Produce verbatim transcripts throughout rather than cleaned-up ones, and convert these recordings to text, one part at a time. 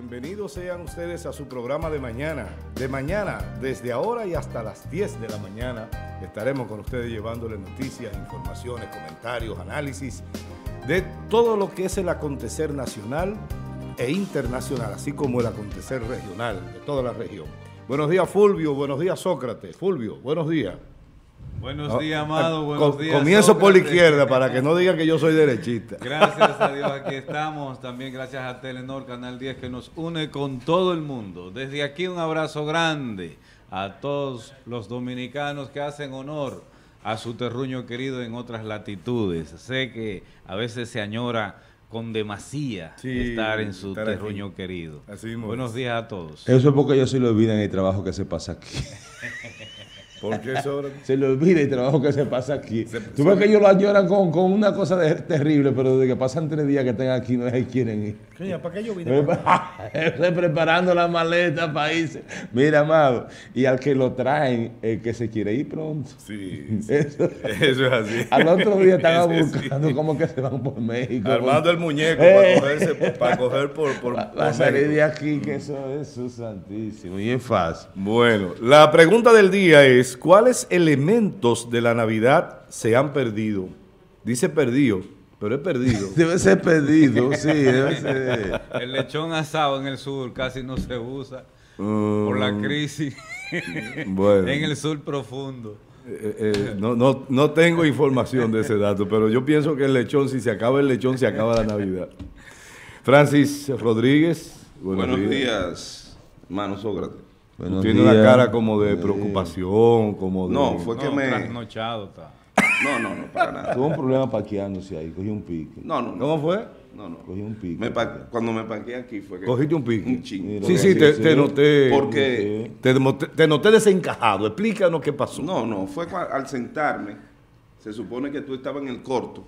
Bienvenidos sean ustedes a su programa de mañana. De mañana, desde ahora y hasta las diez de la mañana, estaremos con ustedes llevándoles noticias, informaciones, comentarios, análisis de todo lo que es el acontecer nacional e internacional, así como el acontecer regional de toda la región. Buenos días, Fulvio. Buenos días, Sócrates. Fulvio, buenos días. Buenos días, Amado. Buenos Com días, Comienzo Sócrates. por la izquierda para que no digan que yo soy derechista. Gracias a Dios, aquí estamos. También gracias a Telenor Canal diez que nos une con todo el mundo. Desde aquí un abrazo grande a todos los dominicanos que hacen honor a su terruño querido en otras latitudes. Sé que a veces se añora con demasía Sí, estar en su estar terruño aquí. querido. Así mismo. Buenos días a todos. Eso es porque ellos se le olvidan el trabajo que se pasa aquí. ¿Por qué, Sócrates? Se le olvida el trabajo que se pasa aquí. Se- Tú ves que ellos lo añoran con, con una cosa de- terrible, pero desde que pasan tres días que están aquí no es quieren ir. Coño, ¿para qué yo vine? Preparando la maleta para irse. Mira, amado, y al que lo traen, el que se quiere ir pronto. Sí, sí. Eso, Eso es así. al otro día están Ese sí. buscando como que se van por México. Armando el muñeco Eh. para, cogerse, para coger por, por, Va por a salir México. de aquí, que eso es su santísimo. Y es fácil. Bueno, la pregunta del día es, ¿cuáles elementos de la Navidad se han perdido? Dice perdido, pero es perdido. Debe ser perdido, sí, debe ser. El lechón asado en el sur casi no se usa Mm, por la crisis bueno. en el sur profundo. Eh, eh, no, no, no tengo información de ese dato, pero yo pienso que el lechón, si se acaba el lechón, se acaba la Navidad. Francis Rodríguez, buenos, Buenos días. días, hermano Sócrates. Buenos Tiene días. una cara como de Sí. preocupación, como de... No, fue que No, me... trasnochado está. No, no, no, para nada. Tuvo un problema parqueándose ahí, cogí un pique. No, no, no. ¿Cómo fue? No, no. Cogí un pique. Me pa- Cuando me parqué aquí fue que... Cogiste un pique. Un chingo. Mira. Sí, sí, Sí, te, sí. te noté. Porque... Te, noté- te noté desencajado. Explícanos qué pasó. No, no, fue cua- al sentarme, se supone que tú estabas en el corto,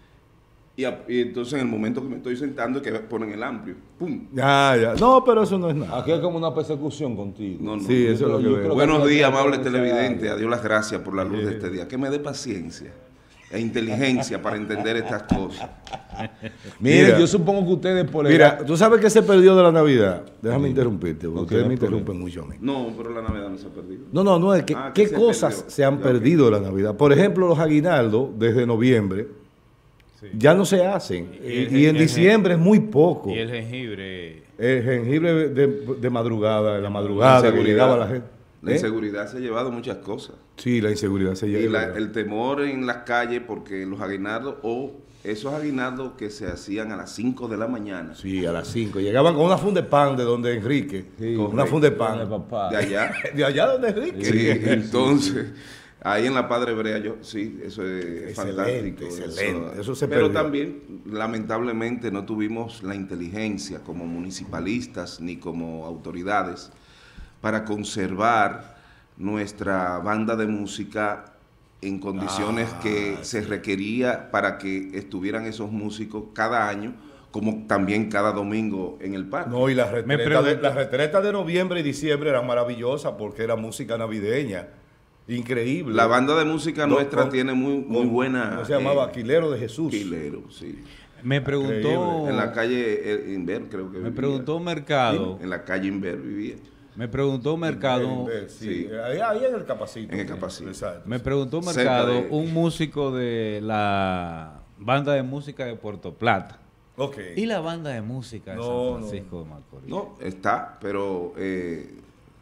y, a- y entonces en el momento que me estoy sentando es que ponen el amplio. ¡Pum! Ya, ya. No, pero eso no es nada. Aquí es como una persecución contigo. No, no. Sí, eso es lo que Yo veo. creo Buenos que- días, que- amables que- televidentes. A Dios las gracias por la luz de este día. Que me dé paciencia e inteligencia para entender estas cosas. Mire, Mira. yo supongo que ustedes por Mira, ¿tú sabes qué se perdió de la Navidad? Déjame Sí. interrumpirte, porque Ok, ustedes no me hay problema. interrumpen mucho a mí. No, pero la Navidad no se ha perdido. No, no, no, es que Ah, qué que se cosas perdió. se han Ya, ok. perdido de la Navidad. Por ejemplo, los aguinaldos desde noviembre Sí. ya no se hacen. Y Y, el- y en el- diciembre es muy poco. Y el jengibre. El jengibre de, de madrugada, de la madrugada, que inseguridad. llegaba la gente. La ¿Eh? inseguridad se ha llevado muchas cosas. Sí, la inseguridad se Y lleva. la- el temor en las calles porque los aguinaldos o esos aguinaldos que se hacían a las cinco de la mañana Sí, a las cinco. Llegaban con una funda de pan de donde Enrique. Sí, con una funda de de pan. papá. de allá. De allá donde Enrique. Sí, entonces ahí en la Padre Brea yo sí, eso es Excelente, fantástico. excelente. Eso se Pero perdió. también lamentablemente no tuvimos la inteligencia como municipalistas ni como autoridades para conservar nuestra banda de música en condiciones Ah, que se requería para que estuvieran esos músicos cada año, como también cada domingo en el parque. No, y las Me retretas de, pregunto- las retretas de noviembre y diciembre eran maravillosas porque era música navideña. Increíble. La banda de música No, nuestra con- tiene muy, muy con- buena... ¿Cómo se llamaba? eh, Aquilero de Jesús. Quilero, sí. Me preguntó, Increíble. En la calle eh, Inver, creo que me vivía. preguntó Mercado, En la calle Inver vivía. me preguntó Mercado, Ven, ven, sí. Sí. Ahí, ahí en el Capacito. En el sí. Capacito. Exacto. me preguntó Cerca Mercado, de- un músico de la banda de música de Puerto Plata. Ok. ¿Y la banda de música de No, San Francisco de Macorís? No, está, pero eh,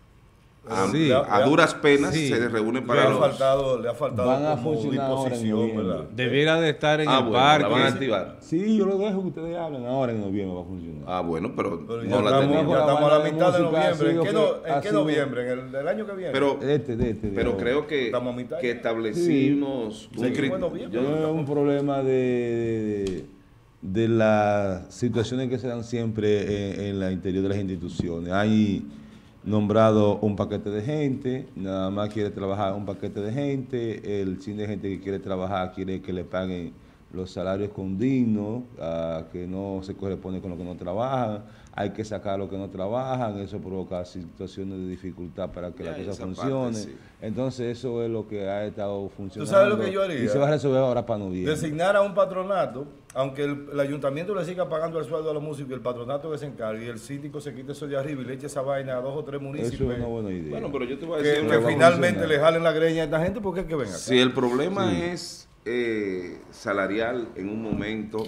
a, Sí. a duras penas Sí. se reúnen le, para ha los... faltado, le ha faltado Van a como funcionar ahora en disposición, noviembre. ¿verdad? Debiera de estar en Ah, el bueno, parque. la van a activar. Sí, yo lo dejo que ustedes hablen ahora en noviembre va a funcionar. Ah, bueno, pero, Pero ya, no la estamos, teníamos. ya estamos a la banda de mitad de música ha noviembre. ¿En sido qué, que- no- en ha qué sido- noviembre? ¿En el del año que viene? Pero, Este, de este. de pero ahora. creo que, Estamos a mitad que ya. establecimos un Seguimos en crit- noviembre. Yo veo un problema de, de, de las situaciones que se dan siempre en, en la interior de las instituciones. Hay nombrado un paquete de gente, nada más quiere trabajar un paquete de gente, el cine de gente que quiere trabajar quiere que le paguen los salarios condignos, uh, que no se corresponde con lo que no trabajan, hay que sacar a los que no trabajan, eso provoca situaciones de dificultad para que ya, la cosa funcione. Parte, sí. Entonces eso es lo que ha estado funcionando. ¿Tú sabes lo que yo haría? Y se va a resolver ahora para noviembre. Designar a un patronato, aunque el, el ayuntamiento le siga pagando el sueldo a los músicos y el patronato que se encargue, y el síndico se quite eso de arriba y le eche esa vaina a dos o tres municipios. Eso es una buena idea. Bueno, pero yo te voy a decir que, que finalmente le jalen la greña a esta gente, porque es que venga acá. Si el problema sí. es eh, salarial en un momento,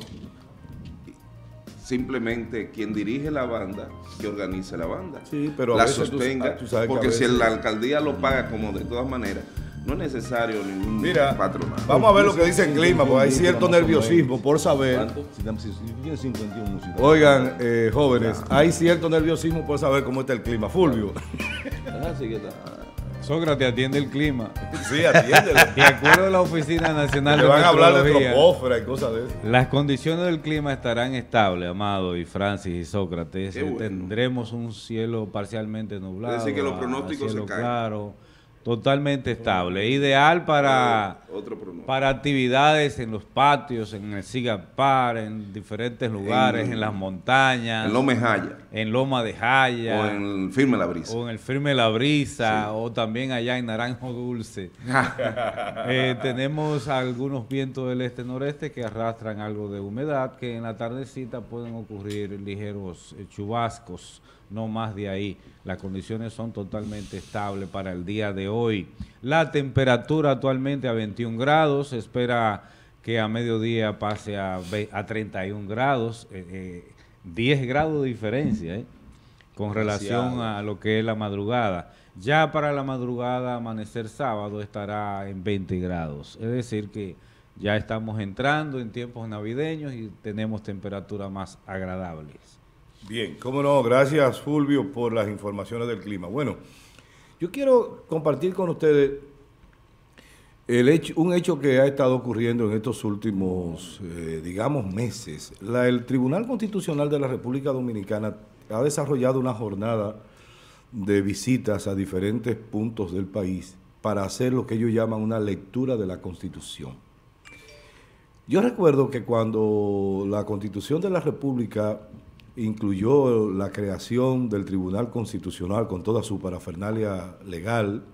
simplemente quien dirige la banda, que organice la banda, sí, pero a la veces sostenga, tú, tú sabes porque veces, si la alcaldía lo paga como de todas maneras, no es necesario ningún Mira, patronato. Vamos a ver lo que dice el clima, porque hay cierto nerviosismo por saber. Oigan, eh, jóvenes, hay cierto nerviosismo por saber cómo está el clima. Fulvio. Sócrates, atiende el clima. Sí, atiéndelo. De acuerdo a la Oficina Nacional de de van a hablar de Meteorología, tropósfera y cosas de eso. Las condiciones del clima estarán estables, Amado y Francis y Sócrates. Bueno. Tendremos un cielo parcialmente nublado. Es decir, que los pronósticos cielo se caen. Claro, totalmente estable. Ideal para, Otro pronóstico. para actividades en los patios, en el Cigapar, en diferentes lugares, en, en las montañas. En Loma de Jaya. En Loma de Jaya. O en el Firme La Brisa. O en el Firme La Brisa, sí. O también allá en Naranjo Dulce. eh, tenemos algunos vientos del este-noreste que arrastran algo de humedad, que en la tardecita pueden ocurrir ligeros eh, chubascos, no más de ahí. Las condiciones son totalmente estables para el día de hoy. La temperatura actualmente a veintiún grados, se espera que a mediodía pase a, a treinta y un grados, eh, eh, diez grados de diferencia, ¿eh? Con relación a lo que es la madrugada. Ya para la madrugada, amanecer sábado, estará en veinte grados. Es decir que ya estamos entrando en tiempos navideños y tenemos temperaturas más agradables. Bien, cómo no, gracias Fulvio por las informaciones del clima. Bueno, yo quiero compartir con ustedes el hecho, un hecho que ha estado ocurriendo en estos últimos, eh, digamos, meses. La, el Tribunal Constitucional de la República Dominicana ha desarrollado una jornada de visitas a diferentes puntos del país para hacer lo que ellos llaman una lectura de la Constitución. Yo recuerdo que cuando la Constitución de la República incluyó la creación del Tribunal Constitucional con toda su parafernalia legal,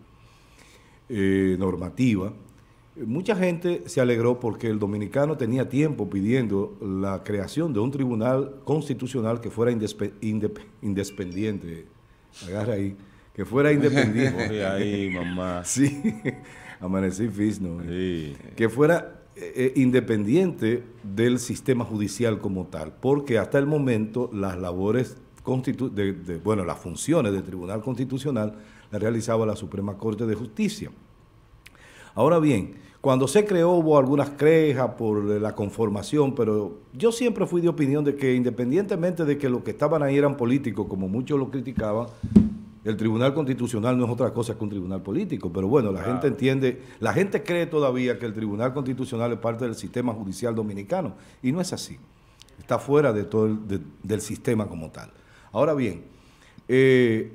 eh, normativa, mucha gente se alegró porque el dominicano tenía tiempo pidiendo la creación de un tribunal constitucional que fuera indespe, indep, independiente, agarra ahí, que fuera independiente. Oye, ahí, mamá. Sí, amanecí fisno. Sí. Que fuera eh, independiente del sistema judicial como tal, porque hasta el momento las labores, constitu de, de, bueno, las funciones del Tribunal Constitucional las realizaba la Suprema Corte de Justicia. Ahora bien, cuando se creó hubo algunas quejas por la conformación, pero yo siempre fui de opinión de que independientemente de que los que estaban ahí eran políticos, como muchos lo criticaban, el Tribunal Constitucional no es otra cosa que un tribunal político, pero bueno, la claro. gente entiende, la gente cree todavía que el Tribunal Constitucional es parte del sistema judicial dominicano, y no es así, está fuera de todo el, de, del sistema como tal. Ahora bien, eh,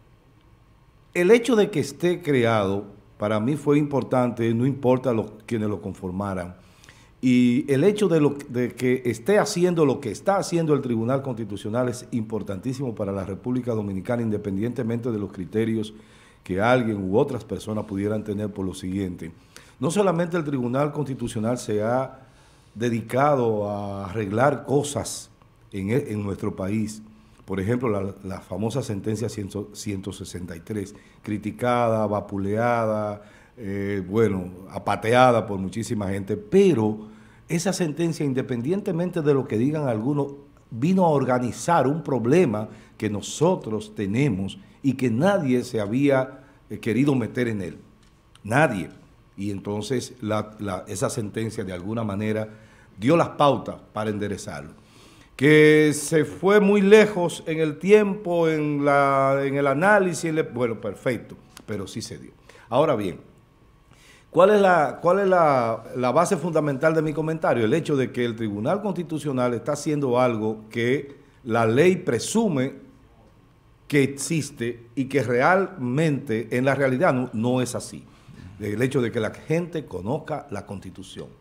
el hecho de que esté creado, para mí fue importante, no importa los, quienes lo conformaran, y el hecho de, lo, de que esté haciendo lo que está haciendo el Tribunal Constitucional es importantísimo para la República Dominicana, independientemente de los criterios que alguien u otras personas pudieran tener por lo siguiente. No solamente el Tribunal Constitucional se ha dedicado a arreglar cosas en, en nuestro país, por ejemplo, la, la famosa sentencia ciento sesenta y tres, criticada, vapuleada, eh, bueno, apateada por muchísima gente, pero esa sentencia, independientemente de lo que digan algunos, vino a organizar un problema que nosotros tenemos y que nadie se había eh, querido meter en él, nadie. Y entonces la, la, esa sentencia de alguna manera dio las pautas para enderezarlo. Que se fue muy lejos en el tiempo, en, la, en el análisis, en el, bueno, perfecto, pero sí se dio. Ahora bien, ¿cuál es, la, cuál es la, la base fundamental de mi comentario? El hecho de que el Tribunal Constitucional está haciendo algo que la ley presume que existe y que realmente, en la realidad, no, no es así. El hecho de que la gente conozca la Constitución.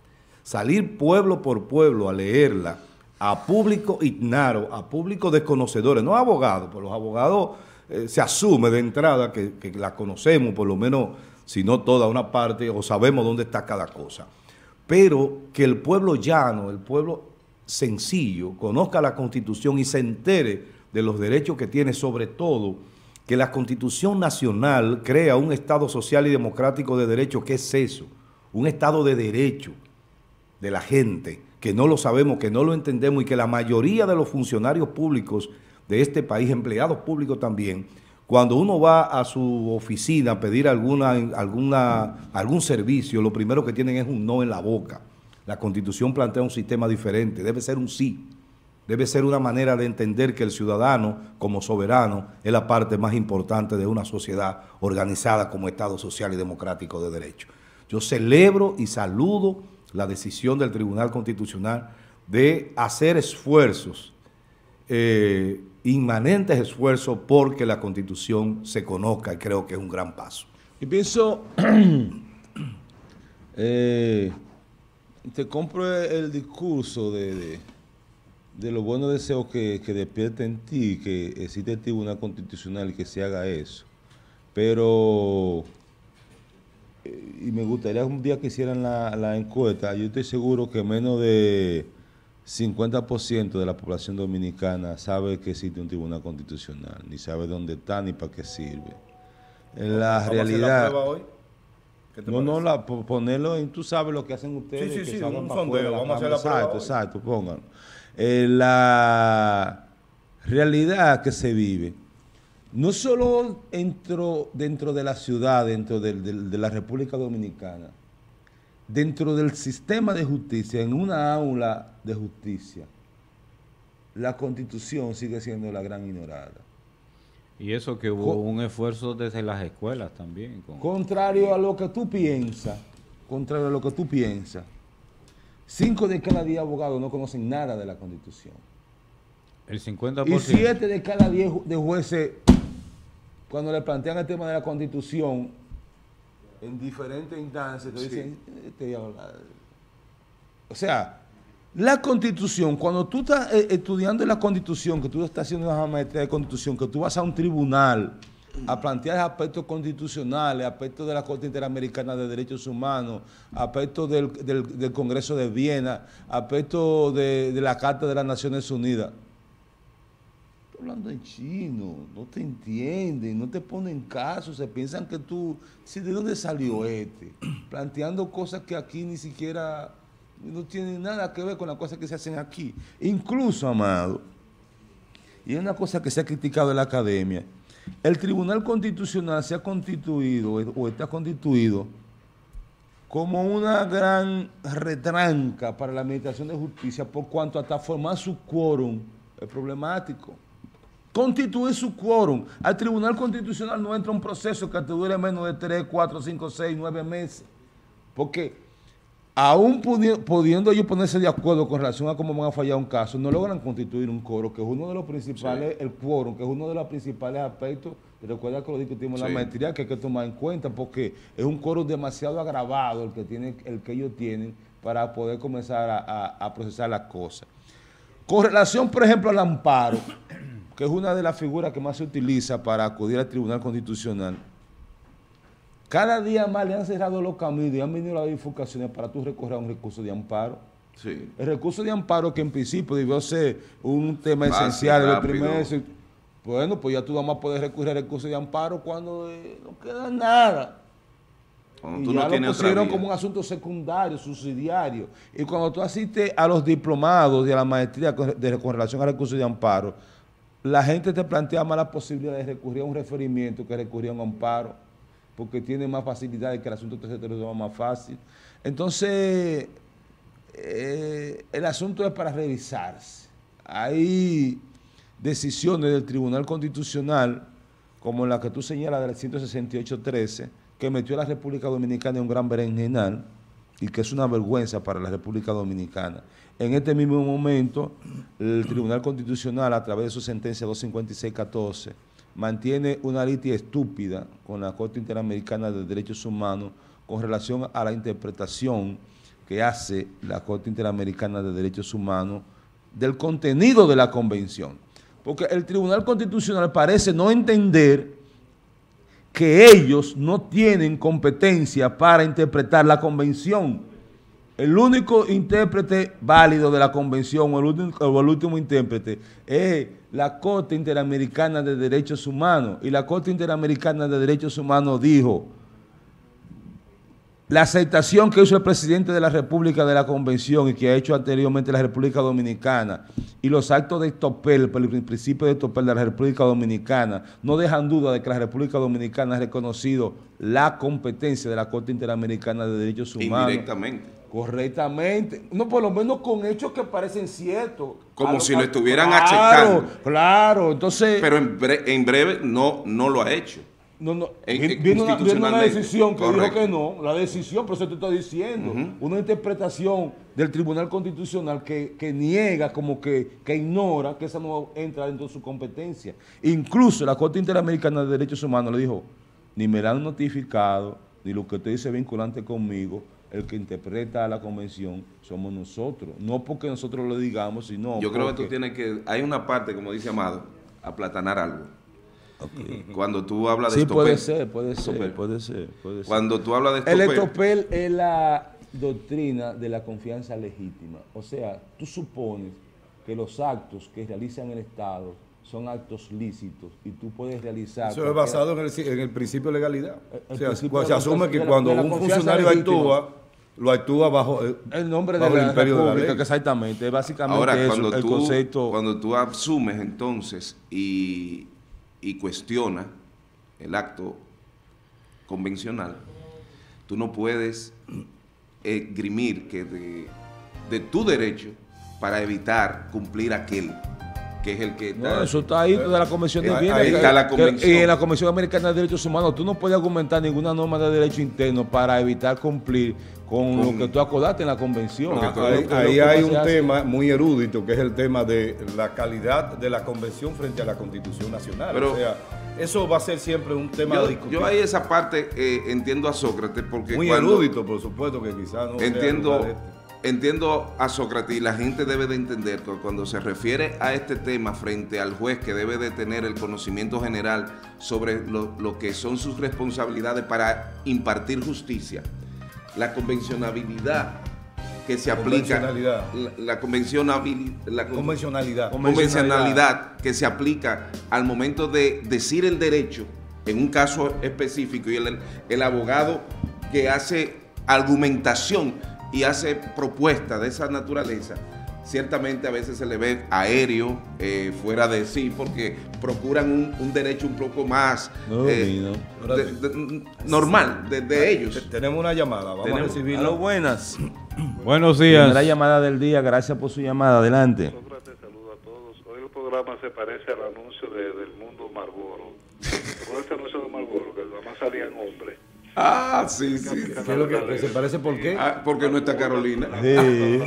salir pueblo por pueblo a leerla, a público ignaro, a público desconocedores, no a abogados, pues los abogados eh, se asume de entrada que, que la conocemos, por lo menos, si no toda una parte, o sabemos dónde está cada cosa. Pero que el pueblo llano, el pueblo sencillo, conozca la Constitución y se entere de los derechos que tiene, sobre todo que la Constitución Nacional crea un Estado social y democrático de derecho. ¿Qué es eso? Un Estado de derecho de la gente, que no lo sabemos, que no lo entendemos y que la mayoría de los funcionarios públicos de este país, empleados públicos también, cuando uno va a su oficina a pedir alguna, alguna, algún servicio, lo primero que tienen es un no en la boca. La Constitución plantea un sistema diferente, debe ser un sí. Debe ser una manera de entender que el ciudadano, como soberano, es la parte más importante de una sociedad organizada como Estado social y democrático de derecho. Yo celebro y saludo la decisión del Tribunal Constitucional de hacer esfuerzos, eh, inmanentes esfuerzos, porque la Constitución se conozca, y creo que es un gran paso. Y pienso, eh, te compro el discurso de... de de los buenos deseos que, que despierta en ti, que existe el Tribunal Constitucional y que se haga eso. Pero, eh, y me gustaría un día que hicieran la, la encuesta, yo estoy seguro que menos de cincuenta por ciento de la población dominicana sabe que existe un Tribunal Constitucional, ni sabe dónde está ni para qué sirve. En la ¿Vamos realidad... a hacer la prueba hoy? No, no, la, ponerlo en, tú sabes lo que hacen ustedes. Sí, sí, que sí, salgan un para sondeo, afuera, vamos a hacer la prueba Exacto, hoy. exacto, pónganlo. Eh, la realidad que se vive, no solo dentro, dentro de la ciudad, dentro de, de, de la República Dominicana, dentro del sistema de justicia, en una aula de justicia, la Constitución sigue siendo la gran ignorada. Y eso que hubo Con, un esfuerzo desde las escuelas también. Con... Contrario a lo que tú piensas, contrario a lo que tú piensas, cinco de cada diez abogados no conocen nada de la Constitución. El cincuenta por ciento. Y siete de cada diez de jueces, cuando le plantean el tema de la Constitución, en diferentes instancias, te dicen, sí. este, o sea, la Constitución, cuando tú estás estudiando la Constitución, que tú estás haciendo una maestría de Constitución, que tú vas a un tribunal a plantear aspectos constitucionales, aspectos de la Corte Interamericana de Derechos Humanos, aspectos del, del, del Congreso de Viena, aspectos de, de la Carta de las Naciones Unidas. Estoy hablando en chino, no te entienden, no te ponen caso, se piensan que tú, ¿sí, ¿de dónde salió este? Planteando cosas que aquí ni siquiera no tienen nada que ver con las cosas que se hacen aquí. Incluso, Amado, y es una cosa que se ha criticado en la academia, el Tribunal Constitucional se ha constituido o está constituido como una gran retranca para la administración de justicia, por cuanto hasta formar su quórum es problemático. Constituir su quórum. Al Tribunal Constitucional no entra un proceso que te dure menos de tres, cuatro, cinco, seis, nueve meses. Porque aún pudiendo, pudiendo ellos ponerse de acuerdo con relación a cómo van a fallar un caso, no logran constituir un quórum, que es uno de los principales, sí. el quórum, que es uno de los principales aspectos, recuerda que lo discutimos en sí. la maestría, que hay que tomar en cuenta, porque es un quórum demasiado agravado el que, tiene, el que ellos tienen para poder comenzar a, a, a procesar las cosas. Con relación, por ejemplo, al amparo, que es una de las figuras que más se utiliza para acudir al Tribunal Constitucional, cada día más le han cerrado los caminos y han venido las bifurcaciones para tú recorrer un recurso de amparo. Sí. El recurso de amparo, que en principio debió ser un tema Fácil, esencial, el primero, bueno, pues ya tú vamos a poder recurrir al recurso de amparo cuando eh, no queda nada. Cuando y tú ya no lo tienes pusieron como un asunto secundario, subsidiario. Y cuando tú asistes a los diplomados y a la maestría con, de, con relación al recurso de amparo, la gente te plantea más la posibilidad de recurrir a un referimiento que recurrir a un amparo, porque tiene más facilidad de que el asunto se resuelva más fácil. Entonces, eh, el asunto es para revisarse. Hay decisiones del Tribunal Constitucional, como la que tú señalas del ciento sesenta y ocho trece, que metió a la República Dominicana en un gran berenjenal y que es una vergüenza para la República Dominicana. En este mismo momento, el Tribunal Constitucional, a través de su sentencia doscientos cincuenta y seis catorce, mantiene una litis estúpida con la Corte Interamericana de Derechos Humanos con relación a la interpretación que hace la Corte Interamericana de Derechos Humanos del contenido de la convención. Porque el Tribunal Constitucional parece no entender que ellos no tienen competencia para interpretar la convención. El único intérprete válido de la convención, o el último, o el último intérprete, es la Corte Interamericana de Derechos Humanos. Y la Corte Interamericana de Derechos Humanos dijo: la aceptación que hizo el presidente de la República de la Convención y que ha hecho anteriormente la República Dominicana y los actos de Estopel, por el principio de Estopel de la República Dominicana, no dejan duda de que la República Dominicana ha reconocido la competencia de la Corte Interamericana de Derechos Humanos. Indirectamente. Correctamente. No, por lo menos con hechos que parecen ciertos. Como lo si que, lo estuvieran claro, aceptando. Claro, entonces... Pero en, bre en breve no, no lo ha hecho. No, no, En, viene, en viene, una, viene una decisión que correcto. dijo que no, la decisión, por eso te estoy diciendo, uh-huh. una interpretación del Tribunal Constitucional que, que niega, como que, que ignora que esa no entra dentro de su competencia. Incluso la Corte Interamericana de Derechos Humanos le dijo: ni me la han notificado, ni lo que usted dice vinculante conmigo, el que interpreta la convención somos nosotros. No porque nosotros lo digamos, sino Yo creo porque... que tú tienes que... Hay una parte, como dice Amado, aplatanar algo. Okay. Cuando tú hablas de sí, Estopel... puede ser, puede ser, Estopel. puede ser, puede ser. Cuando tú hablas de Estopel... El Estopel es la doctrina de la confianza legítima. O sea, tú supones que los actos que realizan el Estado son actos lícitos y tú puedes realizar... Eso es basado en el, en el principio de legalidad. El o sea, se asume que la, cuando un funcionario legítima, actúa, lo actúa bajo el, el nombre bajo de la el imperio República, de la ley. Que exactamente, básicamente Ahora, eso, cuando el tú, concepto... cuando tú asumes entonces y, y cuestionas el acto convencional, tú no puedes esgrimir que de, de tu derecho para evitar cumplir aquel, que es el que está... No, eso está ahí de la Convención de Viena. Ahí está la convención. Y en la Convención Americana de Derechos Humanos tú no puedes argumentar ninguna norma de derecho interno para evitar cumplir con, con lo que tú acordaste en la convención. No, ahí lo, ahí lo hay un hace. tema muy erudito, que es el tema de la calidad de la convención frente a la Constitución Nacional. Pero, o sea, eso va a ser siempre un tema yo, de discutir. Yo ahí esa parte eh, entiendo a Sócrates porque muy cuando, erudito, por supuesto, que quizás no entiendo, sea entiendo a Sócrates, y la gente debe de entender que cuando se refiere a este tema frente al juez, que debe de tener el conocimiento general sobre lo, lo que son sus responsabilidades para impartir justicia, la convencionabilidad que se aplica, la, la, convencionabilidad, la convencionalidad. convencionalidad que se aplica al momento de decir el derecho en un caso específico, y el, el abogado que hace argumentación y hace propuestas de esa naturaleza, ciertamente a veces se le ve aéreo, eh, fuera de sí, porque procuran un, un derecho un poco más no, eh, no. de, de, normal, de, de ellos. Tenemos una llamada, vamos Tenemos, a recibirla. Aló, buenas. Buenos días. La llamada del día, gracias por su llamada, adelante. Sócrates, saludo a todos. Hoy el programa se parece al anuncio de, del mundo Marlboro. ¿Recuerdas este anuncio de Marlboro? Que además salían hombres. Ah, sí, sí. ¿Qué es lo que, que se parece por qué? Ah, porque no está Carolina. Sí. No,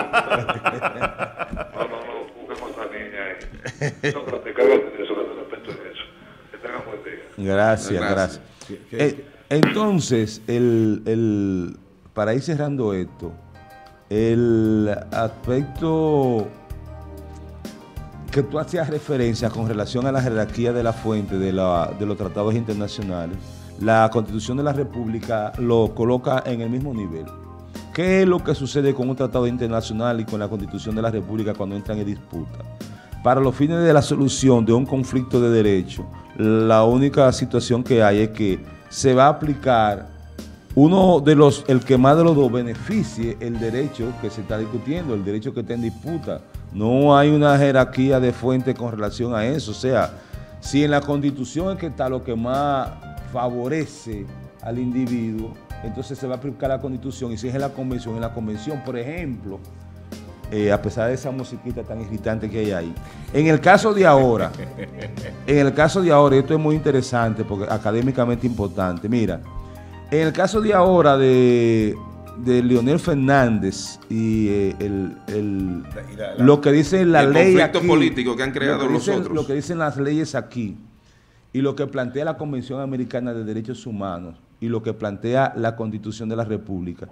no, no, busquemos a esa niña ahí. Sócrates, cárgate de eso, que te respeto en eso. Que tengan buen día. Gracias, gracias. gracias. ¿Qué, qué, eh, entonces, el, el, para ir cerrando esto, el aspecto que tú hacías referencia con relación a la jerarquía de la fuente de, la, de los tratados internacionales, la Constitución de la República lo coloca en el mismo nivel. ¿Qué es lo que sucede con un tratado internacional y con la Constitución de la República cuando entran en disputa? Para los fines de la solución de un conflicto de derecho, la única situación que hay es que se va a aplicar uno de los, el que más de los dos beneficie el derecho que se está discutiendo, el derecho que está en disputa. No hay una jerarquía de fuente con relación a eso. O sea, si en la Constitución es que está lo que más favorece al individuo, entonces se va a aplicar la Constitución, y si es en la Convención, en la Convención, por ejemplo, eh, a pesar de esa musiquita tan irritante que hay ahí, en el caso de ahora, en el caso de ahora, esto es muy interesante porque académicamente importante, mira, en el caso de ahora de, de Leonel Fernández y eh, el, el la, la, lo que dice la el ley conflicto aquí, político que han creado lo que dicen, los otros, lo que dicen las leyes aquí, y lo que plantea la Convención Americana de Derechos Humanos y lo que plantea la Constitución de la República,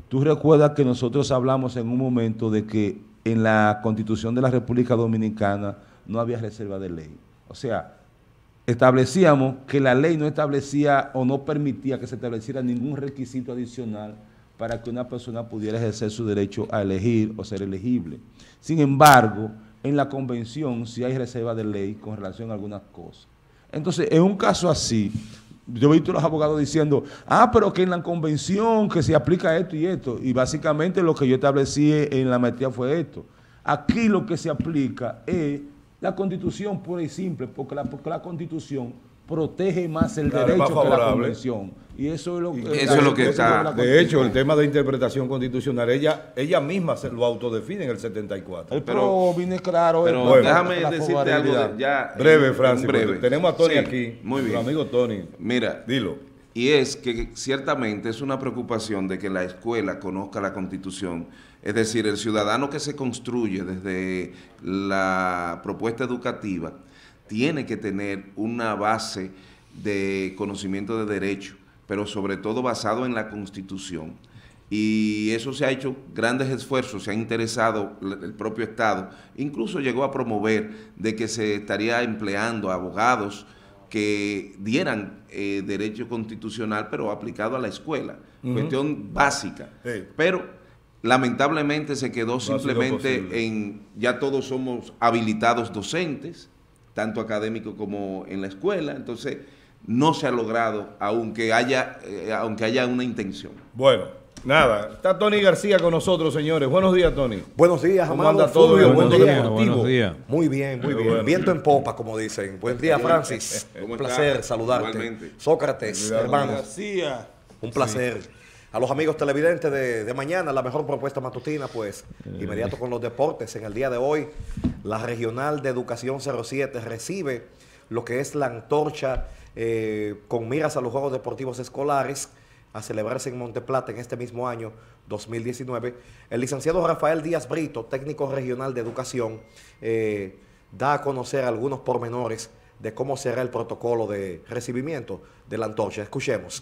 tú recuerdas que nosotros hablamos en un momento de que en la Constitución de la República Dominicana no había reserva de ley. O sea, establecíamos que la ley no establecía o no permitía que se estableciera ningún requisito adicional para que una persona pudiera ejercer su derecho a elegir o ser elegible. Sin embargo, en la convención sí hay reserva de ley con relación a algunas cosas. Entonces, en un caso así, yo he visto a los abogados diciendo, ah, pero que en la convención que se aplica esto y esto, y básicamente lo que yo establecí en la maestría fue esto. Aquí lo que se aplica es la Constitución pura y simple, porque la, porque la Constitución protege más el claro, derecho más que la convención. Y eso es lo, y que, eso es lo que está. De hecho, el tema de interpretación constitucional, ella ella misma se lo autodefine en el setenta y cuatro. El pero viene claro. Pero bueno, déjame decirte algo de, ya. Breve, Francis. Breve. Tenemos a Tony sí, aquí. Muy bien. Nuestro amigo Tony. Mira. Dilo. Y es que ciertamente es una preocupación de que la escuela conozca la Constitución. Es decir, el ciudadano que se construye desde la propuesta educativa tiene que tener una base de conocimiento de derecho, pero sobre todo basado en la Constitución. Y eso se ha hecho grandes esfuerzos, se ha interesado el propio Estado, incluso llegó a promover de que se estaría empleando abogados que dieran eh, derecho constitucional, pero aplicado a la escuela, uh-huh. Cuestión básica. Sí. Pero lamentablemente se quedó no simplemente en, ya todos somos habilitados docentes, tanto académicos como en la escuela, entonces no se ha logrado, aunque haya, eh, aunque haya una intención. Bueno, nada, está Tony García con nosotros, señores. Buenos días, Tony. Buenos días, ¿Cómo anda todo el mundo deportivo? Buenos días. Muy bien, muy bien. Bueno. Viento en popa, como dicen. Buen día, Francis. Un placer está? saludarte. Igualmente. Sócrates, hermano. García. Un placer. Sí. A los amigos televidentes de, de mañana, la mejor propuesta matutina, pues, eh. inmediato con los deportes. En el día de hoy, la Regional de Educación cero siete recibe lo que es la antorcha eh, con miras a los Juegos Deportivos Escolares a celebrarse en Monteplata en este mismo año, dos mil diecinueve. El licenciado Rafael Díaz Brito, técnico regional de educación, eh, da a conocer algunos pormenores de cómo será el protocolo de recibimiento de la antorcha. Escuchemos.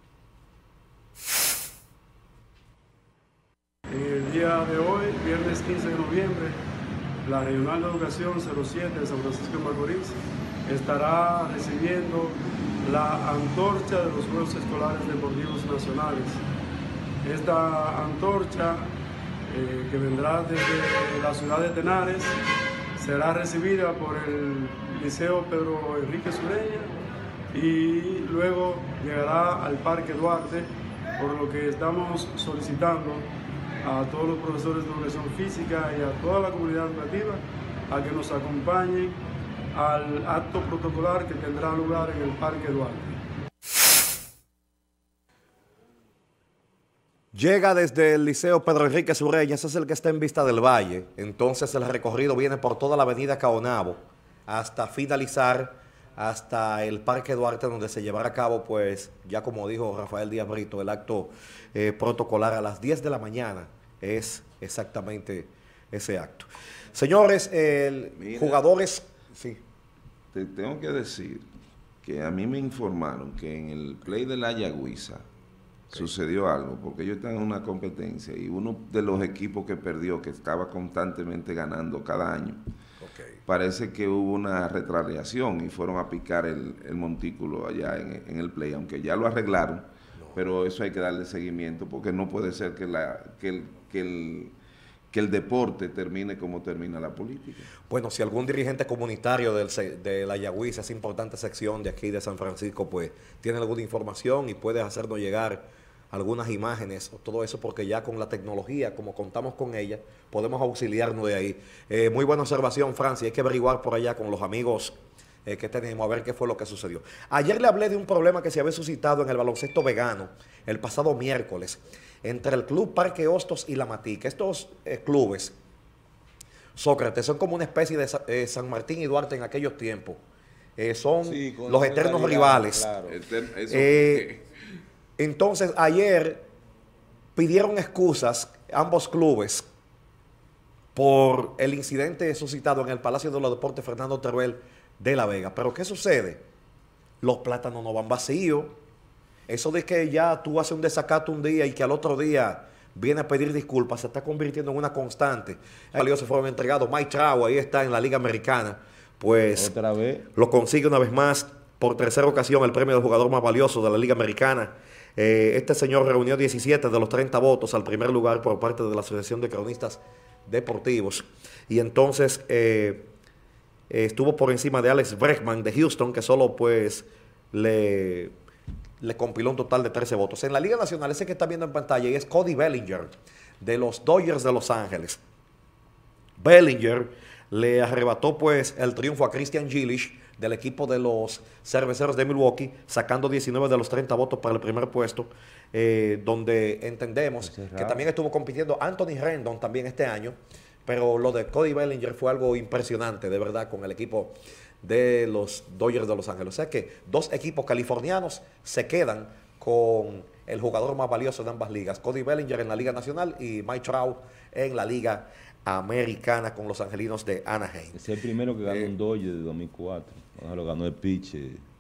En el día de hoy, viernes quince de noviembre, la Regional de Educación cero siete de San Francisco de Macorís estará recibiendo la antorcha de los Juegos Escolares Deportivos Nacionales. Esta antorcha, eh, que vendrá desde la ciudad de Tenares, será recibida por el Liceo Pedro Enrique Sureña y luego llegará al Parque Duarte, por lo que estamos solicitando a todos los profesores de educación física y a toda la comunidad educativa a que nos acompañen al acto protocolar que tendrá lugar en el Parque Duarte. Llega desde el Liceo Pedro Enrique Sureña, ese es el que está en Vista del Valle. Entonces el recorrido viene por toda la avenida Caonabo hasta finalizar hasta el Parque Duarte, donde se llevará a cabo, pues, ya como dijo Rafael Díaz Brito, el acto eh, protocolar a las diez de la mañana es exactamente ese acto. Señores, eh, Mira, jugadores... Sí. Te tengo que decir que a mí me informaron que en el play de la Yagüiza okay. sucedió algo, porque ellos están en una competencia y uno de los equipos que perdió, que estaba constantemente ganando cada año, okay. parece que hubo una retractación y fueron a picar el, el montículo allá en, en el play, aunque ya lo arreglaron, no. pero eso hay que darle seguimiento, porque no puede ser que, la, que el... Que el que el deporte termine como termina la política. Bueno, si algún dirigente comunitario del, de la Yagüiza, esa importante sección de aquí de San Francisco, pues tiene alguna información y puede hacernos llegar algunas imágenes, todo eso, porque ya con la tecnología, como contamos con ella, podemos auxiliarnos de ahí. Eh, muy buena observación, Francia, hay que averiguar por allá con los amigos eh, que tenemos, a ver qué fue lo que sucedió. Ayer le hablé de un problema que se había suscitado en el baloncesto vegano, el pasado miércoles, entre el Club Parque Hostos y la Matica. Estos eh, clubes, Sócrates, son como una especie de eh, San Martín y Duarte en aquellos tiempos. Eh, son sí, los eternos rivales. Claro. Eso, eh, entonces, ayer pidieron excusas ambos clubes por el incidente suscitado en el Palacio de los Deportes Fernando Teruel de La Vega. Pero ¿qué sucede? Los plátanos no van vacíos. Eso de que ya tú haces un desacato un día y que al otro día viene a pedir disculpas, se está convirtiendo en una constante. Valiosos fueron entregados. Mike Trout, ahí está en la Liga Americana, pues otra vez lo consigue una vez más, por tercera ocasión, el premio del jugador más valioso de la Liga Americana. Eh, este señor reunió diecisiete de los treinta votos al primer lugar por parte de la Asociación de Cronistas Deportivos. Y entonces eh, eh, estuvo por encima de Alex Bregman de Houston, que solo pues le, le compiló un total de trece votos. En la Liga Nacional, ese que está viendo en pantalla y es Cody Bellinger de los Dodgers de Los Ángeles. Bellinger le arrebató pues el triunfo a Christian Yelich del equipo de los Cerveceros de Milwaukee, sacando diecinueve de los treinta votos para el primer puesto, eh, donde entendemos que también estuvo compitiendo Anthony Rendon también este año, pero lo de Cody Bellinger fue algo impresionante, de verdad, con el equipo de los Dodgers de Los Ángeles. O sea que dos equipos californianos se quedan con el jugador más valioso de ambas ligas, Cody Bellinger en la Liga Nacional y Mike Trout en la Liga Americana con los angelinos de Anaheim. Es el primero que ganó Eh, un Dodger de dos mil cuatro. Bueno, lo ganó el pitch.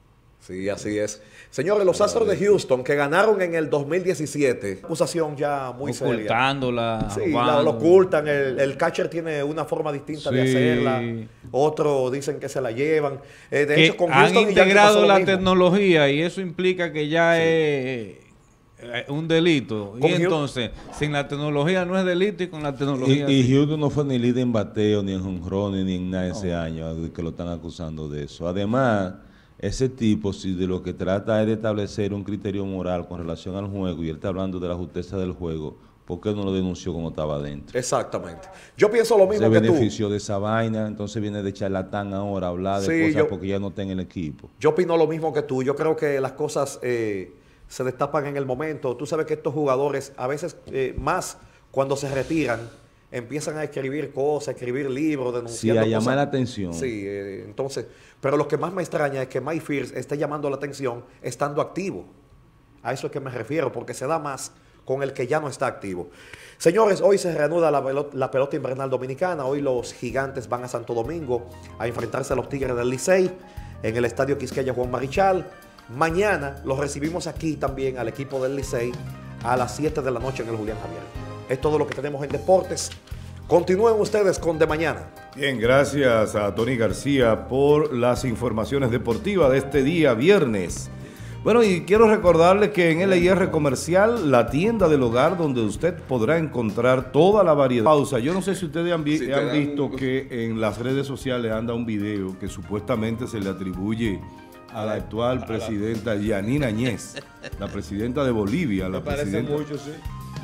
Sí, así es. Señores, los Astros de Houston que ganaron en el dos mil diecisiete, acusación ya muy seria. Ocultándola. Sí, la, lo ocultan. El, el catcher tiene una forma distinta Sí. de hacerla. Otros dicen que se la llevan. Eh, de Que hecho, con han Houston y Yankees pasó integrado lo la mismo. tecnología y eso implica que ya es eh, un delito. Con Y Houston- entonces, sin la tecnología no es delito y con la Y, tecnología y sí. Houston no fue ni líder en bateo, ni en jonrones, ni en nada ese año, de que lo están acusando de eso. Además, ese tipo, si de lo que trata es de establecer un criterio moral con relación al juego, y él está hablando de la justeza del juego, ¿por qué no lo denunció cuando estaba adentro? Exactamente. Yo pienso lo mismo Se que tú. benefició de esa vaina, entonces viene de charlatán ahora a hablar de Sí, cosas yo- porque ya no está en el equipo. Yo opino lo mismo que tú. Yo creo que las cosas eh, se destapan en el momento. Tú sabes que estos jugadores, a veces eh, más cuando se retiran, empiezan a escribir cosas, a escribir libros, Sí, denunciando a llamar cosas. la atención. Sí, eh, entonces, pero lo que más me extraña es que Mike Fiers esté llamando la atención estando activo. A eso es que me refiero, porque se da más con el que ya no está activo. Señores, hoy se reanuda la, pelo- la pelota invernal dominicana. Hoy los Gigantes van a Santo Domingo a enfrentarse a los Tigres del Licey en el Estadio Quisqueya Juan Marichal. Mañana los recibimos aquí también al equipo del Licey a las siete de la noche en el Julián Javier. Es todo lo que tenemos en deportes. Continúen ustedes con De Mañana. Bien, gracias a Tony García por las informaciones deportivas de este día viernes. Bueno, y quiero recordarles que en L I R Comercial, la tienda del hogar donde usted podrá encontrar toda la variedad. Pausa, yo no sé si ustedes han, vi- Sí, te han dan- visto que en las redes sociales anda un video que supuestamente se le atribuye a la actual presidenta Yanina Añez, la presidenta de Bolivia. La presidenta. mucho, sí.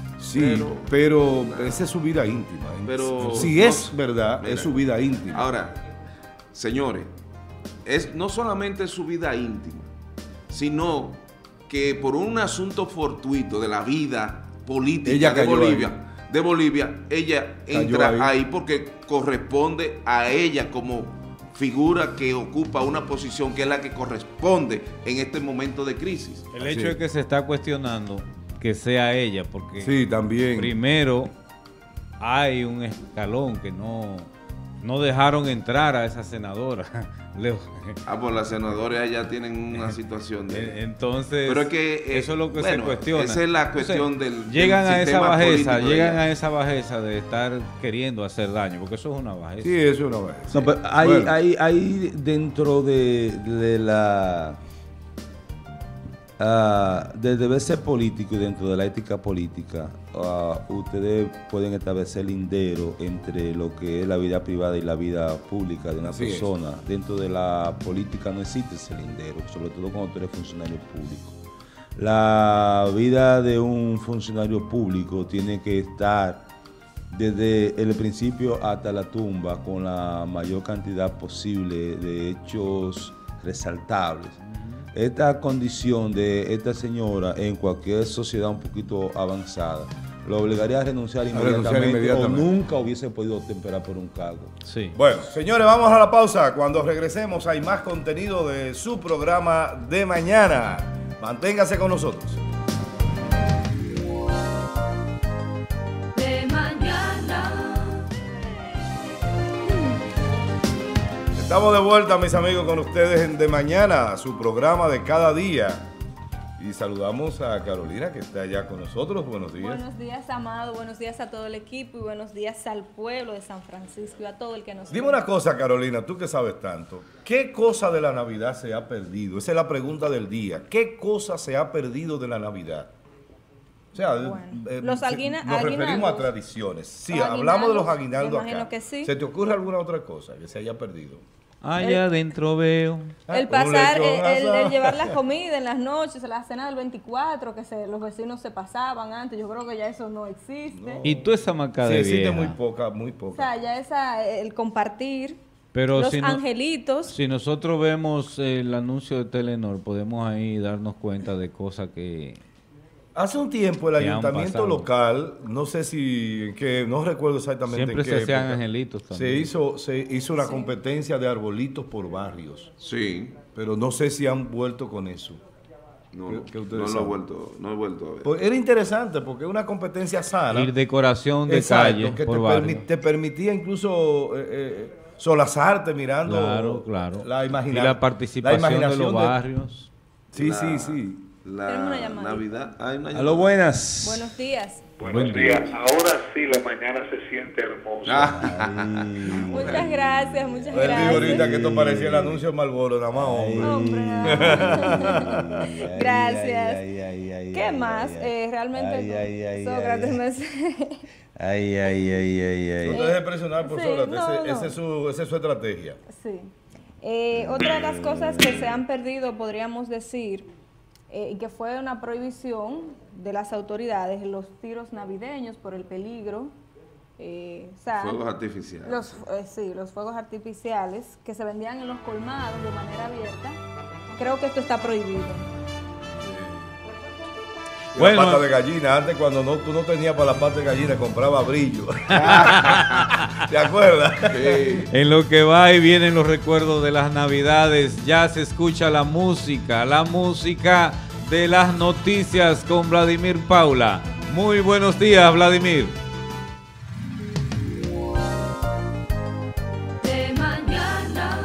Sí, pero, esa es su vida íntima. Pero si no- es verdad, mira, es su vida íntima. Ahora, señores, es no solamente su vida íntima, sino que por un asunto fortuito de la vida política Ella de cayó Bolivia, de Bolivia, ella Cayó entra ahí. ahí. porque corresponde a ella como figura que ocupa una posición que es la que corresponde en este momento de crisis. El Así hecho es. es que se está cuestionando que sea ella, porque Sí, también. primero hay un escalón que no, no dejaron entrar a esa senadora. Leo. Ah, pues las senadoras allá tienen una situación de... Entonces, Pero es que, eh, eso es lo que bueno, se cuestiona. esa es la cuestión Entonces, del- Llegan del a esa sistema bajeza, político de llegan allá. a esa bajeza de estar queriendo hacer daño, porque eso es una bajeza. Sí, eso es una vez. No, pero hay, Bueno. hay, hay dentro de, de la ah, del deber ser político y dentro de la ética política, ah, ustedes pueden establecer lindero entre lo que es la vida privada y la vida pública de una Así es. persona. Dentro de la política no existe ese lindero, sobre todo cuando tú eres funcionario público. La vida de un funcionario público tiene que estar desde el principio hasta la tumba con la mayor cantidad posible de hechos resaltables. Esta condición de esta señora en cualquier sociedad un poquito avanzada lo obligaría a renunciar renunciar inmediatamente, inmediatamente. o nunca hubiese podido temperar por un cargo. Sí. Bueno, señores, vamos a la pausa. Cuando regresemos hay más contenido de su programa de mañana. Manténgase con nosotros. De mañana. Estamos de vuelta, mis amigos, con ustedes en De Mañana, su programa de cada día. Y saludamos a Carolina, que está allá con nosotros. Buenos días. Buenos días, Amado. Buenos días a todo el equipo y buenos días al pueblo de San Francisco y a todo el que nos... Dime una cosa, Carolina, tú que sabes tanto. ¿Qué cosa de la Navidad se ha perdido? Esa es la pregunta del día. ¿Qué cosa se ha perdido de la Navidad? O sea, Bueno, eh, los se- aguina- nos referimos a aguinaldos. tradiciones. Sí, Los hablamos de los aguinaldos, aguinaldos me imagino acá. que sí. ¿Se te ocurre alguna otra cosa que se haya perdido? Allá adentro veo. El Un pasar, lechón el, el- el asado. llevar la comida en las noches, la cena del veinticuatro, que se, los vecinos se pasaban antes, yo creo que ya eso no existe. Y tú esa macada Sí, de existe vieja. muy poca, muy O poca. sea, ya esa, el compartir, Pero los si, no- angelitos. si nosotros vemos el anuncio de Telenor, podemos ahí darnos cuenta de cosas que... Hace un tiempo el Que han ayuntamiento pasado. local, no sé si, en qué, no recuerdo exactamente Siempre en qué se hacían época, angelitos se también. hizo, se hizo una competencia de arbolitos por barrios, Sí, pero no sé si han vuelto con eso. no, ¿Qué- qué no ustedes lo he saben? vuelto, no he vuelto a ver. Pues era interesante porque es una competencia sana. Ir decoración de Exacto, calle que por te, barrio. permi- te permitía incluso eh, eh, solazarte mirando Claro, claro. la Y imagina- la participación de los imaginación barrios. Sí, La- sí, sí. La Tenemos una llamada. Navidad, hay una Aló, buenas. Buenos días. Buenos días. Ahora sí la mañana se siente hermosa. Muchas gracias, muchas Él dijo gracias. ahorita que esto parecía el anuncio de Marlboro, nada más hombre. Hombre, Ay, gracias. ay, ay, ay, ¿Qué ay, más? ay, Eh, realmente ay, ay, ay, Sócrates ay, me... Ay, ay, ay, ay, ay. No te dejes presionar por Sí, Sócrates, no, ese- no. esa es su, esa es su estrategia. Sí. Eh, otra de las cosas que se han perdido, podríamos decir, eh, y que fue una prohibición de las autoridades, los tiros navideños por el peligro. eh, o sea, Fuegos artificiales. Los, eh, sí, los fuegos artificiales que se vendían en los colmados de manera abierta. Creo que esto está prohibido. Y Bueno. la pata de gallina, antes cuando no, tú no tenías para la pata de gallina, compraba brillo. ¿Te acuerdas? En lo que va y vienen los recuerdos de las Navidades, ya se escucha la música, la música de las noticias con Vladimir Paula. Muy buenos días, Vladimir. De mañana.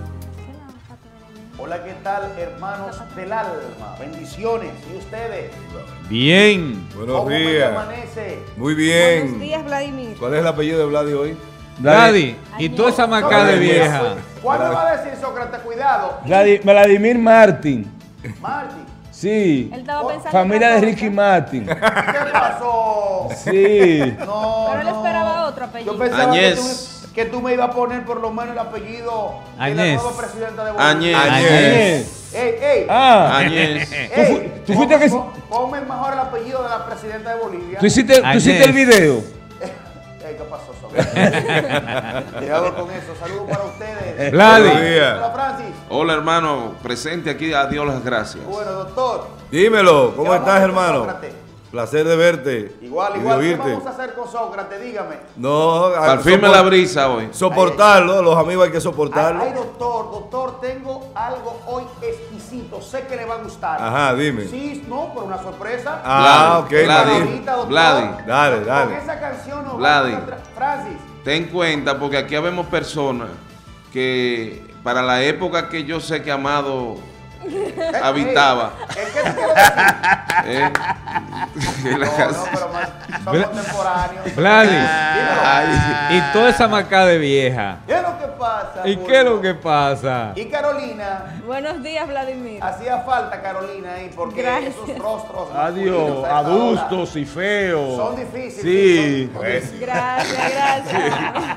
Hola, ¿qué tal, hermanos del alma? Bendiciones. ¿Y ustedes? Bien. Buenos ¿Cómo me días. amanece? Muy Buenos bien. días, Vladimir. ¿Cuál es el apellido de Vladi hoy? Vladi, y toda esa macada de Sócrates, vieja. ¿Cuándo va a decir Sócrates? Cuidado. Vladi- Vladimir Martin. Martín, Sí. Él estaba pensando Familia otra de cosa. Ricky Martin. ¿qué pasó? Sí. No, Pero él no. esperaba otro apellido. Yo pensaba que Añez. tú, que tú me ibas a poner por lo menos el apellido de la Añez. nueva presidenta de Bolivia. Añez. Añez. Ey, ey. Ah. Añez. Ey, tú fuiste ponme- que- pon- Ponme mejor el apellido de la presidenta de Bolivia. ¿Tú hiciste, tú hiciste el video? Ey, ¿qué pasó, Sócrates? Cuidado con eso. Saludos para ustedes. Vladi. Buenos días. Hola, Francis. Hola, hermano, presente aquí, a Dios las gracias. Bueno, doctor. Dímelo, ¿cómo ¿Qué vamos a estás, hacer con hermano? Sócrates? Placer de verte. Igual, y de igual. ¿Qué oírte. vamos a hacer con Sócrates? Dígame. No, Para a- el firme sopor- la brisa hoy. Soportarlo, los amigos hay que Ay, soportarlo. ay, doctor, doctor, tengo algo hoy exquisito. Sé que le va a gustar. Ajá, dime. Sí, no, por una sorpresa. Ah, ok, Vladi, Marín. Ahorita, doctor. Vladi. Dale, Con dale. esa canción nos Vladi. vamos a tra- Francis. Ten cuenta, porque aquí habemos personas que para la época que yo sé que Amado habitaba, ¿El qué te quiero decir? ¿eh? En la No, no, casa. pero más, son Vla- contemporáneos. Vladi. Dímelo. Ay. Y toda esa macada de vieja. ¿Qué es lo que pasa? ¿Y Fulvio? qué es lo que pasa? Y Carolina, Buenos días, Vladimir. hacía falta Carolina ahí porque Gracias. esos rostros Adiós, masculinos a esta hora adustos y feos. son difíciles. Sí. son- son difíciles. Gracias, gracias.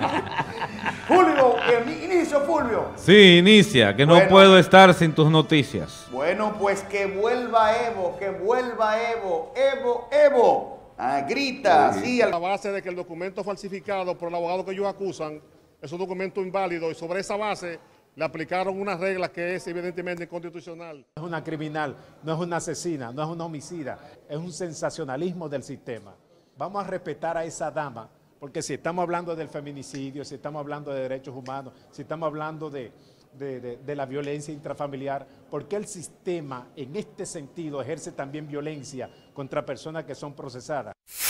Fulvio, el inicio, Fulvio. Sí, inicia, que no Bueno. puedo estar sin tus noticias. Bueno, pues que vuelva Evo, que vuelva Evo, Evo, Evo. Ah, grita, sí, al- A base de que el documento falsificado por el abogado que ellos acusan es un documento inválido y sobre esa base le aplicaron una regla que es evidentemente inconstitucional. Es una criminal, no es una asesina, no es una homicida, es un sensacionalismo del sistema. Vamos a respetar a esa dama, porque si estamos hablando del feminicidio, si estamos hablando de derechos humanos, si estamos hablando de, de, de- de la violencia intrafamiliar, ¿por qué el sistema en este sentido ejerce también violencia contra personas que son procesadas?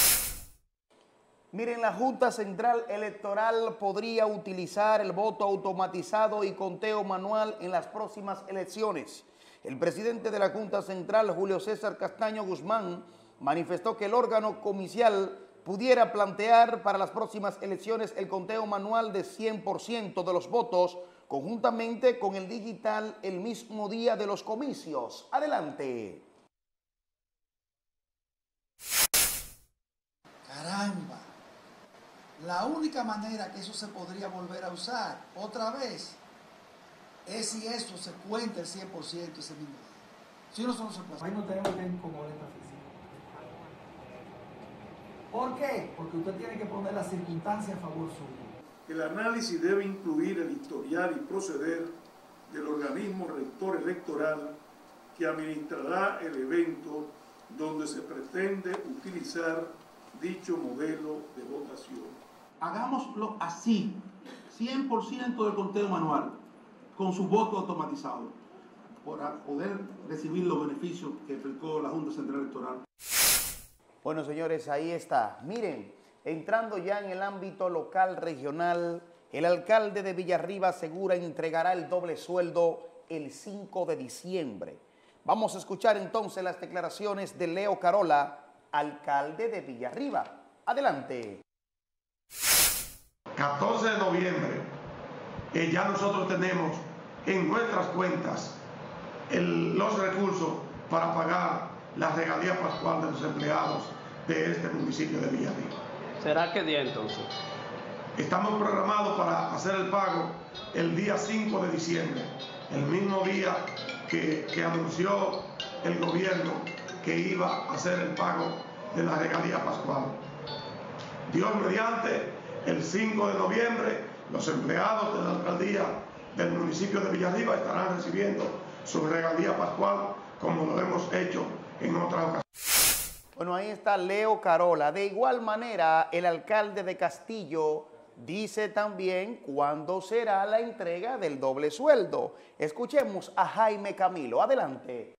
Miren, la Junta Central Electoral podría utilizar el voto automatizado y conteo manual en las próximas elecciones. El presidente de la Junta Central, Julio César Castaño Guzmán, manifestó que el órgano comicial pudiera plantear para las próximas elecciones el conteo manual de cien por ciento de los votos, conjuntamente con el digital el mismo día de los comicios. Adelante. Caramba, la única manera que eso se podría volver a usar otra vez es si eso se cuenta el cien por ciento ese mismo día. Si no, eso no se puede hacer. Ahí no tenemos que con boleta física. ¿Por qué? Porque usted tiene que poner las circunstancias a favor suyo. El análisis debe incluir el historial y proceder del organismo rector electoral que administrará el evento donde se pretende utilizar dicho modelo de votación. Hagámoslo así, cien por ciento del conteo manual, con su voto automatizado, para poder recibir los beneficios que aplicó la Junta Central Electoral. Bueno, señores, ahí está. Miren, entrando ya en el ámbito local regional, el alcalde de Villarriba asegura entregará el doble sueldo el cinco de diciembre. Vamos a escuchar entonces las declaraciones de Leo Carola, alcalde de Villarriba. Adelante. catorce de noviembre, eh, ya nosotros tenemos en nuestras cuentas el, los recursos para pagar la regalía pascual de los empleados de este municipio de Villarriba. ¿Será qué día entonces? Estamos programados para hacer el pago el día cinco de diciembre, el mismo día que, que anunció el gobierno que iba a hacer el pago de la regalía pascual. Dios mediante, el cinco de noviembre, los empleados de la alcaldía del municipio de Villarriba estarán recibiendo su regalía pascual como lo hemos hecho en otras ocasiones. Bueno, ahí está Leo Carola. De igual manera, el alcalde de Castillo dice también cuándo será la entrega del doble sueldo. Escuchemos a Jaime Camilo. Adelante.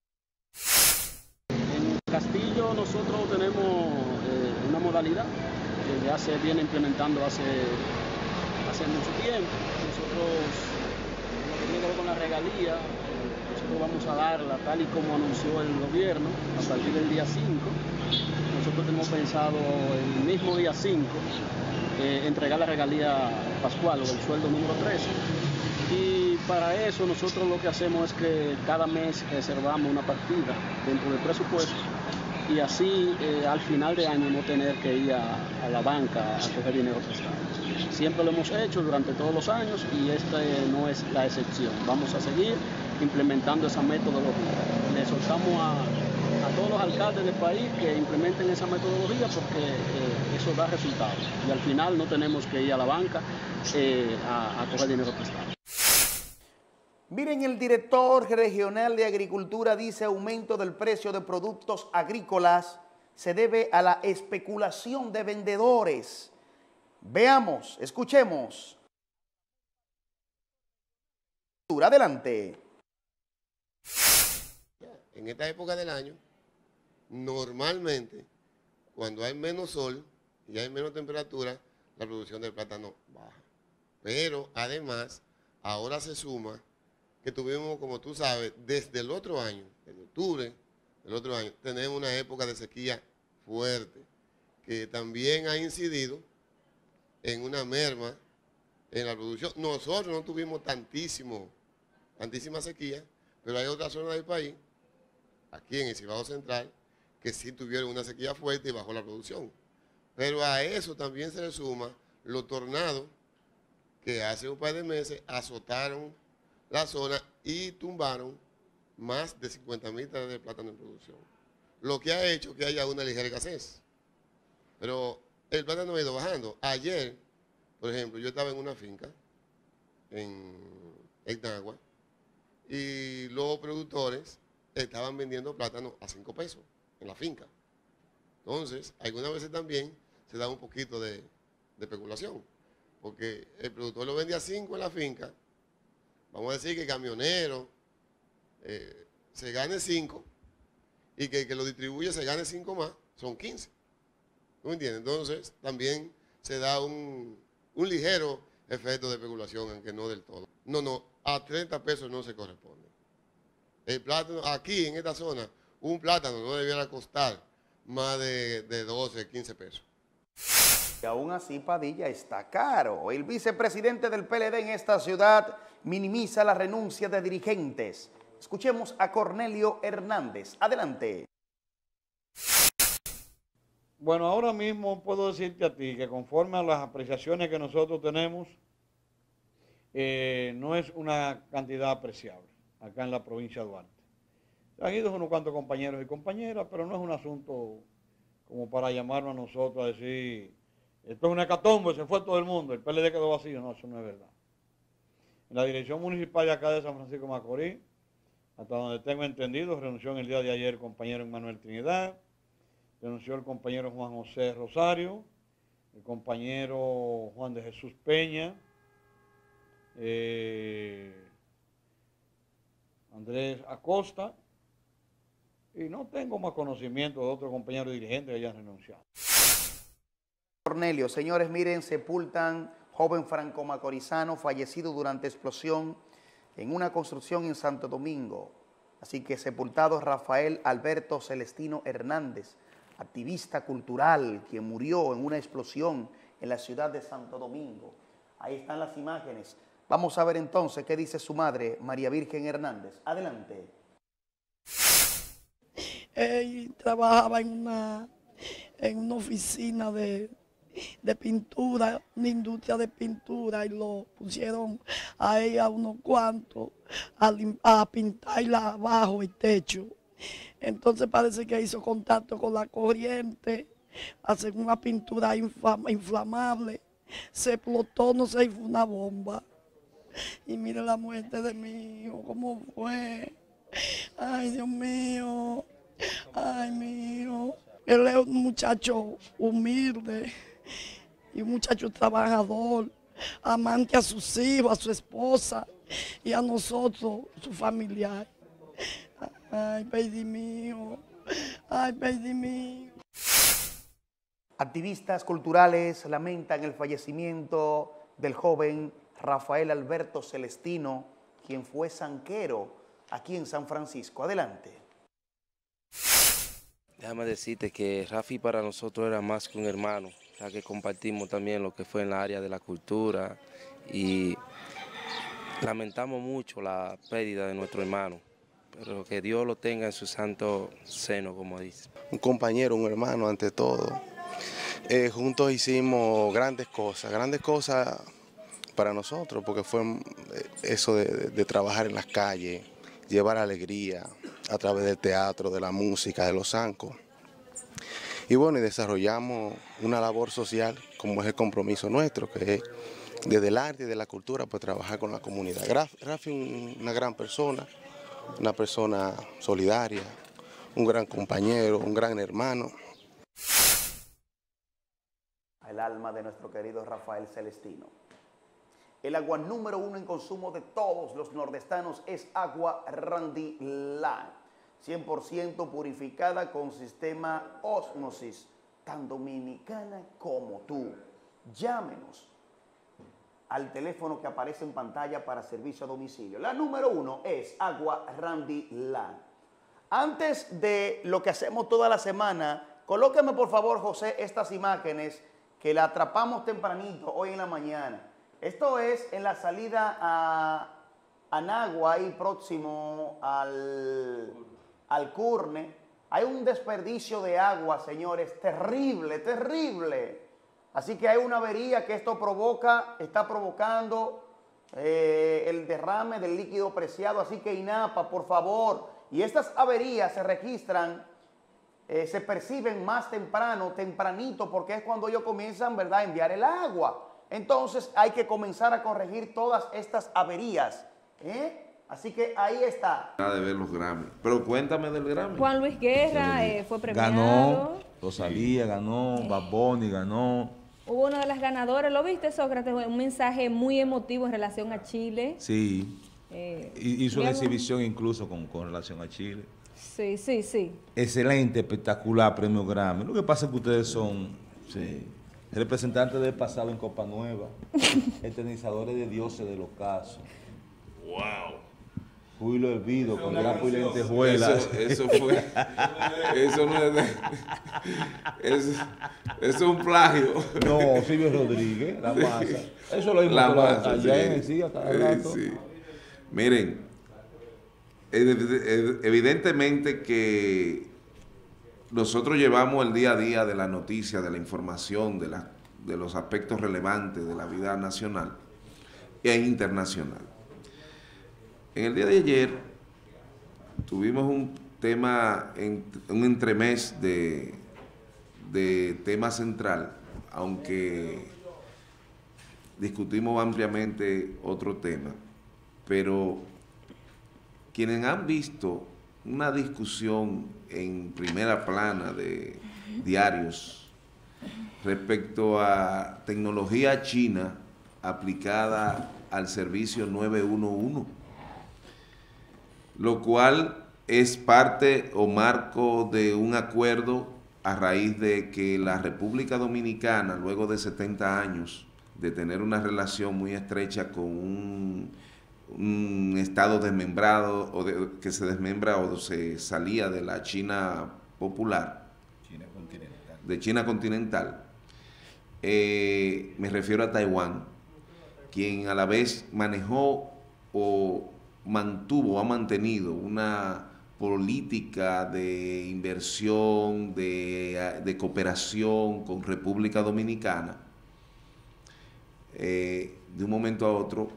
En Castillo nosotros tenemos eh, una modalidad que ya se viene implementando hace, hace mucho tiempo. Nosotros, lo que tiene que ver con la regalía, nosotros vamos a darla tal y como anunció el gobierno a partir del día cinco. Nosotros tenemos pensado el mismo día cinco eh, entregar la regalía pascual o el sueldo número trece. Y para eso nosotros lo que hacemos es que cada mes reservamos una partida dentro del presupuesto y así eh, al final de año no tener que ir a, a la banca a coger dinero prestado. Siempre lo hemos hecho durante todos los años y esta eh, no es la excepción. Vamos a seguir implementando esa metodología. Le soltamos a, a todos los alcaldes del país que implementen esa metodología porque eh, eso da resultados. Y al final no tenemos que ir a la banca eh, a, a coger dinero prestado. Miren, el director regional de Agricultura dice aumento del precio de productos agrícolas se debe a la especulación de vendedores. Veamos, escuchemos. Adelante. En esta época del año, normalmente, cuando hay menos sol y hay menos temperatura, la producción del plátano baja. Pero además, ahora se suma que tuvimos, como tú sabes, desde el otro año, en octubre del otro año, tenemos una época de sequía fuerte, que también ha incidido en una merma en la producción. Nosotros no tuvimos tantísimo, tantísima sequía, pero hay otras zonas del país, aquí en el Cibao Central, que sí tuvieron una sequía fuerte y bajó la producción. Pero a eso también se le suma los tornados que hace un par de meses azotaron la zona y tumbaron más de cincuenta mil toneladas de plátano en producción, lo que ha hecho que haya una ligera escasez. Pero el plátano ha ido bajando. Ayer, por ejemplo, yo estaba en una finca en Etnagua y los productores estaban vendiendo plátano a cinco pesos en la finca. Entonces, algunas veces también se da un poquito de, de especulación, porque el productor lo vende a cinco en la finca. Vamos a decir que el camionero eh, se gane cinco y que el que lo distribuye se gane cinco más, son quince. ¿Tú me entiendes? Entonces también se da un, un ligero efecto de especulación, aunque no del todo. No, no, a treinta pesos no se corresponde. El plátano, aquí en esta zona, un plátano no debiera costar más de, de doce, quince pesos. Y aún así Padilla está caro. El vicepresidente del P L D en esta ciudad minimiza la renuncia de dirigentes. Escuchemos a Cornelio Hernández. Adelante. Bueno, ahora mismo puedo decirte a ti que conforme a las apreciaciones que nosotros tenemos, eh, no es una cantidad apreciable acá en la provincia de Duarte. Han ido unos cuantos compañeros y compañeras, pero no es un asunto como para llamarnos a nosotros a decir, esto es una hecatombe, se fue todo el mundo, el P L D quedó vacío. No, eso no es verdad. En la dirección municipal de acá de San Francisco de Macorís, hasta donde tengo entendido, renunció en el día de ayer el compañero Emmanuel Trinidad, renunció el compañero Juan José Rosario, el compañero Juan de Jesús Peña, eh, Andrés Acosta, y no tengo más conocimiento de otros compañeros dirigentes que hayan renunciado. Cornelio, señores, miren, sepultan joven franco-macorizano fallecido durante explosión en una construcción en Santo Domingo. Así que sepultado Rafael Alberto Celestino Hernández, activista cultural, quien murió en una explosión en la ciudad de Santo Domingo. Ahí están las imágenes. Vamos a ver entonces qué dice su madre, María Virgen Hernández. Adelante. Él trabajaba en una, en una oficina de, de pintura, una industria de pintura, y lo pusieron a ella unos cuantos a, a pintarla abajo el techo. Entonces parece que hizo contacto con la corriente, hacen una pintura inflamable, se explotó, no sé, y fue una bomba. Y mire la muerte de mi hijo, cómo fue. Ay, Dios mío, ay, mi hijo. Él es un muchacho humilde y un muchacho trabajador, amante a sus hijos, a su esposa y a nosotros, su familiar. Ay, baby mío, ay, baby mío. Activistas culturales lamentan el fallecimiento del joven Rafael Alberto Celestino, quien fue zanquero aquí en San Francisco. Adelante. Déjame decirte que Rafi para nosotros era más que un hermano, ya que compartimos también lo que fue en la área de la cultura y lamentamos mucho la pérdida de nuestro hermano. Pero que Dios lo tenga en su santo seno, como dice. Un compañero, un hermano ante todo. Eh, juntos hicimos grandes cosas, grandes cosas para nosotros, porque fue eso de, de, de trabajar en las calles, llevar alegría a través del teatro, de la música, de los zancos. Y bueno, y desarrollamos una labor social, como es el compromiso nuestro, que es desde el arte y de la cultura, pues trabajar con la comunidad. Rafi, una gran persona, una persona solidaria, un gran compañero, un gran hermano. El alma de nuestro querido Rafael Celestino. El agua número uno en consumo de todos los nordestanos es agua Randy Land, cien por ciento purificada con sistema ósmosis, tan dominicana como tú. Llámenos al teléfono que aparece en pantalla para servicio a domicilio. La número uno es agua Randy Land. Antes de lo que hacemos toda la semana, colóqueme por favor, José, estas imágenes que la atrapamos tempranito hoy en la mañana. Esto es en la salida a Anagua, ahí próximo al, al Curne. Hay un desperdicio de agua, señores, terrible, terrible. Así que hay una avería que esto provoca, está provocando eh, el derrame del líquido preciado. Así que INAPA, por favor, y estas averías se registran, eh, se perciben más temprano, tempranito, porque es cuando ellos comienzan, ¿verdad?, a enviar el agua. Entonces hay que comenzar a corregir todas estas averías, ¿eh? Así que ahí está. Nada de ver los Grammy. Pero cuéntame del Grammy. Juan Luis Guerra eh, fue premiado. Ganó, Rosalía ganó, Eh. Bad Bunny ganó. Hubo una de las ganadoras, ¿lo viste, Sócrates? Un mensaje muy emotivo en relación a Chile. Sí, Eh, hizo una luego- exhibición incluso con, con relación a Chile. Sí, sí, sí. Excelente, espectacular premio Grammy. Lo que pasa es que ustedes son sí, representantes del pasado en Copa Nueva, eternizadores de dioses del ocaso. Wow. Puilo hervido con grapo y lentejuelas. Eso, eso fue. Eso no es de, eso, eso es un plagio. No, Silvio Rodríguez, la masa. Eso lo la masa, allá sí. en sí, cada rato. Sí. Miren, evidentemente que nosotros llevamos el día a día de la noticia, de la información, de, la, de los aspectos relevantes de la vida nacional e internacional. En el día de ayer tuvimos un tema, un entremés de, de tema central, aunque discutimos ampliamente otro tema, pero quienes han visto una discusión en primera plana de diarios respecto a tecnología china aplicada al servicio nueve uno uno, lo cual es parte o marco de un acuerdo a raíz de que la República Dominicana, luego de setenta años de tener una relación muy estrecha con un, un estado desmembrado, o de, que se desmembra o se salía de la China popular, China continental. de China continental, eh, me refiero a Taiwán, quien a la vez manejó o mantuvo, ha mantenido una política de inversión, de, de cooperación con República Dominicana. Eh, de un momento a otro,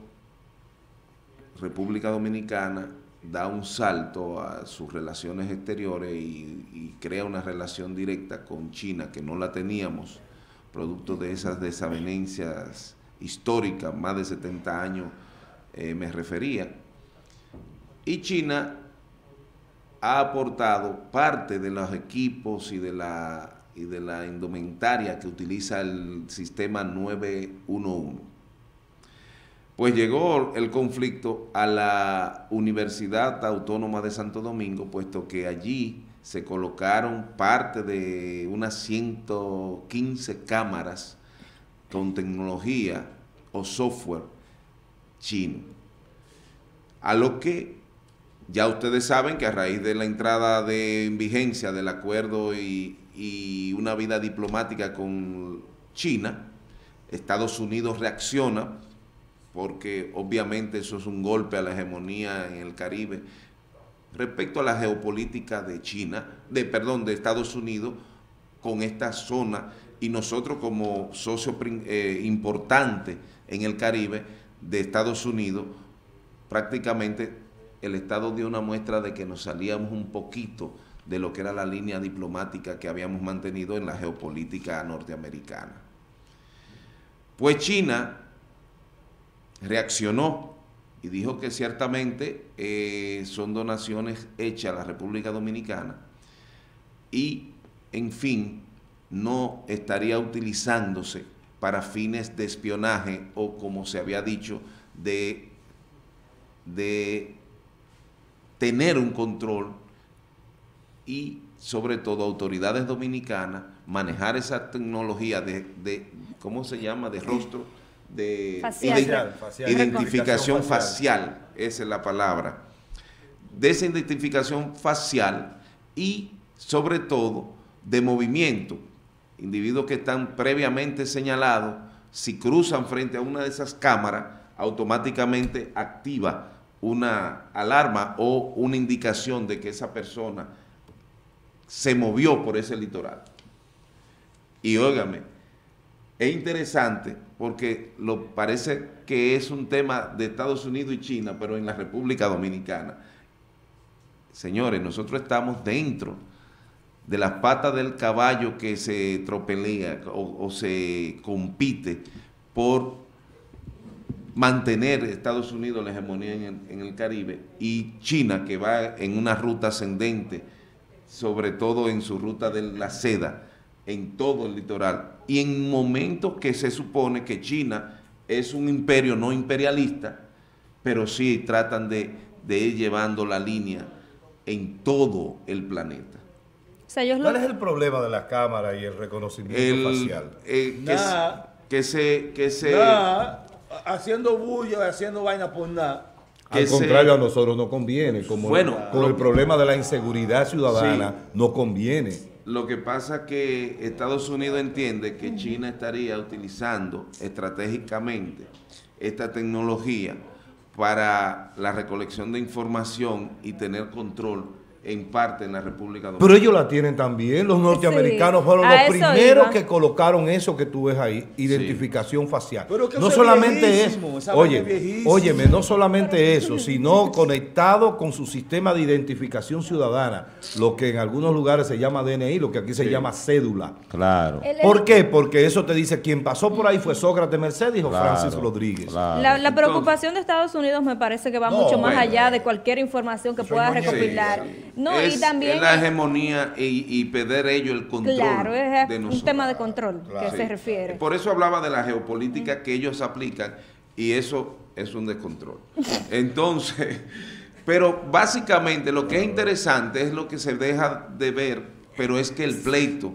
República Dominicana da un salto a sus relaciones exteriores y, y crea una relación directa con China que no la teníamos, producto de esas desavenencias históricas, más de setenta años eh, me refería. Y China ha aportado parte de los equipos y de la, y de la indumentaria que utiliza el sistema nueve uno uno. Pues llegó el conflicto a la Universidad Autónoma de Santo Domingo, puesto que allí se colocaron parte de unas ciento quince cámaras con tecnología o software chino. A lo que ya ustedes saben que a raíz de la entrada de en vigencia del acuerdo y, y una vida diplomática con China, Estados Unidos reacciona, porque obviamente eso es un golpe a la hegemonía en el Caribe, respecto a la geopolítica de China, de perdón, de Estados Unidos con esta zona, y nosotros como socio eh, importante en el Caribe de Estados Unidos, prácticamente el Estado dio una muestra de que nos salíamos un poquito de lo que era la línea diplomática que habíamos mantenido en la geopolítica norteamericana. Pues China reaccionó y dijo que ciertamente eh, son donaciones hechas a la República Dominicana y, en fin, no estaría utilizándose para fines de espionaje o, como se había dicho, de, de tener un control y, sobre todo, autoridades dominicanas manejar esa tecnología de, de ¿cómo se llama?, de rostro, de facial. Ident facial. identificación facial. facial, esa es la palabra, de esa identificación facial y, sobre todo, de movimiento. Individuos que están previamente señalados, si cruzan frente a una de esas cámaras, automáticamente activa una alarma o una indicación de que esa persona se movió por ese litoral. Y óigame, es interesante porque lo, parece que es un tema de Estados Unidos y China, pero en la República Dominicana. Señores, nosotros estamos dentro de las patas del caballo que se tropelea o, o se compite por mantener Estados Unidos la hegemonía en el, en el Caribe, y China, que va en una ruta ascendente, sobre todo en su ruta de la seda, en todo el litoral, y en momentos que se supone que China es un imperio no imperialista, pero sí tratan de, de ir llevando la línea en todo el planeta. O sea, ellos ¿Cuál lo... es el problema de la cámara y el reconocimiento El, facial? eh, que, Nada. que se... Que se Nada, haciendo bulla, haciendo vaina por nada. Al que contrario, se, a nosotros no conviene. Como bueno, con lo, el problema de la inseguridad ciudadana, sí, no conviene. Lo que pasa es que Estados Unidos entiende que China estaría utilizando estratégicamente esta tecnología para la recolección de información y tener control en parte en la República Dominicana. Pero ellos la tienen también, los norteamericanos sí, fueron los primeros iba. que colocaron eso que tú ves ahí, identificación sí. facial. Pero que no solamente eso, oye, óyeme, no solamente eso, sino conectado con su sistema de identificación ciudadana, lo que en algunos lugares se llama D N I, lo que aquí se sí. llama cédula. Claro. ¿Por qué? Porque eso te dice, quien pasó por ahí fue Sócrates Mercedes o claro, Francis Rodríguez. Claro. La, la preocupación Entonces, de Estados Unidos me parece que va no, mucho más bueno, allá de cualquier información que pueda recopilar. Sí, sí. No, es, y también es la hegemonía y, y perder ellos el control. Claro, es de un tema de control claro. que sí. se refiere. Por eso hablaba de la geopolítica mm. que ellos aplican y eso es un descontrol. Entonces, pero básicamente lo que es interesante es lo que se deja de ver, pero es que el pleito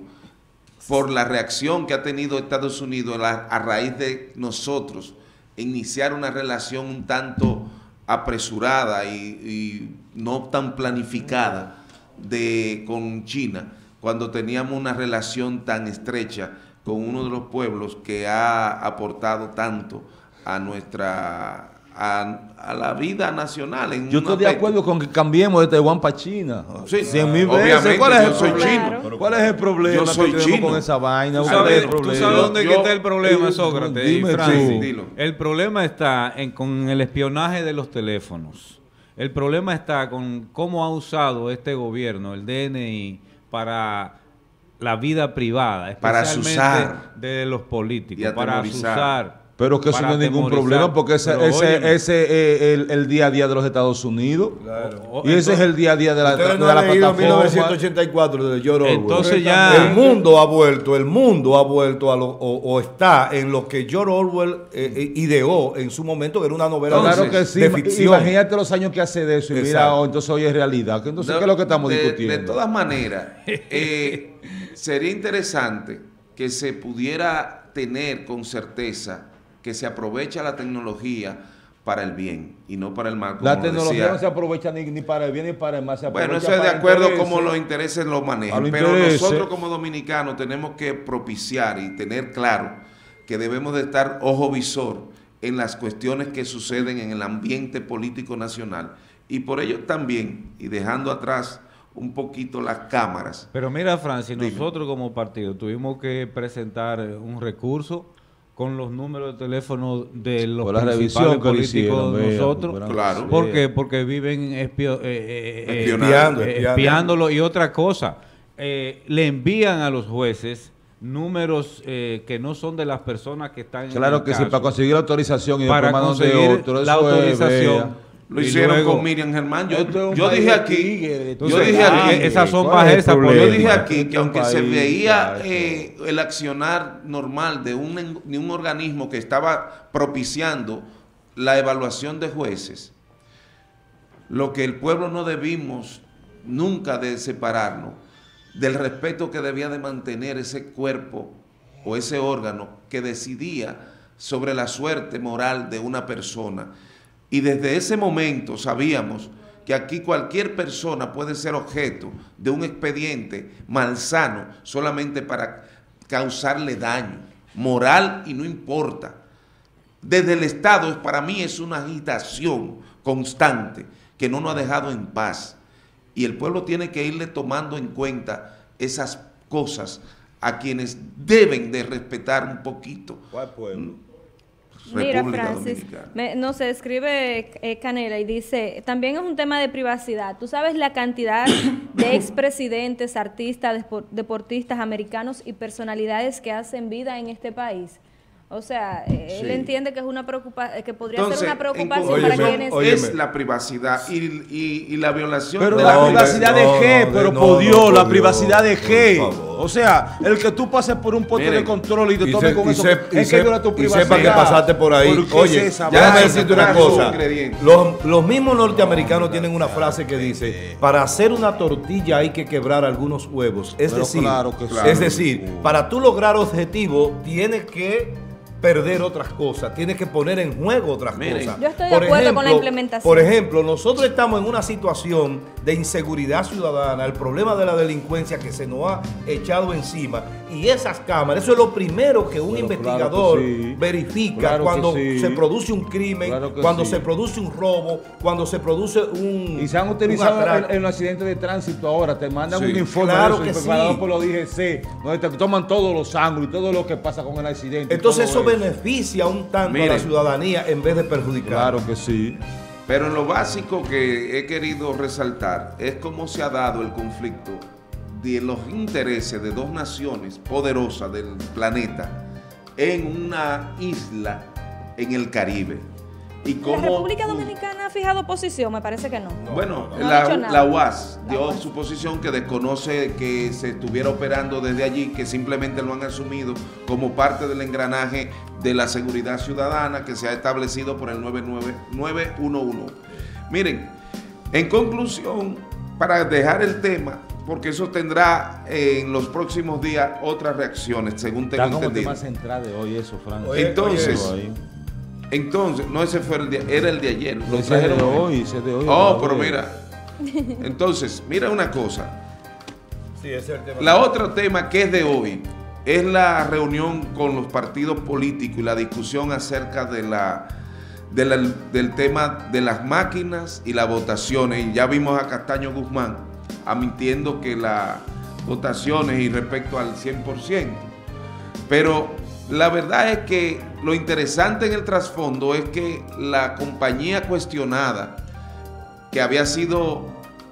por la reacción que ha tenido Estados Unidos a, a raíz de nosotros iniciar una relación un tanto apresurada y, y no tan planificada de, con China, cuando teníamos una relación tan estrecha con uno de los pueblos que ha aportado tanto a nuestra a, a la vida nacional. En yo estoy de acuerdo con que cambiemos de Taiwán para China. Sí, cien mil veces. ¿Cuál es el yo soy problema? chino. ¿Cuál es el problema yo soy que chino. con esa vaina? ¿Tú sabes, ¿Tú ¿tú sabes dónde yo, está el problema, Sócrates y Francis? Sí, el problema está en, con el espionaje de los teléfonos. El problema está con cómo ha usado este gobierno, el D N I, para la vida privada, especialmente para de los políticos, para usar. Pero que eso no es ningún problema, porque ese, ese, ese es el, el día a día de los Estados Unidos. Claro. Y ese entonces, es el día a día de la, de no la plataforma. mil novecientos ochenta y cuatro de George Orwell. Entonces ya... El mundo ha vuelto, el mundo ha vuelto a lo, o, o está en lo que George Orwell eh, ideó en su momento, que era una novela claro de, que sí, de ficción. Imagínate los años que hace de eso y Exacto. mira, oh, entonces hoy es realidad. Entonces, de, ¿qué es lo que estamos de, discutiendo? De todas maneras, eh, sería interesante que se pudiera tener con certeza que se aprovecha la tecnología para el bien y no para el mal. Como la tecnología decía. no se aprovecha ni, ni para el bien ni para el mal. Se bueno, eso es de acuerdo a cómo los intereses lo manejan. Lo pero interese. nosotros como dominicanos tenemos que propiciar y tener claro que debemos de estar ojo visor en las cuestiones que suceden en el ambiente político nacional. Y por ello también, y dejando atrás un poquito las cámaras. Pero mira, Francis, nosotros como partido tuvimos que presentar un recurso con los números de teléfono de los la principales políticos hicieron, de nosotros. Vean, claro. ¿Por qué? Porque viven espio, eh, eh, espiando, eh, espiando. espiándolo. Y otra cosa, eh, le envían a los jueces números eh, que no son de las personas que están claro en el que caso, sí, para conseguir la autorización y para manos conseguir de otro, la autorización. Lo hicieron luego, con Miriam Germán. Yo, yo dije aquí, tigre, yo dije aquí, esas son bajezas. Yo dije aquí que aunque se veía eh, el accionar normal de un, de un organismo que estaba propiciando la evaluación de jueces, lo que el pueblo no debimos nunca de separarnos del respeto que debía de mantener ese cuerpo o ese órgano que decidía sobre la suerte moral de una persona. Y desde ese momento sabíamos que aquí cualquier persona puede ser objeto de un expediente malsano solamente para causarle daño moral y no importa. Desde el Estado para mí es una agitación constante que no nos ha dejado en paz. Y el pueblo tiene que irle tomando en cuenta esas cosas a quienes deben de respetar un poquito. ¿Cuál pueblo? Mira, República Francis, me, no se escribe eh, Canela y dice, también es un tema de privacidad. ¿Tú sabes la cantidad de expresidentes, artistas, deportistas americanos y personalidades que hacen vida en este país? O sea, sí. él entiende que es una preocupa que podría Entonces, ser una preocupación óyeme, para quienes... Óyeme. Es la privacidad y, y, y la violación pero de la la privacidad no, de qué, no, pero no, por Dios, no, la por privacidad Dios, de qué. O sea, el que tú pases por un poste de control y te tomes con y eso, se, es y que viola tu y privacidad. sepa que pasaste por ahí. Oye, es déjame decirte una cosa. Los, los mismos norteamericanos tienen una frase que dice, para hacer una tortilla hay que quebrar algunos huevos. Es pero decir, claro que es decir, para tú lograr objetivo tienes que perder otras cosas, tiene que poner en juego otras Miren, cosas. yo estoy de acuerdo con la implementación. Por ejemplo, nosotros estamos en una situación de inseguridad ciudadana, el problema de la delincuencia que se nos ha echado encima, y esas cámaras, eso es lo primero que un Pero investigador claro que sí. verifica Claro que cuando sí. se produce un crimen, Claro que cuando sí. se produce un robo, cuando se produce un Y se han un utilizado atraco. en, en los accidentes de tránsito ahora, te mandan Sí, un informe claro de que eso, preparado sí. por los D G C, donde te toman todos los ángulos y todo lo que pasa con el accidente. Entonces eso todo beneficia un tanto a la Miren. ciudadanía en vez de perjudicar. Claro que sí. Pero en lo básico que he querido resaltar es cómo se ha dado el conflicto de los intereses de dos naciones poderosas del planeta en una isla en el Caribe. Y ¿La cómo, República Dominicana ha fijado posición? Me parece que no. bueno, No ha la, dicho nada. la U A S La dio U A S. su posición, que desconoce que se estuviera operando desde allí, que simplemente lo han asumido como parte del engranaje de la seguridad ciudadana que se ha establecido por el nueve nueve uno uno. Miren, en conclusión, para dejar el tema, porque eso tendrá eh, en los próximos días otras reacciones, según tengo Está como entendido. tema central de hoy eso, Frank. Entonces, Oye, oye. entonces, no, ese fue el de, era el de ayer. Lo Ese es trajeron de hoy. hoy, ese es de hoy. Oh, otra pero vez. mira. Entonces, mira una cosa. Sí, ese es el tema. La otro tema que es de hoy es la reunión con los partidos políticos y la discusión acerca de la, de la- del tema de las máquinas y las votaciones. Y ya vimos a Castaño Guzmán admitiendo que las votaciones y respecto al cien por ciento. Pero la verdad es que lo interesante en el trasfondo es que la compañía cuestionada, que había sido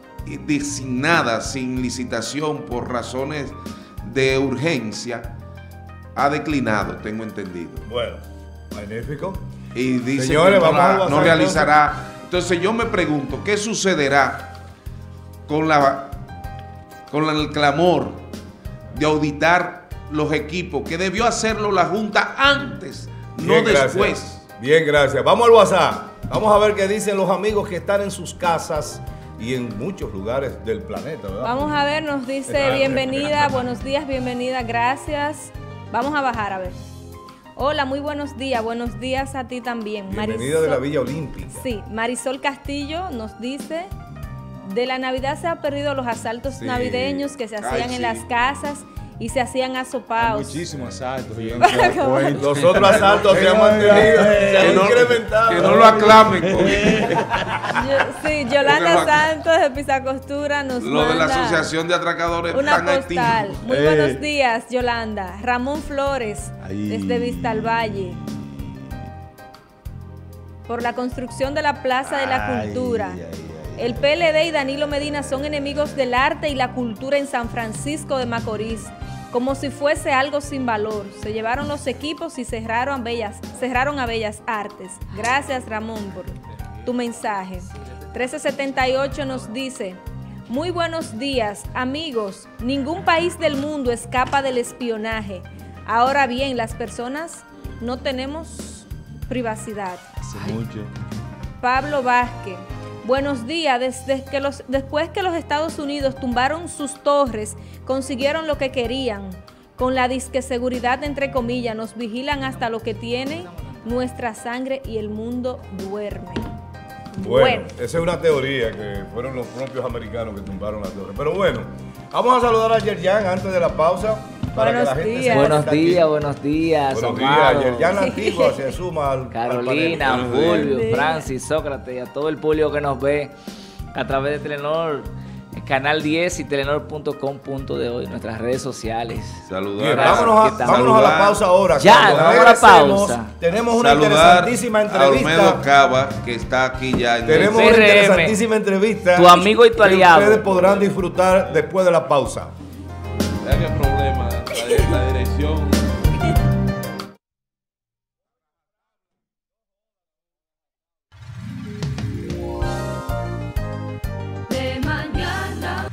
designada sin licitación por razones de urgencia, ha declinado, tengo entendido. Bueno, magnífico. Y dice Señores, que no, vamos a la- avanzar, no realizará. Entonces yo me pregunto, ¿qué sucederá con la con la- el clamor de auditar los equipos, que debió hacerlo la Junta antes, no Bien, después? gracias. Bien, gracias. Vamos al WhatsApp. Vamos a ver qué dicen los amigos que están en sus casas y en muchos lugares del planeta, ¿verdad? Vamos a ver, nos dice bienvenida, buenos días, bienvenida, gracias. Vamos a bajar a ver. Hola, muy buenos días, buenos días a ti también. Bienvenida de la Villa Olímpica. Sí, Marisol Castillo nos dice, de la Navidad se han perdido los asaltos Sí. navideños que se Ay, hacían sí. en las casas y se hacían asopados. Muchísimos asaltos. yo no Para me doy acabar. cuenta. Los otros asaltos se han mantenido, se han Que no- incrementado. que no lo aclamen. Yo- sí, Yolanda Porque lo- Santos de Pisacostura nos Lo de la manda Asociación de Atracadores una están activos. postal. Muy Eh. buenos días, Yolanda. Ramón Flores, Ay. desde Vista al Valle. Por la construcción de la Plaza de la Ay, Cultura. ay, ay, El P L D y Danilo Medina son enemigos del arte y la cultura en San Francisco de Macorís, como si fuese algo sin valor. Se llevaron los equipos y cerraron a Bellas, cerraron a Bellas Artes. Gracias, Ramón, por tu mensaje. trece setenta y ocho nos dice, muy buenos días, amigos. Ningún país del mundo escapa del espionaje. Ahora bien, las personas no tenemos privacidad. Hace mucho. Pablo Vázquez. Buenos días. Desde que los, después que los Estados Unidos tumbaron sus torres, consiguieron lo que querían. Con la disque seguridad, entre comillas, nos vigilan hasta lo que tiene nuestra sangre y el mundo duerme. Bueno, esa es una teoría que fueron los propios americanos que tumbaron la torre. Pero bueno, vamos a saludar a Yerjan antes de la pausa. Para Buenos que la gente días. sepa que Buenos está aquí. días, buenos días, Buenos Omar. días, Yerjan la Antigua se suma al Carolina, al panel. Buenos Fulvio, días. Francis, Sócrates y a todo el público que nos ve a través de Telenor, Canal diez y telenor punto com punto de hoy, nuestras redes sociales. Saludar. Bien, Gracias, vámonos, ¿qué a, tal? vámonos a la pausa ahora. Ya, Cuando vamos a la regresemos, pausa. Tenemos una Saludar interesantísima a entrevista. Olmedo Cava, que está aquí ya en Tenemos el una C R M, interesantísima entrevista. tu amigo y tu que aliado. ustedes podrán disfrutar después de la pausa. ¿Sabes qué problema? La, la dirección. De mañana,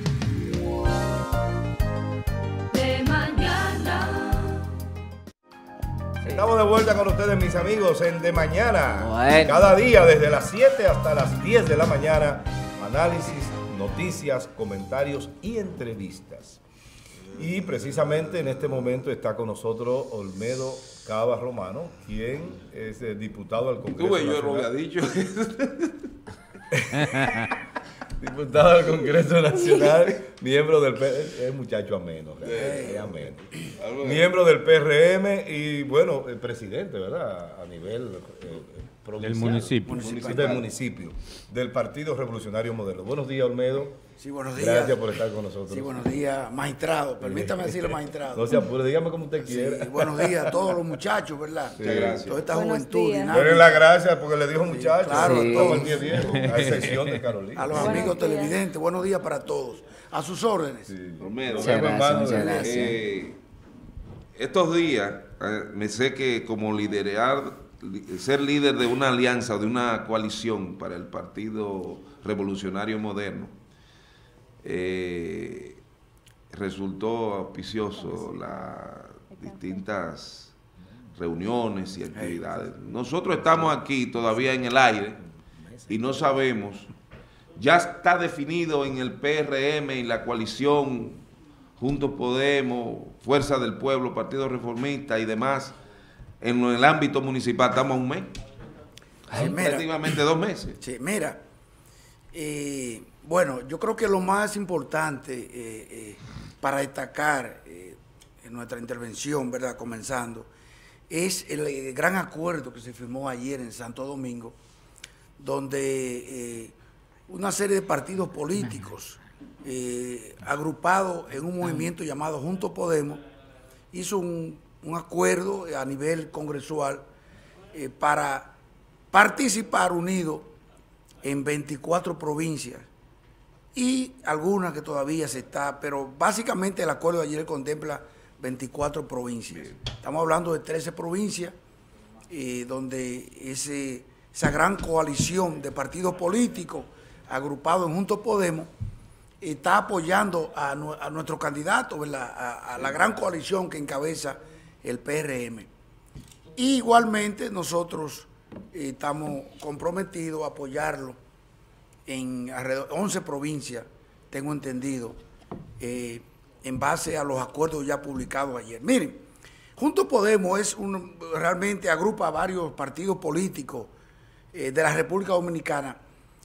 de mañana. Estamos de vuelta con ustedes, mis amigos, en De Mañana. Bueno. Cada día, desde las siete hasta las diez de la mañana, análisis, noticias, comentarios y entrevistas. Y precisamente en este momento está con nosotros Olmedo Cava Romano, quien es el diputado al Congreso Tú, yo Nacional. lo había dicho. Diputado del Congreso Nacional, miembro del P R M, es muchacho ameno, es ameno. Miembro del P R M y, bueno, el presidente, ¿verdad? A nivel eh, provincial. Del municipio. Municipal. Del municipio, del Partido Revolucionario Moderno. Buenos días, Olmedo. Sí, buenos días. Gracias por estar con nosotros. Sí, buenos días, magistrado. Permítame decirle magistrado. No se apure, dígame como usted Sí, quiera. buenos días a todos los muchachos, ¿verdad? Sí, gracias. Toda esta Buenos juventud días. dinámica. Denle las gracias porque le dijo muchachos. Claro, sí. a todos. Como el viejo, a excepción de Carolina. A los Buenos amigos días. televidentes, buenos días para todos. A sus órdenes. Sí. Olmedo, Muchas gracias, hermano, muchas gracias. Eh, estos días, eh, me sé que como liderar, li- ser líder de una alianza o de una coalición para el Partido Revolucionario Moderno, eh, resultó auspicioso las distintas reuniones y actividades. Nosotros estamos aquí todavía en el aire y no sabemos, ya está definido en el P R M y la coalición Juntos Podemos, Fuerza del Pueblo, Partido Reformista y demás, en el ámbito municipal estamos a un mes, Sí, mira. prácticamente dos meses. Sí, mira, eh, bueno, yo creo que lo más importante eh, eh, para destacar eh, en nuestra intervención, ¿verdad? Comenzando, es el, eh, gran acuerdo que se firmó ayer en Santo Domingo, donde eh, una serie de partidos políticos eh, agrupados en un movimiento llamado Juntos Podemos hizo un, un acuerdo a nivel congresual eh, para participar unidos en veinticuatro provincias y algunas que todavía se está, pero básicamente el acuerdo de ayer contempla veinticuatro provincias. Estamos hablando de trece provincias eh, donde ese, esa gran coalición de partidos políticos agrupados en Juntos Podemos está apoyando a, nu- a nuestro candidato, ¿verdad? A, a la gran coalición que encabeza el P R M. Y igualmente nosotros eh, estamos comprometidos a apoyarlo en alrededor de once provincias, tengo entendido, eh, en base a los acuerdos ya publicados ayer. Miren, Juntos Podemos es un, realmente agrupa a varios partidos políticos eh, de la República Dominicana,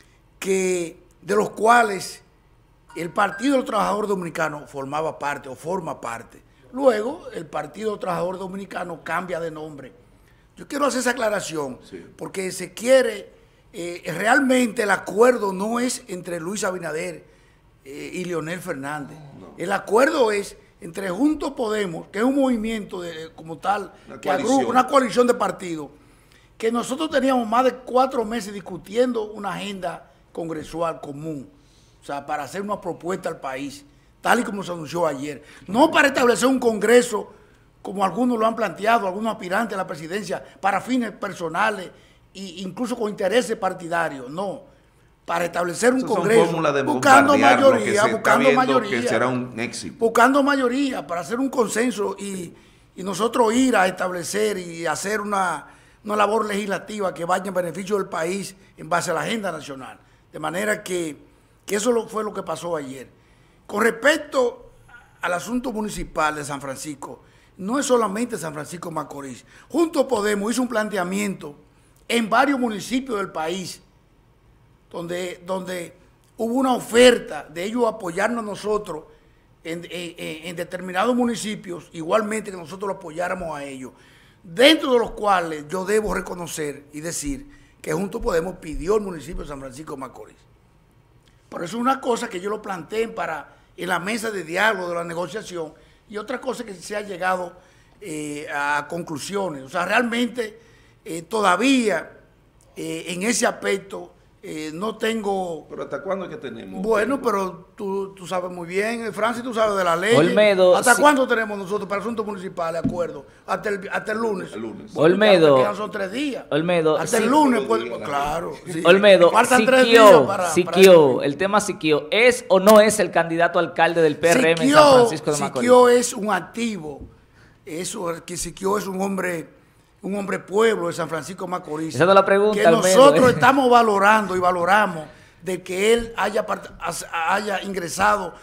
que, de los cuales el Partido del Trabajador Dominicano formaba parte o forma parte. Luego, el Partido Trabajador Dominicano cambia de nombre. Yo quiero hacer esa aclaración, sí, porque se quiere, eh, realmente el acuerdo no es entre Luis Abinader eh, y Leonel Fernández. No. El acuerdo es entre Juntos Podemos, que es un movimiento de, como tal, una que coalición. agrupa una coalición de partidos, que nosotros teníamos más de cuatro meses discutiendo una agenda congresual común, o sea, para hacer una propuesta al país, tal y como se anunció ayer. No para establecer un congreso, como algunos lo han planteado, algunos aspirantes a la presidencia, para fines personales e incluso con intereses partidarios, no. Para establecer un Esas congreso, de buscando mayoría, buscando mayoría, que será un éxito. buscando mayoría para hacer un consenso y, y nosotros ir a establecer y hacer una, una labor legislativa que vaya en beneficio del país en base a la agenda nacional. De manera que, que eso fue lo que pasó ayer. Con respecto al asunto municipal de San Francisco, no es solamente San Francisco de Macorís. Juntos Podemos hizo un planteamiento en varios municipios del país, donde, donde hubo una oferta de ellos apoyarnos nosotros en, en, en determinados municipios, igualmente que nosotros lo apoyáramos a ellos, dentro de los cuales yo debo reconocer y decir que Juntos Podemos pidió el municipio de San Francisco de Macorís. Pero eso es una cosa que yo lo planteé para, en la mesa de diálogo de la negociación, y otra cosa que se ha llegado eh, a conclusiones. O sea, realmente eh, todavía eh, en ese aspecto eh, no tengo... ¿Pero hasta cuándo es que tenemos? Bueno, pero tú, tú sabes muy bien, Francis, tú sabes de la ley. Olmedo, ¿Hasta sí. cuándo tenemos nosotros para asuntos municipales, de acuerdo? Hasta el, hasta el lunes. El lunes. Bueno, Olmedo. ya son tres días. Olmedo. Hasta sí. el lunes, pues, pues, claro. Sí. Olmedo, Faltan tres días Siquio, para... Siquio, para el tema Siquio, ¿es o no es el candidato alcalde del P R M en San Francisco de Macorís? Siquio es un activo. Eso, que Siquio es un hombre... un hombre pueblo de San Francisco de Macorís. Esa es la pregunta, que Olmedo, nosotros eh. estamos valorando y valoramos de que él haya, haya ingresado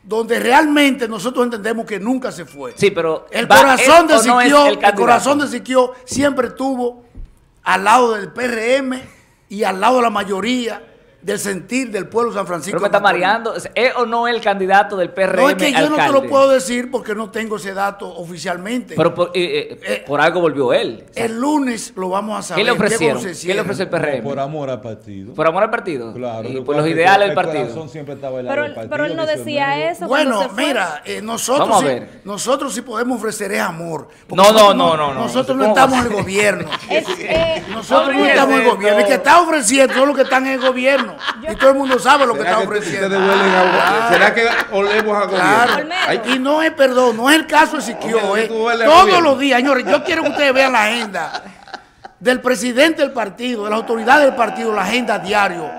donde realmente nosotros entendemos que nunca se fue. Sí, pero el va- corazón ¿es de o no es Siquio, el el, candidato? corazón de Siquio siempre estuvo al lado del P R M y al lado de la mayoría del sentir del pueblo de San Francisco. Pero me está de Macorís. mareando. ¿Es o no el candidato del P R M No, es que yo no te lo alcalde? puedo decir porque no tengo ese dato oficialmente. Pero por, eh, eh, por algo volvió él. O sea, el lunes lo vamos a saber. ¿Qué le ofrecieron? cuando se ¿Qué le cierre. ofreció el P R M? Por amor al partido. ¿Por amor al partido? Claro. Y yo por creo los que ideales del el partido. corazón siempre estaba al lado Pero, del partido, pero él no que es el decía medio. eso. cuando Bueno, se fue. mira, eh, nosotros, Vamos a sí, ver. nosotros sí podemos ofrecer es amor. Porque No, no, nosotros no, no, no. Nosotros no ¿Cómo estamos va en a el ser? gobierno. Es, eh, Nosotros no Olvídese, estamos en el gobierno. El que no. está ofreciendo son los que están en el gobierno. Y todo el mundo sabe lo que ¿Será está que ofreciendo. ustedes huelen a- ¿Será que olemos a Claro. gobierno? Ay, Y no es, perdón, no es el caso de Siquio. Oye, eh. tú hueles a Todos gobierno. los días, señores, yo quiero que ustedes vean la agenda del presidente del partido, de la autoridad del partido, la agenda diario.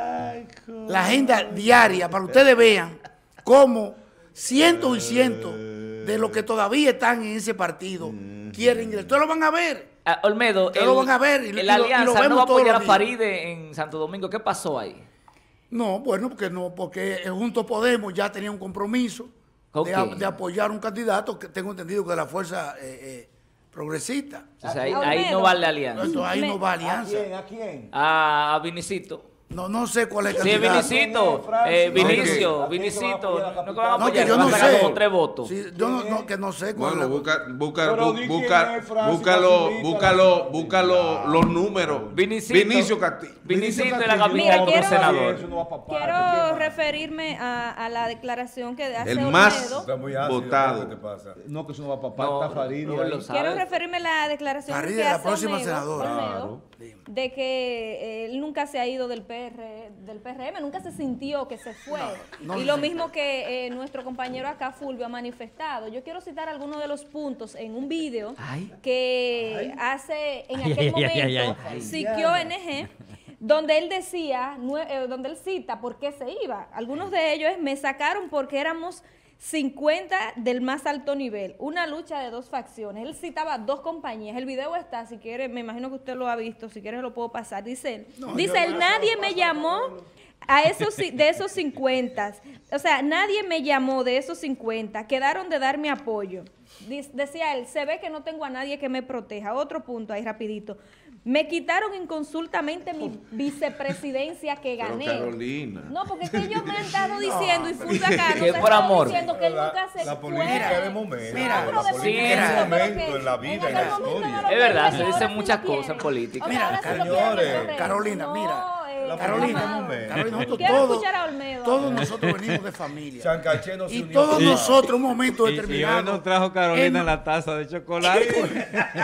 La agenda diaria, para que ustedes vean cómo cientos y cientos de los que todavía están en ese partido quieren ingresar. Ustedes lo van a ver. Ah, Olmedo, Ustedes lo van a ver y- y el lo- y lo Alianza no vemos va a todos apoyar los a días. Faride en Santo Domingo. ¿Qué pasó ahí? No, bueno, porque no, porque Juntos Podemos ya tenía un compromiso ¿Con de, quién? de apoyar un candidato que tengo entendido que es la fuerza eh, eh, progresista. O sea, ahí, Olmedo. ahí no vale alianza. Entonces, ahí Me- no va alianza. ¿A quién? A, a Vinicito. No, no sé cuál es el Sí, candidato. Vinicito. Francis? Eh, No, Vinicio, que- Vinicito. ¿a quién No que que van a No, apoyar, que yo van no a sacar sé. como tres votos. Sí, yo no, no, que no sé cuál Bueno, es la- busca, busca, Pero bu- di busca, quién es, Francis, búscalo, facilita búscalo, la- búscalo los números. Vinicito. Vinicio Castillo. Vinicito de la Castillo, gabinete no, como quiero- senador. Eso no va pa' parte, ¿quién Quiero más? referirme a, a la declaración que hace El más Olmedo. Está muy ácido, votado. ¿qué te pasa? No, que eso no va para No, parte, Farid. no, lo sabe. Quiero referirme a la declaración Faride, que la hace próxima Olmedo, senadora. Olmedo, de que eh, él nunca se ha ido del P R, del P R M, nunca se sintió que se fue. No, no y se lo sintió. mismo que eh, nuestro compañero acá, Fulvio, ha manifestado. Yo quiero citar algunos de los puntos en un video Ay. que hace en Ay, aquel ay, ay, ay, momento ay. Siquio N G, donde él decía, nue- eh, donde él cita por qué se iba. Algunos de ellos es, me sacaron porque éramos cincuenta del más alto nivel, una lucha de dos facciones. Él citaba dos compañías. El video está, si quiere, me imagino que usted lo ha visto, si quiere lo puedo pasar. Dice él, dice él, nadie me llamó a esos ci- de esos cincuenta. O sea, nadie me llamó de esos cincuenta. Quedaron de darme apoyo. Dic- Decía él, se ve que no tengo a nadie que me proteja. Otro punto ahí rapidito. Me quitaron inconsultamente mi vicepresidencia que Pero gané. Carolina. No, porque es que ellos me han estado diciendo y Fulvio acá Que nos ha por estado amor. diciendo que él nunca se La fue. política es de momento. Mira, pero la de política momento, es de pero momento que en la en vida, en aquel la momento no historia. lo Es verdad, quieren, se ahora dicen sí muchas lo quieren. cosas en política. O sea, Mira, ahora sí lo señores, quieren correr. Carolina, No, mira, eh, La Carolina, política es de Amado. momento. Carolina, nosotros Quiero todos, escuchar a Olmedo. todos nosotros venimos de familia. San Caché no se Y unió todos con- nosotros, un momento Y, y hoy determinado, nos trajo Carolina en- en la taza de chocolate.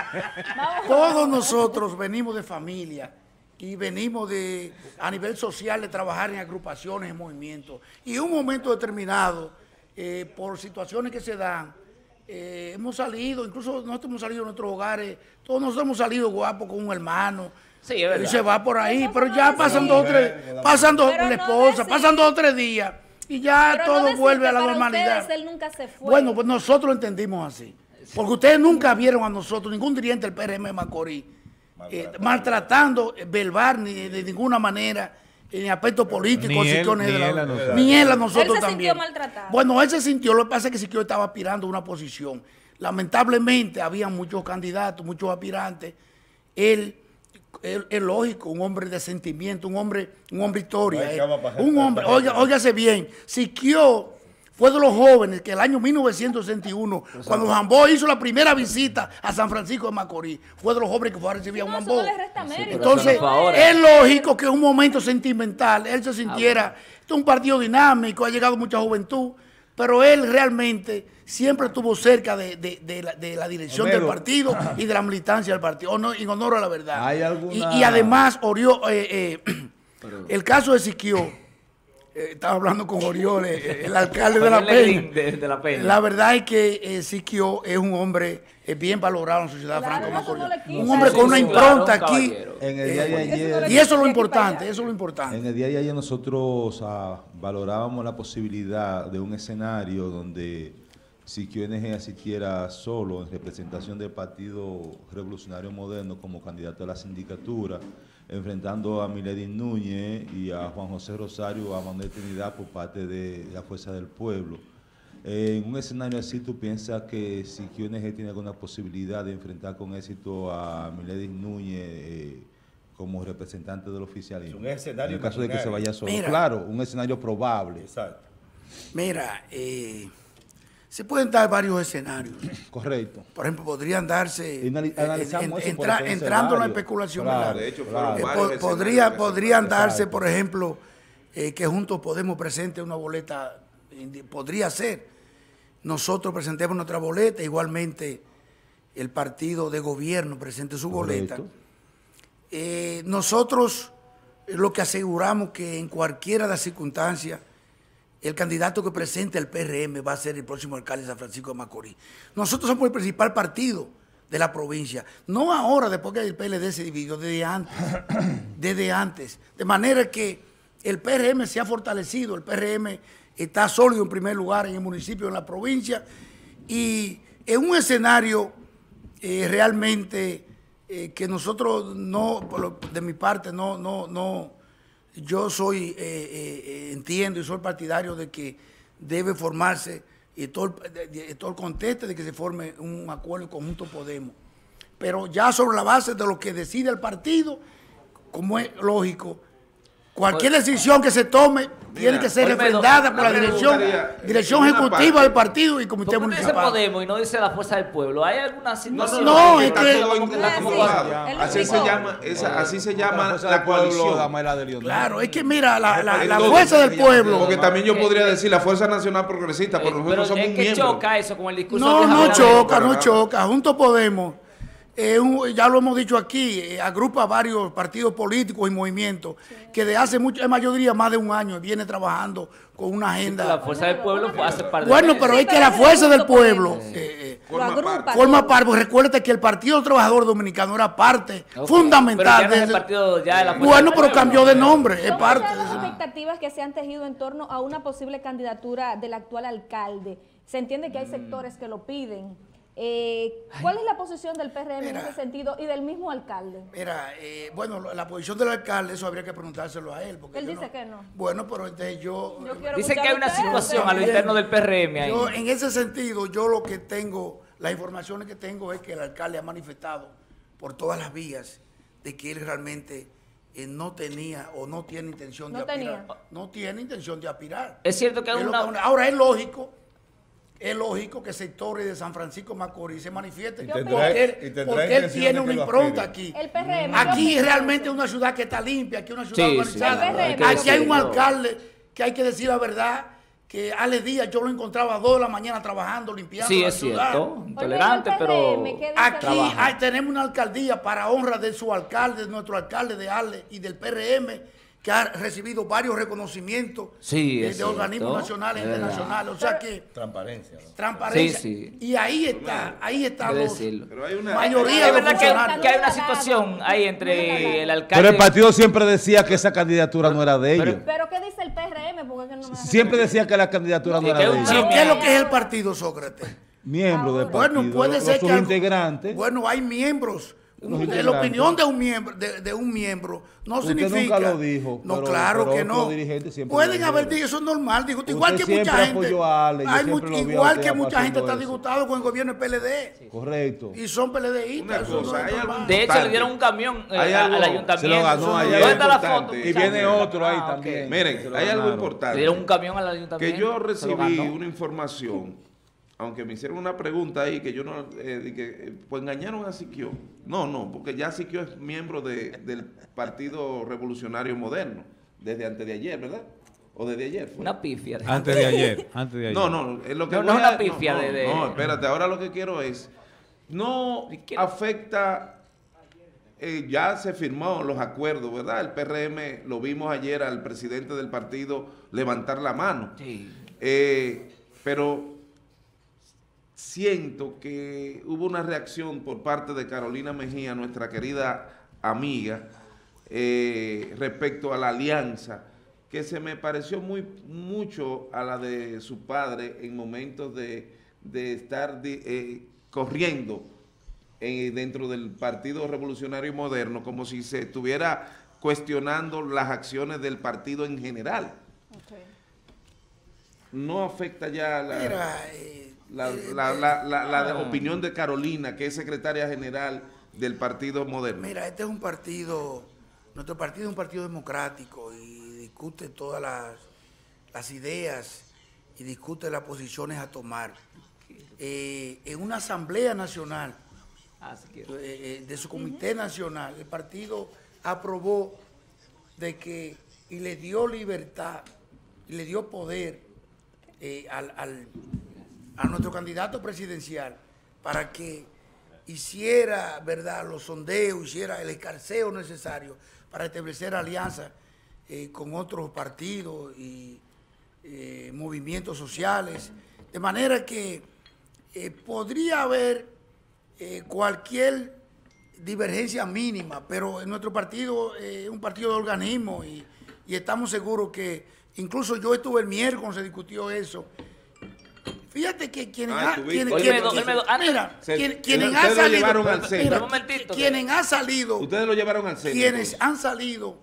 todos nosotros venimos de familia y venimos de a nivel social de trabajar en agrupaciones, en movimientos. Y en un momento determinado, eh, por situaciones que se dan, eh, hemos salido, incluso nosotros hemos salido de nuestros hogares, todos nosotros hemos salido guapos con un hermano. Sí, es verdad. Y se va por ahí, Pero pero no ya decir- pasan dos o tres, pasan dos Pero con la no esposa, decir- pasan dos o tres días y ya Pero no todo decir vuelve que a la para normalidad. ustedes él nunca se fue. Bueno, pues nosotros lo entendimos así. Porque ustedes nunca vieron a nosotros, ningún dirigente del P R M de Macorís, eh, maltratando, eh, verbal, ni de, de ninguna manera, en aspecto político, Ni él, situaciones ni de la- él a nosotros. ni él a nosotros Él se también. sintió maltratado. Bueno, él se sintió, lo que pasa es que Siquio estaba aspirando a una posición. Lamentablemente había muchos candidatos, muchos aspirantes. Él, él es lógico, un hombre de sentimiento, un hombre, un hombre historia. No hay eh. cama para Un gente, hombre, para oiga, gente. óigase bien, Siquio fue de los jóvenes que el año mil novecientos sesenta y uno, cuando Jambó hizo la primera visita a San Francisco de Macorís, fue de los jóvenes que fue a recibir a No, Juan eso no Jambó. le resta mérito. Entonces, eso no fue ahora. es lógico que en un momento sentimental él se sintiera, esto es un partido dinámico, ha llegado mucha juventud, pero él realmente siempre estuvo cerca de, de- de la, de la dirección Homero. del partido y de la militancia del partido, honor- en honor a la verdad. ¿Hay y, alguna- y además, Oriol, eh, eh, el caso de Siquio, eh, estaba hablando con Oriol, eh, el alcalde de la Oriol Leguín, Peña. de- de La Peña. La verdad es que eh, Siquio es un hombre eh, bien valorado en la sociedad Claro, franco no, eso no macorís. le quita. Un hombre con una Sí, claro, impronta un aquí. caballero. En el día de Eh, ayer, y eso es lo importante, eso es lo importante. en el día de ayer nosotros ah, valorábamos la posibilidad de un escenario donde Siquio N G asistiera solo en representación del Partido Revolucionario Moderno como candidato a la sindicatura, enfrentando a Milady Núñez y a Juan José Rosario, a Manuel Trinidad por parte de la Fuerza del Pueblo. Eh, en un escenario así, ¿tú piensas que si Q N G tiene alguna posibilidad de enfrentar con éxito a Miledis Núñez eh, como representante del oficialismo? Es un escenario en el caso de que se vaya solo. Mira, claro, un escenario probable. Exacto. Mira, eh, se pueden dar varios escenarios. Correcto. Por ejemplo, podrían darse, Y anali- eh, analizamos en- eso por entra- ese entrando en la escenario. especulación, Claro, ¿verdad? de hecho, Eh, fueron po- varios escenarios podría, que se podrían presentaron. darse, por ejemplo, eh, que Juntos Podemos presente una boleta, indi- podría ser. Nosotros presentemos nuestra boleta, igualmente el partido de gobierno presente su boleta. Correcto. Eh, nosotros eh, lo que aseguramos que en cualquiera de las circunstancias, el candidato que presente el P R M va a ser el próximo alcalde de San Francisco de Macorís. Nosotros somos el principal partido de la provincia, no ahora, después que el P L D se dividió, desde antes, desde antes. De manera que el P R M se ha fortalecido, el P R M está sólido en primer lugar en el municipio, en la provincia, y en un escenario eh, realmente eh, que nosotros no, por lo- de mi parte, no, no, no, yo soy, eh, eh, entiendo y soy partidario de que debe formarse y todo, el- de- de- todo el contexto de que se forme un acuerdo en conjunto Podemos. Pero ya sobre la base de lo que decide el partido, como es lógico, cualquier decisión que se tome tiene que ser Olmedo, refrendada por la me dirección, preguntaría, dirección en una ejecutiva parte, del partido y comité ¿Por qué dice municipal. Podemos y no dice la fuerza del pueblo? ¿Hay alguna situación? no, es está que- todo como que está la- acomodado. el Así se único- llama, esa, así se llama fuerza la del pueblo, coalición. Damaela de Leonel. Claro, es que mira, la, la, la Entonces, fuerza del pueblo. Porque también yo podría decir la Fuerza Nacional Progresista, pero nosotros Pero somos es un que miembro. choca eso con el discurso No, de no Javier choca, Abel. no choca. Juntos Podemos, eh, un- ya lo hemos dicho aquí, eh, agrupa varios partidos políticos y movimientos que de hace mucho, en mayoría más de un año, viene trabajando con una agenda. La fuerza del pueblo fue hace par de Bueno, meses. pero es que la fuerza del pueblo eh, eh, Forma parte. forma parte. Pues recuérdate que el Partido Trabajador Dominicano era parte Ok, fundamental. pero ya no de es el ese- partido ya de la fuerza bueno, del pero pueblo. cambió de nombre, es Son parte muchas de las ese. expectativas que se han tejido en torno a una posible candidatura del actual alcalde. Se entiende que hay sectores que lo piden. Eh, ¿Cuál es la posición del P R M en ese sentido y del mismo alcalde? Mira, eh, bueno, lo- la posición del alcalde, eso habría que preguntárselo a él. Porque Él yo dice no- que no. Bueno, pero entonces yo... Yo quiero Dice que hay una escuchar a ustedes. situación a lo interno del P R M ahí. Yo, en ese sentido, yo lo que tengo, las informaciones que tengo es que el alcalde ha manifestado por todas las vías de que él realmente eh, no tenía o no tiene intención No de aspirar. tenía. No tiene intención de aspirar. Es cierto que hay Es lo una- que- ahora es lógico, es lógico que sectores de San Francisco Macorís se manifiesten. Y tendrá- porque él, y tendrá porque él intención tiene de una que lo impronta aspire. aquí. El P R M. Aquí ¿qué opina? realmente es una ciudad que está limpia, aquí es una ciudad Sí, sí, organizada. claro, hay que Aquí hay un decirlo. alcalde que hay que decir la verdad, que Ale Díaz yo lo encontraba a dos de la mañana trabajando, limpiando Sí, la es ciudad. cierto, intolerante, Oye, el P R M, pero ¿qué dice? Aquí trabaja. hay- tenemos una alcaldía para honra de su alcalde, de nuestro alcalde de Ale y del P R M, que ha recibido varios reconocimientos Sí, de, es de organismos cierto, nacionales e es verdad. internacionales. O sea que Transparencia. ¿no? transparencia. Sí, sí. Y ahí está, ahí están Hay que los decirlo. Pero hay una, mayoría Es de los verdad que, funcionarios. que hay una situación ahí entre el alcalde. Pero el partido siempre decía que esa candidatura no era de ellos. ¿Pero qué dice el P R M? Porque es que no me Siempre decía que la candidatura no Sí, era que de un ellos. ¿Pero qué es lo que es el partido, Sócrates? Miembro del partido. Bueno, puede ser sus que... integrantes. Bueno, hay miembros. Los Un- integrantes. la opinión de un miembro, de, de un miembro no Usted significa... nunca lo dijo, No, pero- claro pero que otros no. dirigentes siempre Pueden lo haber dijeron. dicho, eso es normal. Digo, igual Usted que mucha siempre gente... apoyó a Ale, yo hay siempre mu- lo vi a igual usted que mucha gente haciendo está eso. disgustado con el gobierno del P L D. Correcto. Y son PLDistas. Una eso no cosa, es hay normal. algo De hecho, importante. le dieron un camión eh, Hay a- algo- al ayuntamiento. Se lo ganó ayer. ¿Dónde está la Importante. foto? Y muchacho? viene otro ahí Ah, ok. también. Miren, Se lo hay algo ganaron. importante. Le dieron un camión al ayuntamiento. Que yo se lo recibí ganó. una información, aunque me hicieron una pregunta ahí que yo no, eh, de que, eh, pues engañaron a Siquio. No, no, porque ya Siquio es miembro de, del Partido Revolucionario Moderno, desde antes de ayer, ¿verdad? O desde ayer. Fue. Una pifia. Antes de ayer, antes de ayer. No, no, es lo que No, voy no es una a- pifia no, de- de- no, espérate, ahora lo que quiero es, no afecta, eh, ya se firmó los acuerdos, ¿verdad? El P R M, lo vimos ayer al presidente del partido levantar la mano. Sí. Eh, pero siento que hubo una reacción por parte de Carolina Mejía, nuestra querida amiga, eh, respecto a la alianza, que se me pareció muy mucho a la de su padre en momentos de, de estar de, eh, corriendo eh, dentro del Partido Revolucionario Moderno, como si se estuviera cuestionando las acciones del partido en general. no afecta ya la, Mira, eh, la, eh, la, la, la, la ah. opinión de Carolina, que es secretaria general del Partido Moderno? Mira, este es un partido, nuestro partido es un partido democrático y discute todas las, las ideas y discute las posiciones a tomar. Eh, en una asamblea nacional, eh, eh, de su comité nacional, el partido aprobó de que, y le dio libertad, y le dio poder eh, al, al, a nuestro candidato presidencial para que hiciera, ¿verdad?, los sondeos, hiciera el escarceo necesario para establecer alianzas eh, con otros partidos y eh, movimientos sociales, de manera que eh, podría haber eh, cualquier divergencia mínima, pero en nuestro partido es eh, un partido de organismo y, y estamos seguros que, incluso yo estuve el miércoles, se discutió eso. Fíjate que quienes, Ah, ha, quienes, Olmedo, quienes, Olmedo, mira, Se- quienes, quienes ustedes han lo salido, llevaron al centro. mira, Un momentito, quienes han salido, Ustedes lo llevaron al centro. quienes han salido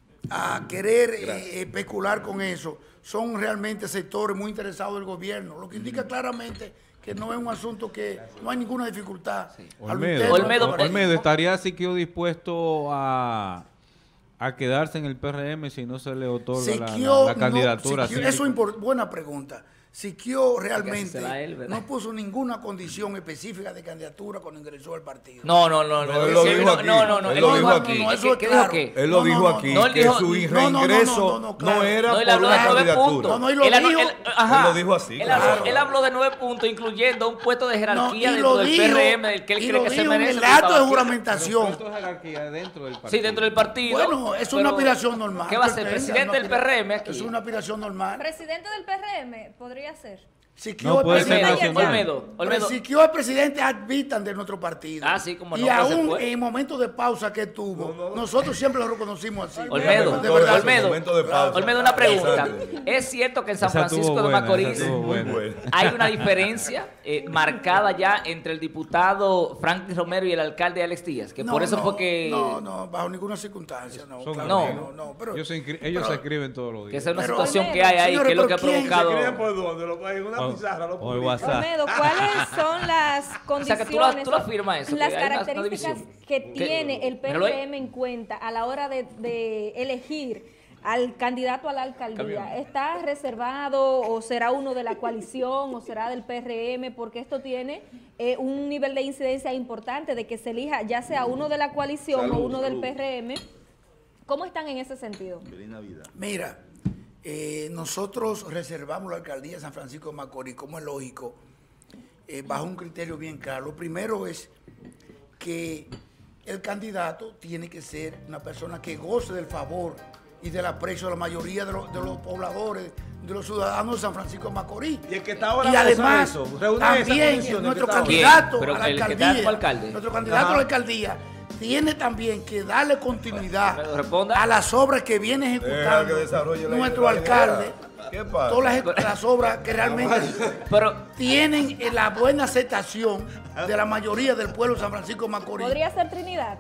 a querer eh, especular con eso son realmente sectores muy interesados del gobierno, lo que indica claramente que no es un asunto que no hay ninguna dificultad. Al Olmedo, usted- Olmedo, Olmedo, ¿estaría Siquio dispuesto a, a quedarse en el P R M si no se le otorga la, Siquio la- la candidatura? no, Siquio- así? eso es impor- buena pregunta. Siquio realmente será él, ¿verdad? no puso ninguna condición específica de candidatura cuando ingresó al partido. No, no, no, no. él lo Sí, dijo no, aquí. no, no, no, Él él lo no, dijo no, aquí. no, Eso ¿qué- es qué claro. dijo qué? Él lo No, dijo no, aquí, no, él que dijo- su no, no, no, reingreso no, no, no, claro. era No, él por habló una de nueve candidatura. puntos. No, no, y lo él, habló- dijo- él- ajá. Él lo dijo así, Él, claro. habló, él habló de nueve puntos, incluyendo un puesto de No, jerarquía y dentro lo del dijo, P R M, del que él y cree lo que se dijo en merece. el que acto estaba de aquí. juramentación. Puesto de jerarquía dentro del partido. Sí, dentro del partido. Bueno, es una pero aspiración normal. ¿Qué va a que ser? tenga, ¿Presidente una del P R M aspira- aquí? Es una aspiración normal. Presidente del P R M podría ser. Siquio No es puede ser presidente- nacional. Olmedo, Olmedo. Siquio es presidente ad vitam de nuestro partido. Ah, sí, como no, Y que se aún puede. en momentos de pausa que tuvo, nosotros siempre lo reconocimos así. Olmedo, De verdad. Olmedo, momento de pausa. Olmedo, una pregunta. Exacto. ¿Es cierto que en San Esa estuvo Francisco de buena, Macorís esa estuvo buena. hay una diferencia eh, marcada ya entre el diputado Franklin Romero y el alcalde Alex Díaz? Que No, por eso no, fue que... No, no, bajo ninguna circunstancia, no. Son claro no. que no, no, pero, ellos se, inscri- ellos pero- se escriben todos los Que días. esa es una Pero, situación Olmedo, que hay ahí, señores, que es lo que ha pero ¿quién se provocado... ¿Por dónde? En una Oh, pizarra lo o el WhatsApp. Olmedo, ¿cuáles son las sea, condiciones, que tú la- tú la firmas eso, las que hay una- una características división? que ¿Qué? tiene el Míralo ahí. P R M en cuenta a la hora de, de elegir al candidato a la alcaldía? Camión. ¿Está reservado o será uno de la coalición o será del P R M? Porque esto tiene eh, un nivel de incidencia importante de que se elija ya sea uno de la coalición Salud, o uno del salud. P R M. ¿Cómo están en ese sentido? Mira, eh, nosotros reservamos la alcaldía de San Francisco de Macorís, como es lógico, eh, bajo un criterio bien claro. Lo primero es que el candidato tiene que ser una persona que goce del favor y del aprecio de la mayoría de los, de los pobladores, de los ciudadanos de San Francisco de Macorís. Y el que está ahora Y goza además, eso, reúne esas también condiciones nuestro que está ahora. candidato Pero a la el que está alcaldía, como alcalde. nuestro candidato Ajá. a la alcaldía tiene también que darle continuidad Pero responda. a las obras que viene Deja que ejecutando desarrolle la- nuestro la alcalde. idea. ¿Qué pasa? Todas las, las obras que realmente Pero, tienen eh, la buena aceptación de la mayoría del pueblo de San Francisco de Macorís. ¿Podría ser Trinidad?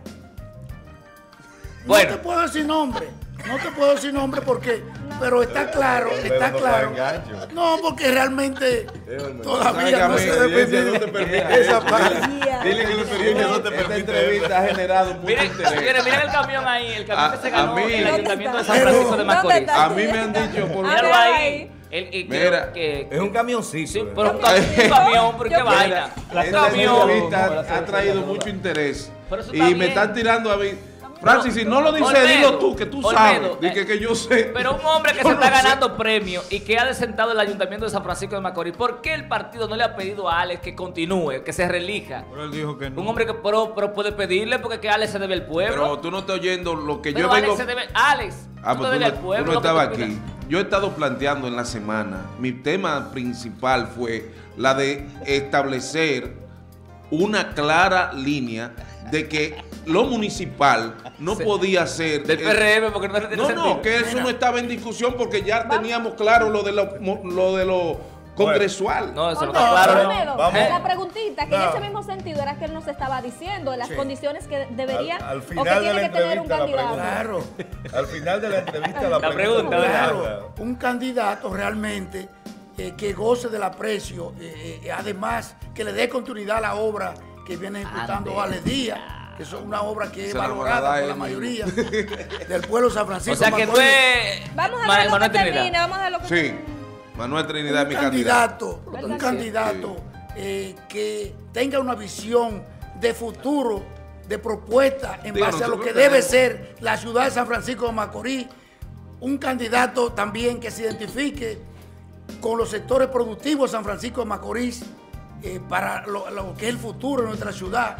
Bueno. No te puedo decir nombre, no te puedo decir nombre porque, pero está claro, Pero está no claro. para engancho. No, porque realmente ¿Sabes todavía que a no mí se la ha experiencia defendido no te permite esa parte? Dile que la experiencia no te Esta permite. entrevista ha generado mucho miren, interés. señores, miren el camión ahí, el camión A- que se a ganó mí- el ayuntamiento de San Pero- Francisco de ¿Dónde Macorís. está? A mí me han dicho por Míralo Mira ahí. ahí. El, el, que- Mira. que, Es un camioncito. sí, ¿verdad? pero un, cam- un camión, pero qué Yo- vaina. Esta Un camión. entrevista ha traído mucho interés. Pero eso Y está me bien. están tirando a mí. Francis, si no lo dices, Olmedo, dilo tú, que tú sabes. Olmedo, Dije eh, que yo sé. Pero un hombre que Yo se no está sé. ganando premios y que ha desentado el ayuntamiento de San Francisco de Macorís, ¿por qué el partido no le ha pedido a Alex que continúe, que se relija? Pero él dijo que no. Un hombre que pero, pero puede pedirle porque que Alex se debe al pueblo. Pero tú no estás oyendo lo que Pero yo Alex vengo. se debe. Alex, Ah, tú pues te tú debes no, al pueblo. tú no lo que estabas tú aquí. pidas. Yo he estado planteando en la semana, mi tema principal fue la de establecer una clara línea de que lo municipal no Se- podía ser... Del eh, P R M porque no tiene No, sentido. no, que eso no estaba en discusión porque ya teníamos claro lo de lo, mo- lo, de lo congresual. No, eso no Olmedo, está claro. Olmedo, Vamos. la preguntita que en No. ese mismo sentido era que él nos estaba diciendo, las Sí. condiciones que debería Al, al o que final de tiene la que tener un entrevista, la candidato. pregunta. Claro. Al final de la entrevista, la, La pregunta, pregunta. ¿verdad? Claro, un candidato realmente eh, que goce del aprecio, eh, eh, además que le dé continuidad a la obra que viene ejecutando Vale Díaz, que es una obra que es valorada por la mayoría del pueblo de San Francisco. O sea que Macorís. fue Vamos a Ma- ver lo que Manuel Trinidad. termine, vamos a ver lo que Sí, Manuel Trinidad es un mi candidato. candidato, un candidato eh, que tenga una visión de futuro, de propuesta en Digo, base a lo nosotros que debe tenemos- ser la ciudad de San Francisco de Macorís. Un candidato también que se identifique con los sectores productivos de San Francisco de Macorís eh, para lo, lo que es el futuro de nuestra ciudad.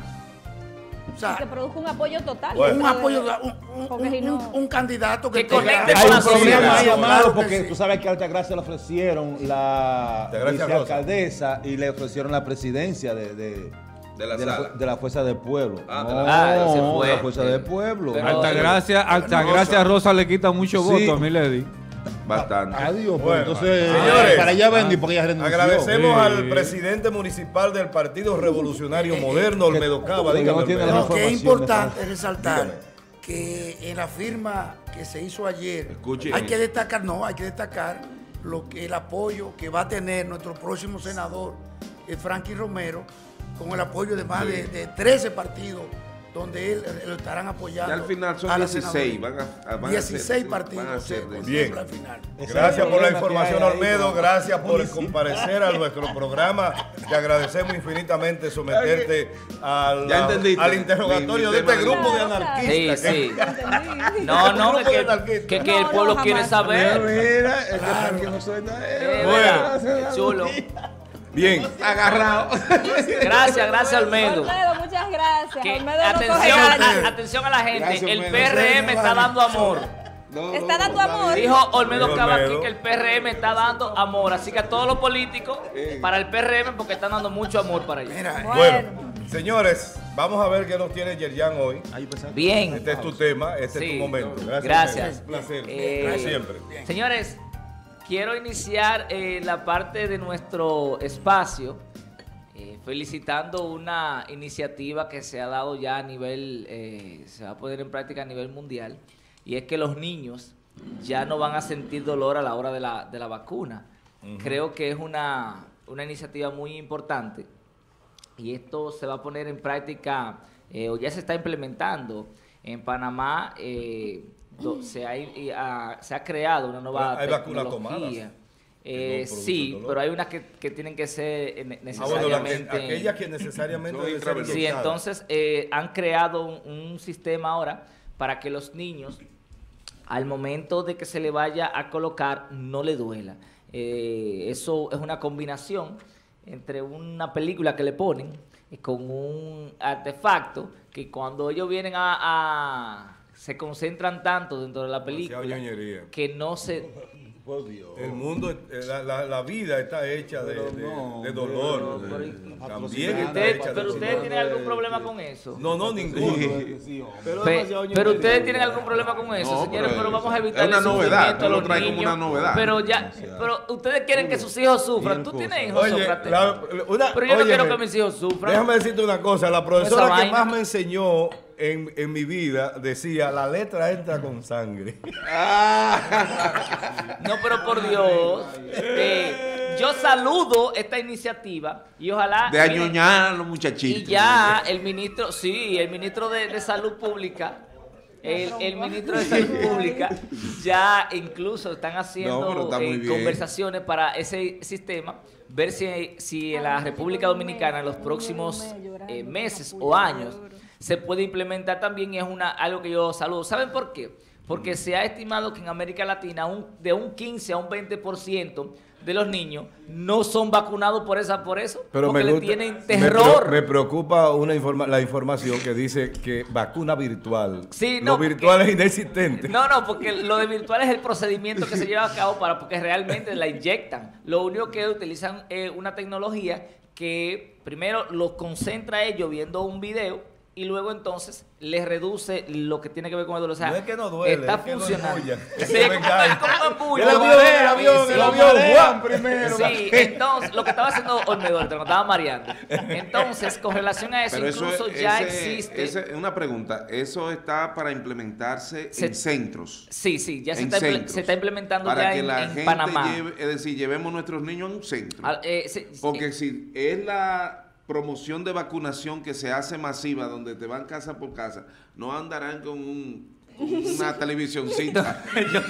O sea, que produzca un apoyo total. un dentro apoyo, de- un, un- porque si un- no- un candidato que, Que tenga- conecte Hay con la un problema sociedad. ahí, Amado, Claro que porque sí. tú sabes que a Altagracia le ofrecieron la Altagracia Rosa. vicealcaldesa y le ofrecieron la presidencia de, de, De la de sala. de la Fuerza del Pueblo. Ah, no, de la- Ah, ese fue. de la Fuerza del Pueblo. Pero- Altagracia, Altagracia Rosa le quita mucho Sí. voto a Milady. Bastante. Adiós, pues Bueno, entonces señores, para allá vendí porque ella renunció. Agradecemos Sí. al presidente municipal del Partido Revolucionario Moderno, Olmedo Cava. porque Dígame, no tiene Olmedo. la Lo que es información, importante ¿no? resaltar Dígame. que en la firma que se hizo ayer Escuche. hay que destacar, no, hay que destacar lo que el apoyo que va a tener nuestro próximo senador, eh, Frankie Romero, con el apoyo de más de, de trece partidos donde él eh, lo estarán apoyando. Ya al final son a la dieciséis, senaduría. van a- van a dieciséis ser- partidos van a ser se de- contempla Bien. al final. Gracias por la problema que información, hay ahí Olmedo. con- Gracias por comparecer a nuestro programa. Te agradecemos infinitamente someterte al, Ya entendiste. al interrogatorio de este Mi- mi grupo de tema- anarquistas. Sí, sí. Entendí. No, no, Grupo de que, anarquistas. que, que No, el no, pueblo jamás. quiere saber. Mira, es que Frankie no suena. Eh, Bueno. mira, chulo. Bien. Agarrado. Gracias, gracias, Olmedo. Olmedo, muchas gracias. Que- Olmedo no coge atención, a, nada. a- atención a la gente. Gracias, El Olmedo. P R M está dando amor. No, Está no, dando amor. Dijo Olmedo Dijo Cava aquí Olmedo. que el P R M está dando amor. Así que a todos los políticos, para el P R M, porque están dando mucho amor para ellos. Mira, Bueno, señores, vamos a ver qué nos tiene Yerjan hoy. Bien. Este es tu tema, este es Sí. tu momento. Gracias. Gracias. Un placer. Eh, Como siempre. Señores, quiero iniciar eh, la parte de nuestro espacio eh, felicitando una iniciativa que se ha dado ya a nivel, eh, se va a poner en práctica a nivel mundial, y es que los niños ya no van a sentir dolor a la hora de la, de la vacuna. Creo que es una, una iniciativa muy importante y esto se va a poner en práctica eh, o ya se está implementando. En Panamá eh, do- se, ha, y, ah, se ha creado una nueva Hay vacunas tecnología. tomadas Eh, que no producen sí, dolor. pero hay unas que, que tienen que ser eh, ne- Ah, bueno, la que- necesariamente... aquellas que necesariamente Son deben ser intravenosas. Sí, inyectadas. entonces eh, han creado un, un sistema ahora para que los niños, al momento de que se le vaya a colocar, no le duela. Eh, eso es una combinación entre una película que le ponen eh, con un artefacto que cuando ellos vienen a, a- se concentran tanto dentro de la película Demasiada ñoñería. que no se... Por Dios. El mundo, eh, la, la, la vida está hecha de, de- no, de dolor. pero- de- pero- también está Usted- hecha de pero ustedes dolor. tienen algún problema con eso. No, no, ninguno. Pero Pe- demasiado pero ñoñería. ustedes tienen algún problema con eso, No, señores, pero pero vamos a es evitar una el novedad, sufrimiento tú a lo los traes como niños. una novedad. Pero ya, pero ustedes quieren que sus hijos sufran. Tú tienes hijos, Oye, Sócrates. la- una- Pero yo no óyeme, quiero que mis hijos sufran. Déjame decirte una cosa, la Esa profesora que vaina. más me enseñó en, en mi vida decía, la letra entra con sangre. No, pero por Dios. eh, yo saludo esta iniciativa y ojalá. De miren, añoñar a los muchachitos. Y ya el ministro, sí, el ministro de, de Salud Pública, el, el ministro de Salud Pública, ya incluso están No, pero haciendo está muy eh, bien. conversaciones para ese sistema, ver si, si en la República Dominicana en los próximos eh, meses o años se puede implementar también, y es una, algo que yo saludo. ¿Saben por qué? Porque se ha estimado que en América Latina un, de un quince a un veinte por ciento de los niños no son vacunados por esa por eso, Pero porque me, le gusta- tienen me terror. pre- me preocupa una informa- la información que dice que vacuna virtual. Sí, Lo no, virtual es inexistente. No, no, porque lo de virtual es el procedimiento que se lleva a cabo para porque realmente la inyectan. Lo único que utilizan es una tecnología que primero los concentra a ellos viendo un video y luego entonces le reduce lo que tiene que ver con el dolor. O sea, no es que no duele, está es que funcionando. no embulla. Sí, es como embulla. El avión, el avión, Sí, el avión, Juan primero. Sí, entonces, lo que estaba haciendo Olmedor, te lo estaba mareando. Entonces, con relación a eso, Pero eso incluso es- ya ese- existe... ese- una pregunta, ¿eso está para implementarse Se- en centros? Sí, sí, ya se En está, imple- centros, se está implementando para ya que en, la en gente Panamá. lleve, es decir, llevemos nuestros niños a un centro. Al- eh, sí, Porque si es la promoción de vacunación que se hace masiva, donde te van casa por casa, no andarán con un una televisioncita.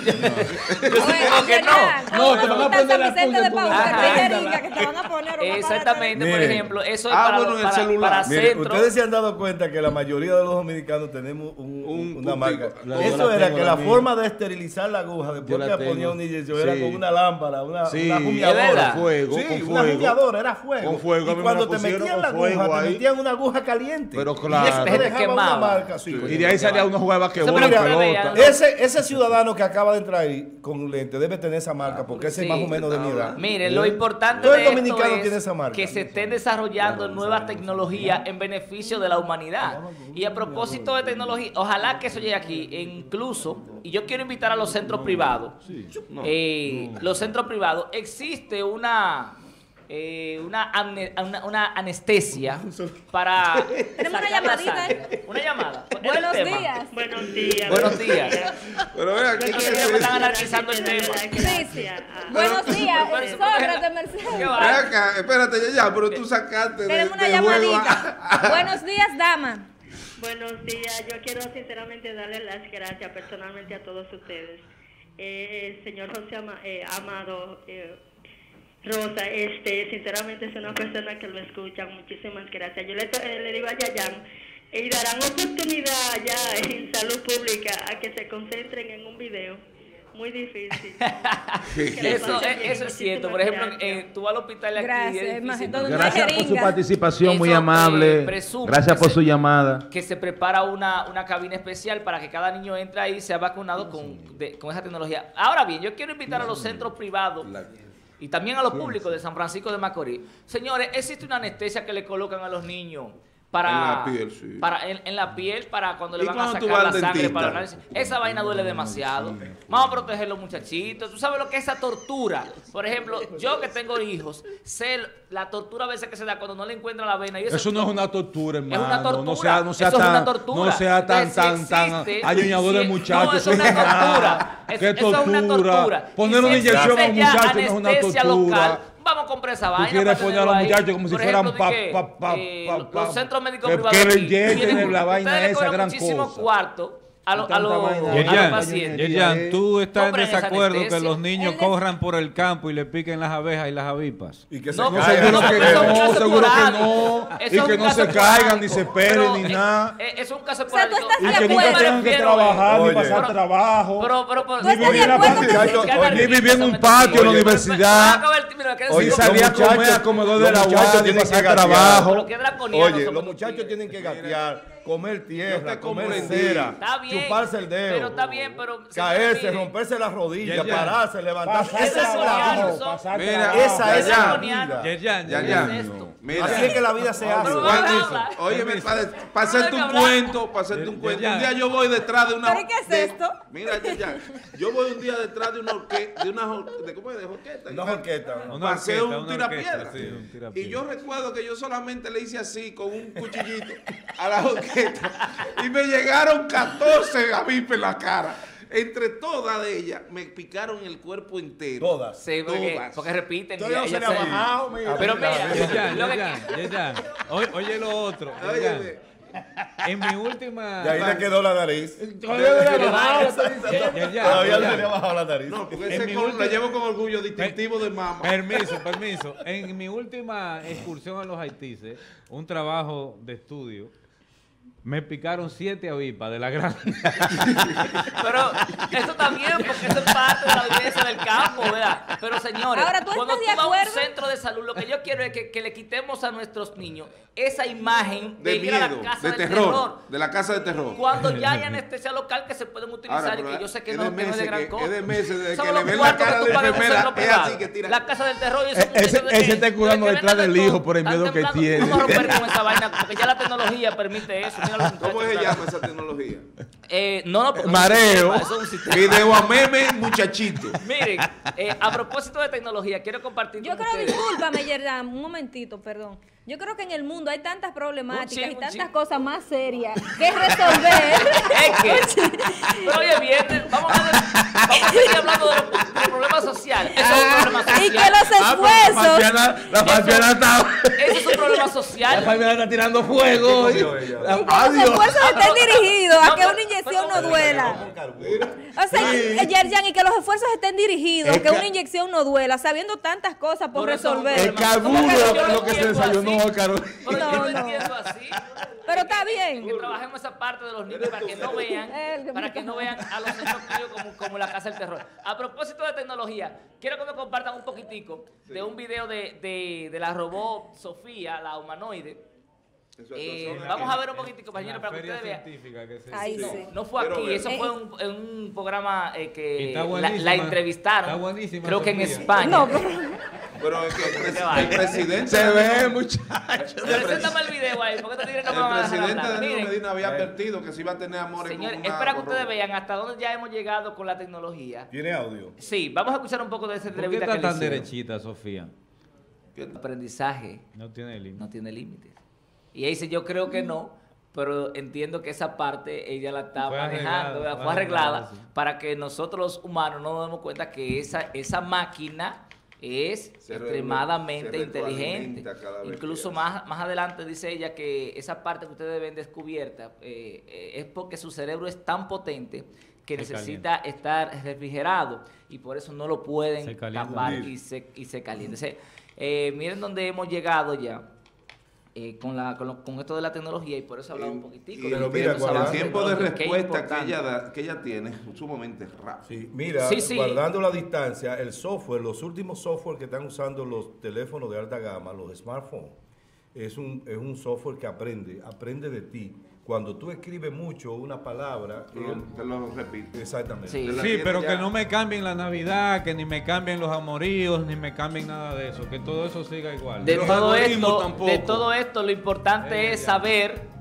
que no. No, te van a poner la punta de pausa, que te van a poner un Exactamente, por Miren. ejemplo, eso es Ah, para, bueno, los- en el para, celular. para Mire, centros. ustedes se han dado cuenta que la mayoría de los dominicanos tenemos un, un- una marca. La- yo Eso la era tengo, que la la mía. forma de esterilizar la aguja después Yo la que ponía tengo. un inyección era Sí. con una lámpara, una, Sí, una ¿es jumiadora. verdad? Con fuego, Sí, con una fuego. jumiadora, era fuego. Con fuego, a mí Y me cuando la te pusieron metían con la fuego aguja, te ahí. metían una aguja caliente. Pero Y claro. eso te dejaba quemaba. una marca, sí. Y de ahí salía uno jugaba que bola, Mira, pelota. ese, ese ciudadano que acaba de entrar ahí con lente debe tener esa marca porque ese es Sí. más o menos de mi edad. Mire, lo importante Todo el de esto dominicano es tiene esa marca. que se estén desarrollando nuevas tecnologías en beneficio de la humanidad. Y a propósito de tecnología, ojalá que eso llegue aquí. E incluso, y yo quiero invitar a los centros privados, eh, los centros privados, existe una... eh, una, amne- una, una anestesia para Tenemos una sacar la llamadita, sangre. Una llamada. ¿Es el Buenos tema? días. Buenos días. Buenos días. Pero vea, ¿qué Yo quiero que me están analizando el tema. Sí, sí. Buenos días, Sócrates Mercedes. Ven acá, espérate, ya, ya, pero tú sacaste de, Tenemos una de juego llamadita. a- Buenos días, dama. Buenos días. Yo quiero sinceramente darle las gracias personalmente a todos ustedes. Eh, el señor José Ama- eh, Amado eh, Rosa, este, sinceramente es una persona que lo escucha. Muchísimas gracias. Yo le, to- eh, le digo a Yayan, y darán oportunidad ya en salud pública a que se concentren en un video. Muy difícil. Eso, es- eso es cierto. Por ejemplo, eh, tú vas al hospital aquí. Gracias, y es difícil. imagínate, donde Gracias por su participación, muy Eso, amable. eh, presume Gracias que por se- su llamada. Que se prepara una, una cabina especial para que cada niño entre ahí y sea vacunado con, de- con esa tecnología. Ahora bien, yo quiero invitar a los centros privados y también a los públicos de San Francisco de Macorís. Señores, existe una anestesia que le colocan a los niños para, En la piel, sí. para en, en la piel para cuando le ¿Y van a cuando tú sacar vas la al sangre dentista? para el análisis. Esa vaina duele demasiado. Vamos a proteger a los muchachitos. Tú sabes lo que es esa tortura. Por ejemplo, yo que tengo hijos, sé la tortura a veces que se da cuando no le encuentran la vena. Y eso, Eso no es una tortura, hermano. una tortura. No sea, no sea Eso es tan, una tortura. no sea tan, Entonces, tan, si tan existe- añoñador de si- muchachos. no, eso es una tortura. ¿Qué Eso- eso es una tortura? tortura. Poner Y si una inyección a un existe ya muchacho no es una anestesia tortura. local, vamos a comprar esa Tú vaina. quieres para poner a los tenerlo ahí. muchachos como si Por fueran ejemplo, pa, de que, pa, pa, eh, pa, los pa, centros médicos que- privados que le aquí inyecten tienen- la vaina ustedes le esa cobran gran muchísimos cosa. cuartos a, lo- a Tanta los, vaina. a los Yerjan, pacientes. Yerjan, tú estás en Compren esa desacuerdo que anestesia. los niños corran por el campo y le piquen las abejas y las avispas. Y que No, No, seguro que no, seguro que no. Eso Y es que un no caso se caigan, esporádico. ni se pelen, Pero, ni eh, nada. eh, Eso es un caso O sea, tú esporádico. estás Y de que nunca acuerdo. tengan que Prefiero, trabajar, ni oye. pasar Pero- trabajo. Pero, pero, pero, Ni vivir en la muchachos, ni vivir en un patio en la universidad. Oye, Ni los salir a comer muchachos- al comedor los de la muchachos U A S, ni tienen pasar que gatear. trabajo. Pero qué draconiano Oye, somos los los muchachos tienen que gatear, comer Yo tierra, te comer comprendí. cera, Está bien, chuparse el dedo, pero está bien, pero caerse, mire, romperse las rodillas, Ya, ya. pararse, levantarse. Pasar Esa es la draconiano, vida. son- pasar Mira, trabajo. Esa es la draconiano. vida. Yerjan, Ya, Yerjan. ya. ¿Qué es esto? Mira, Así es que la vida se hace. Pero Juan habla. dice, óyeme, para, para Pero hacerte un habla. cuento, para hacerte un Ya, cuento. ya. Un día yo voy detrás de una... ¿Pero y qué es de- esto? Mira, ya, ya. Yo voy un día detrás de una orquesta, de una... jor- De, ¿Cómo es? De jorqueta. Una jorqueta. Una Pasé orquesta, un una tirapiedra. orquesta, sí, un tirapiedra. Y yo recuerdo que yo solamente le hice así, con un cuchillito, a la jorqueta. Y me llegaron catorce avispas en la cara. Entre todas de ellas, me picaron el cuerpo entero. Todas. Sí, porque, Todas. porque repiten. Todavía no ella se le ha se- bajado, mira. Pero mira, Yerjan, lo que- Yerjan, Yerjan. Oye, oye lo otro. Yerjan. Óyeme, En mi última... Y ahí le quedó la nariz. Todavía no le ha bajado. Yerjan, Todavía no Yerjan. se le ha bajado la nariz. no, porque En ese mi con- última- la llevo con orgullo distintivo de mamá. Permiso, permiso. En mi última excursión a los Haitises, un trabajo de estudio, me picaron siete avispas de la gran. Pero eso también, porque eso es parte de la vivencia del campo, ¿verdad? Pero señores, Ahora, ¿tú cuando estás tú de vas a un acuerdo? centro de salud, lo que yo quiero es que, que le quitemos a nuestros niños esa imagen de, De ir a la miedo, casa de del terror, terror. de la casa de terror. Cuando ya hay anestesia local que se pueden utilizar Ahora, y pero que yo sé que es no, de que no es de meses gran que- cosa. es de meses desde Son que los le ven la cuartos cara que tú de la pagas en un enfermera, centro es privado. así que tira. La casa del terror y esos Ese, muchachos de ese que- está curando que detrás venden del de hijo todo. por el Están miedo que temblando. tiene. Vamos a romper con esa vaina porque ya la tecnología permite eso. Mira ¿Cómo se llama esa tecnología? Eh, no, no, porque Mareo. eso es un sistema. Video a meme, muchachito. Miren, eh, a propósito de tecnología, quiero compartir Yo con creo, ustedes. discúlpame, Yerdan, un momentito, perdón. Yo creo que en el mundo hay tantas problemáticas Un chin, y un tantas chin. cosas más serias que resolver. Es que, pero oye, bien, vamos a, vamos a seguir hablando de los, de los problemas sociales. Eso es un problema social. Y que los esfuerzos. La Fabiana está. Eso es un problema social. La Fabiana está tirando fuego. Y que los esfuerzos estén dirigidos a que una inyección no duela. O sea, y- Yerjan, y que los esfuerzos estén dirigidos a que una inyección no duela, sabiendo tantas cosas por Por eso es un resolver. El carburo yo es lo que se desayunó, Carol. Pero yo No, lo no. entiendo así. Pero está bien. Que trabajemos esa parte de los niños para que no vean, para que no vean a los centros críos como, como la casa del terror. A propósito de tecnología, quiero que me compartan un poquitico de un video de, de, de la robot Sofía, la humanoide. Eh, vamos a ver un poquitico, compañero, para que ustedes vean. Ahí No, sí. no fue Pero aquí, ve. eso fue un, en un programa eh, Y que está la, buenísima. la entrevistaron. Está buenísima, Creo que en Sofía. España. No, pero- Pero es que el, pres- Te va. el presidente... Se ve, muchachos. Preséntame el video ahí, porque estos tigres no me El van a dejar presidente hablar. Danilo Miren. Medina había advertido que se iba a tener amores Señores, con una espera que ustedes robot. vean hasta dónde ya hemos llegado con la tecnología. ¿Tiene audio? Sí, vamos a escuchar un poco de esa ¿Por qué entrevista está que le tan hicieron. derechita, Sofía? El aprendizaje No tiene límite. no tiene límites. Y ella dice, yo creo que no, pero entiendo que esa parte ella la está Fue manejando, arreglada, ¿verdad? fue fue arreglada, arreglada, sí. para que nosotros los humanos no nos demos cuenta que esa, esa máquina es Se re- extremadamente se inteligente. retroalimenta cada vez Incluso que más, más adelante dice ella que esa parte que ustedes ven descubierta eh, eh, es porque su cerebro es tan potente que Se necesita estar refrigerado y por eso no lo pueden Se calienta. tapar y se, y se calienta. Entonces, eh, miren dónde hemos llegado ya. eh, con, la, con, lo- con esto de la tecnología y por eso hablaba un poquitico. Y de el, los mira, tiempos cuando- el avances tiempo de tecnológicos, que es respuesta que importante. ella, da- que ella tiene es sumamente rápido. Sí, mira, Sí, sí. guardando la distancia, el software, los últimos software que están usando los teléfonos de alta gama, los smartphones, es un, es un software que aprende, aprende de ti. Cuando tú escribes mucho una palabra, Te lo- él- te lo repito. exactamente. Sí. Te la Sí, tiene pero ya. que no me cambien la Navidad, que ni me cambien los amoríos, ni me cambien nada de eso, que todo eso siga igual. De Los todo, algoritmos esto, tampoco. de todo esto, lo importante Eh, es ya. saber,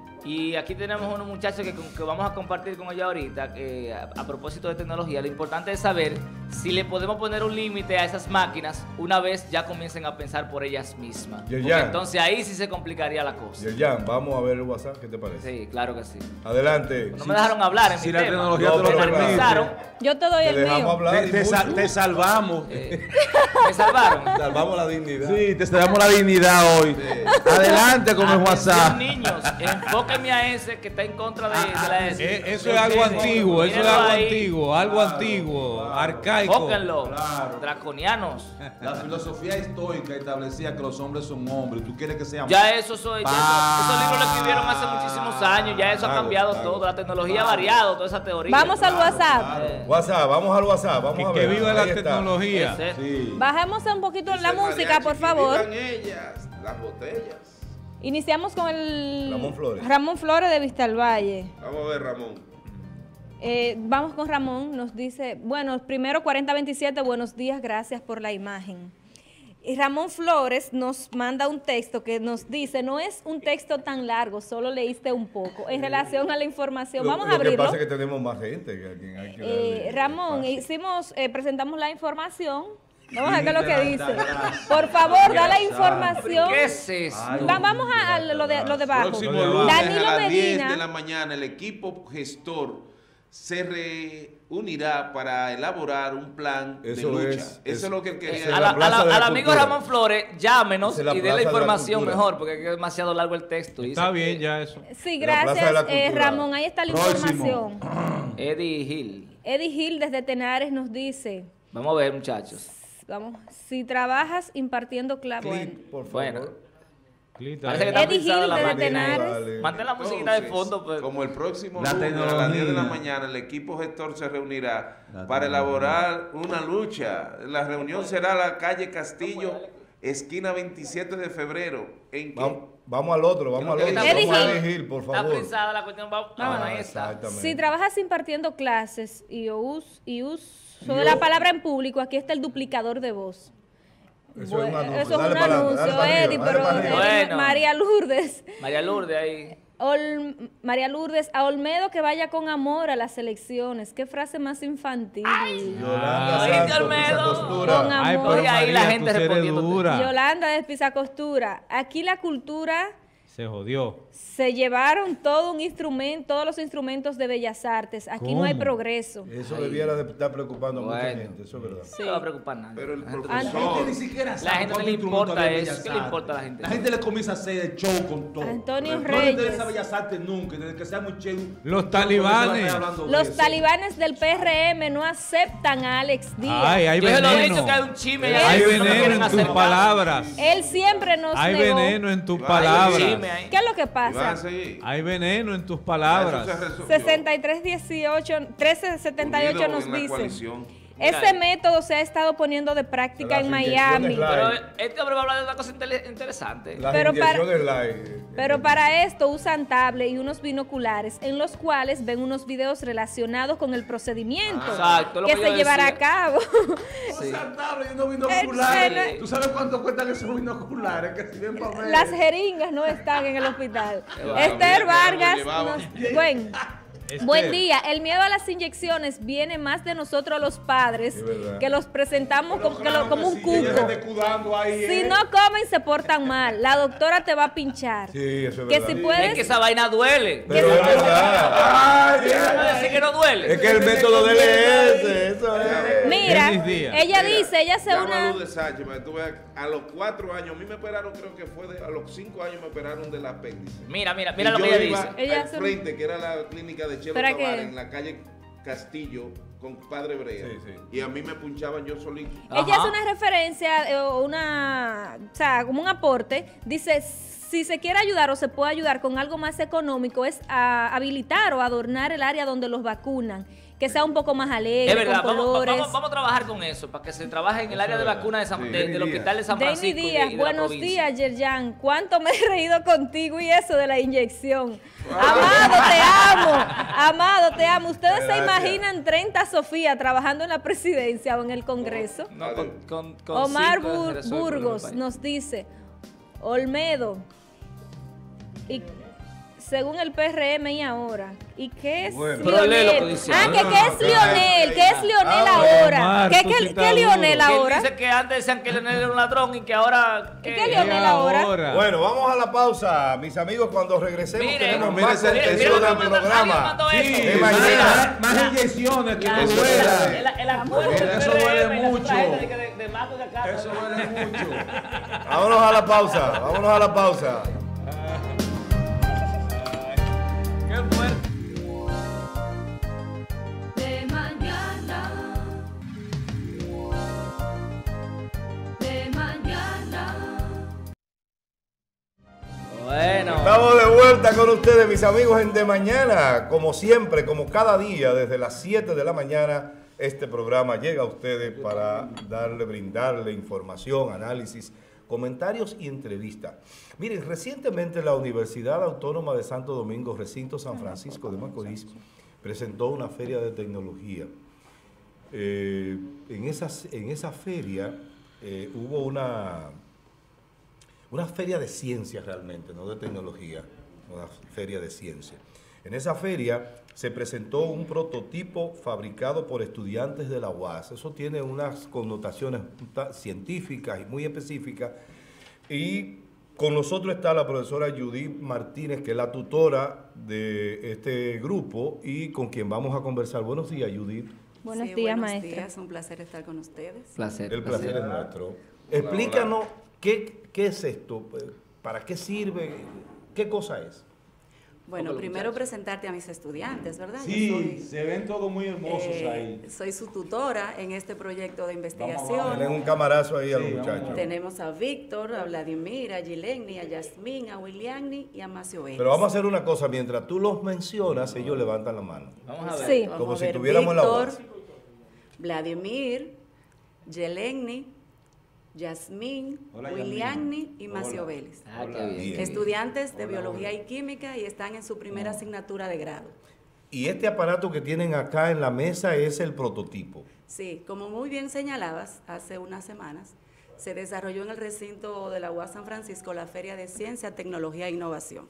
y aquí tenemos unos muchachos que, que vamos a compartir con ella ahorita, que a, a propósito de tecnología, lo importante es saber si le podemos poner un límite a esas máquinas una vez ya comiencen a pensar por ellas mismas. Ya, Porque ya. entonces ahí sí se complicaría la cosa. Yerjan, vamos a ver el WhatsApp, ¿qué te parece? Sí, claro que sí. Adelante. No Sí, me dejaron hablar en si mi la tema. tecnología No, te lo pero Me permite. analizaron, Yo te doy Te el dejamos mío. hablar. Te, y te sal- mucho. te salvamos. eh, me salvaron. Salvamos la dignidad. Sí, te damos la dignidad hoy. Adelante con el Atención, WhatsApp. niños, enfóquenme a ese que está en contra de, de la S. Eh, eso es algo antiguo, eso es Mírenlo algo ahí. antiguo, algo antiguo, arcaico. Enfóquenlo, draconianos. La filosofía estoica establecía que los hombres son hombres. Tú quieres que sean Ya eso soy, ya eso- esos libros lo escribieron hace muchísimos años, ya eso ha Claro, cambiado claro. todo, la tecnología ha variado, toda esa teoría. Vamos al WhatsApp. Eh, WhatsApp, vamos al WhatsApp, vamos Que, a que ver. viva Ahí la está. tecnología. ese. Sí. Bajemos un poquito la Dice el música, mariachi por que favor. vivan ellas, las botellas. Iniciamos con el Ramón Flores. Ramón Flores de Vista al Valle. Vamos a ver, Ramón. Eh, vamos con Ramón, nos dice, bueno, primero cuarenta veintisiete, buenos días, gracias por la imagen. Y Ramón Flores nos manda un texto que nos dice, no es un texto tan largo, solo leíste un poco, en relación a la información. Lo- Vamos lo a abrirlo. que pasa es que tenemos más gente que a quien hay que Eh, darle Ramón, espacio. hicimos, eh, presentamos la información. Vamos a ver qué es lo que dice. Por favor, da la información. ¿Qué es eso? Va- vamos a, a lo de lo de abajo. Próximo Lo de lunes Danilo a las diez Medina. de la mañana, el equipo gestor se reunirá para elaborar un plan Eso de lucha. es- Eso es- es lo que él quería. en A la la- Plaza a la- de la al amigo Cultura. Ramón Flores, llámenos Esa es la y Plaza den de la la información Cultura. mejor, porque es demasiado largo el texto. Dice Está que bien ya eso. Sí, La Plaza de gracias, la eh, Cultura. Ramón. Ahí está la Próximo. información. Eddie Hill. Eddie Gil desde Tenares nos dice, Vamos a ver, muchachos. vamos, si trabajas impartiendo clases. Clic, por favor. Bueno. Clita, Parece que eh. está Eddie frisada Gil la desde máquina. Tenares. Vale. Mantén la musiquita de Entonces, fondo. Pues. Como el próximo La lunes a las diez de la tecnología. mañana, el equipo gestor se reunirá La para tecnología. elaborar una lucha. La reunión será en la calle Castillo, esquina veintisiete de febrero. ¿En qué? Vamos, vamos al otro, vamos al otro. Eddie Vamos a Gil. Eddie Gil, por Está favor. frisada la cuestión. Vamos, vámonos, Ah, ahí está. exactamente. Si trabajas impartiendo clases y us- y uso Y de la yo- palabra en público, aquí está el duplicador de voz. Eso Bueno, es un anuncio. eso es Dale un para adelante, anuncio, dale para arriba, Eddie, dale pero para arriba. eh, Bueno. María Lourdes. María Lourdes ahí. Ol- María Lourdes, a Olmedo que vaya con amor a las elecciones. Qué frase más infantil. Yolanda Ay, Santos, Olmedo. Pisacostura. Con amor. Ay, pero Oye, ahí la María, gente tú eres respondiéndote. dura. Yolanda de Pisacostura. Aquí la cultura Se jodió. se llevaron todo un instrumento, todos los instrumentos de Bellas Artes. Aquí no hay ¿Cómo? progreso. Eso debiera de estar preocupando a mucha Bueno. gente, eso es verdad. Sí. No va a preocupar nada. Pero el La gente- profesor- La gente ni siquiera La sabe gente no cuánto le instrumento importa había en eso. Bellas ¿Qué le Artes. importa a la gente? La gente le comienza a hacer el show con todo. Antonio No le Reyes. interesa Bellas Artes nunca, desde que sea muy chévere. Los talibanes. Los talibanes del P R M no aceptan a Alex Díaz. Ay, hay Yo se lo he veneno. dicho que hay un chisme Él- ahí. Hay que no me veneno quieren en tus aceptar. palabras. Él siempre nos Hay negó. veneno en tus Hay palabras. chisme ahí. ¿Qué es lo que Y van a pasa? seguir. Hay veneno en tus Eso se palabras. resolvió. sesenta y tres dieciocho, trece setenta y ocho Unido nos en la dice. coalición. Ese Mira, método se ha estado poniendo de práctica Las en Miami. inyecciones Pero live. este hombre va a hablar de una cosa intele- interesante. Las Pero para- inyecciones live. Pero para esto usan tablet y unos binoculares en los cuales ven unos videos relacionados con el procedimiento Exacto, lo que que se yo llevará a decía. cabo. No sean tablas y unos binoculares. Excelente. ¿Tú sabes cuánto cuestan esos binoculares? Que sirven para ver. Las jeringas no están en el hospital. va, Esther mira, ya Vargas, lo llevaba. nos- buen, Esther. buen día. El miedo a las inyecciones viene más de nosotros los padres, Es verdad. que los presentamos como, que lo- Claro como que un sí, ella se cuco. esté escudando ahí, Si ¿eh? no comen, se portan mal. La doctora te va a pinchar. Sí, eso es Que verdad. si Es puedes... que esa vaina duele. Pero es verdad. ¿Cómo decir que no duele? Es que el método de L S, eso es. Mira, Feliz día. ella Mira, dice, ella hace llama una... a Lourdes Sánchez, para que tú veas, a los cuatro años, a mí me operaron, creo que fue de, a los cinco años me operaron del apéndice. Mira, mira, mira Y lo que yo ella iba dice. Ella al hace un- frente, que era la clínica de Chelo ¿Para Tavares, qué? en la calle Castillo, con Padre Brea. Sí, sí. Y a mí me punchaban yo solito. Ella Ajá. hace una referencia eh, o una, o sea, como un aporte. Dice, si se quiere ayudar o se puede ayudar con algo más económico es a habilitar o adornar el área donde los vacunan, que sea un poco más alegre, Es verdad, con vamos, colores. vamos, vamos a trabajar con eso, para que se trabaje en el área de vacuna de San- Sí. de- del Danny hospital de San Danny Francisco y de, Díaz, y de la buenos provincia. días, Yerjan. ¿Cuánto me he reído contigo y eso de la inyección? Amado, te amo. Amado, te amo. ¿Ustedes se Gracias. imaginan treinta Sofía trabajando en la presidencia o en el Congreso? No, con, con, con Omar cinco Bur- se resuelve el problema Burgos del país. nos dice, Olmedo, y según el P R M y ahora, ¿y qué es Bueno. Pero lee lo que Lionel? dice. Ah, No, que no, qué no, es no, Lionel, ¿qué es Lionel Ah, ahora? Omar, ¿Qué, tú qué, sí qué estás Lionel duro. Que él ahora? dice que antes decían que Leonel era un ladrón y que ahora... ¿Y que- qué Lionel ahora? Ahora. Bueno, vamos a la pausa, mis amigos. Cuando regresemos Miren, tenemos miren, más miren, contenido miren, del miren, alguien programa. mandó Sí, eso. de más, mañana. más inyecciones que La- no el, duela. el acuerdo Eso del duele P R M y la mucho. otra gente de que de- de Marco de acá. Eso duele mucho. Vámonos a la pausa, vámonos a la pausa. Qué fuerte. De mañana. De mañana. Bueno. Estamos de vuelta con ustedes, mis amigos, en De Mañana. Como siempre, como cada día, desde las siete de la mañana, este programa llega a ustedes para darle, brindarle información, análisis, comentarios y entrevistas. Miren, recientemente la Universidad Autónoma de Santo Domingo, Recinto San Francisco de Macorís, presentó una feria de tecnología. Eh, en, esas, en esa feria eh, hubo una... Una feria de ciencia realmente, no de tecnología, una feria de ciencia. En esa feria se presentó un prototipo fabricado por estudiantes de la U A S. Eso tiene unas connotaciones científicas y muy específicas. Y con nosotros está la profesora Judith Martínez, que es la tutora de este grupo y con quien vamos a conversar. Buenos días, Judith. Buenos Sí, días, buenos maestra. días, un placer estar con ustedes. Placer. El placer es nuestro. Explícanos qué, qué es esto, para qué sirve, qué cosa es. Bueno, Póngalo, primero muchachos. presentarte a mis estudiantes, ¿verdad? Yo Sí, soy, se ven todos muy hermosos eh, ahí. soy su tutora en este proyecto de Denle investigación. un camarazo ahí a los Sí, vamos a muchachos. Tenemos a Víctor, a Vladimir, a Gilenny, a Yasmín, a Williamni y a Macio Vélez. Pero vamos a hacer una cosa, mientras tú los mencionas, ellos levantan la mano. Vamos a ver. Sí. Vamos Como a si ver, tuviéramos en la Víctor, base. Vladimir, Gilenny, Yasmín, Hola, Williamni y Hola. Macio Vélez. Ah, qué bien. Bien. Estudiantes de Hola, Biología y Química y están en su primera asignatura de grado. Y este aparato que tienen acá en la mesa es el prototipo. Sí, como muy bien señalabas, hace unas semanas se desarrolló en el recinto de la U A S San Francisco la Feria de Ciencia, Tecnología e Innovación.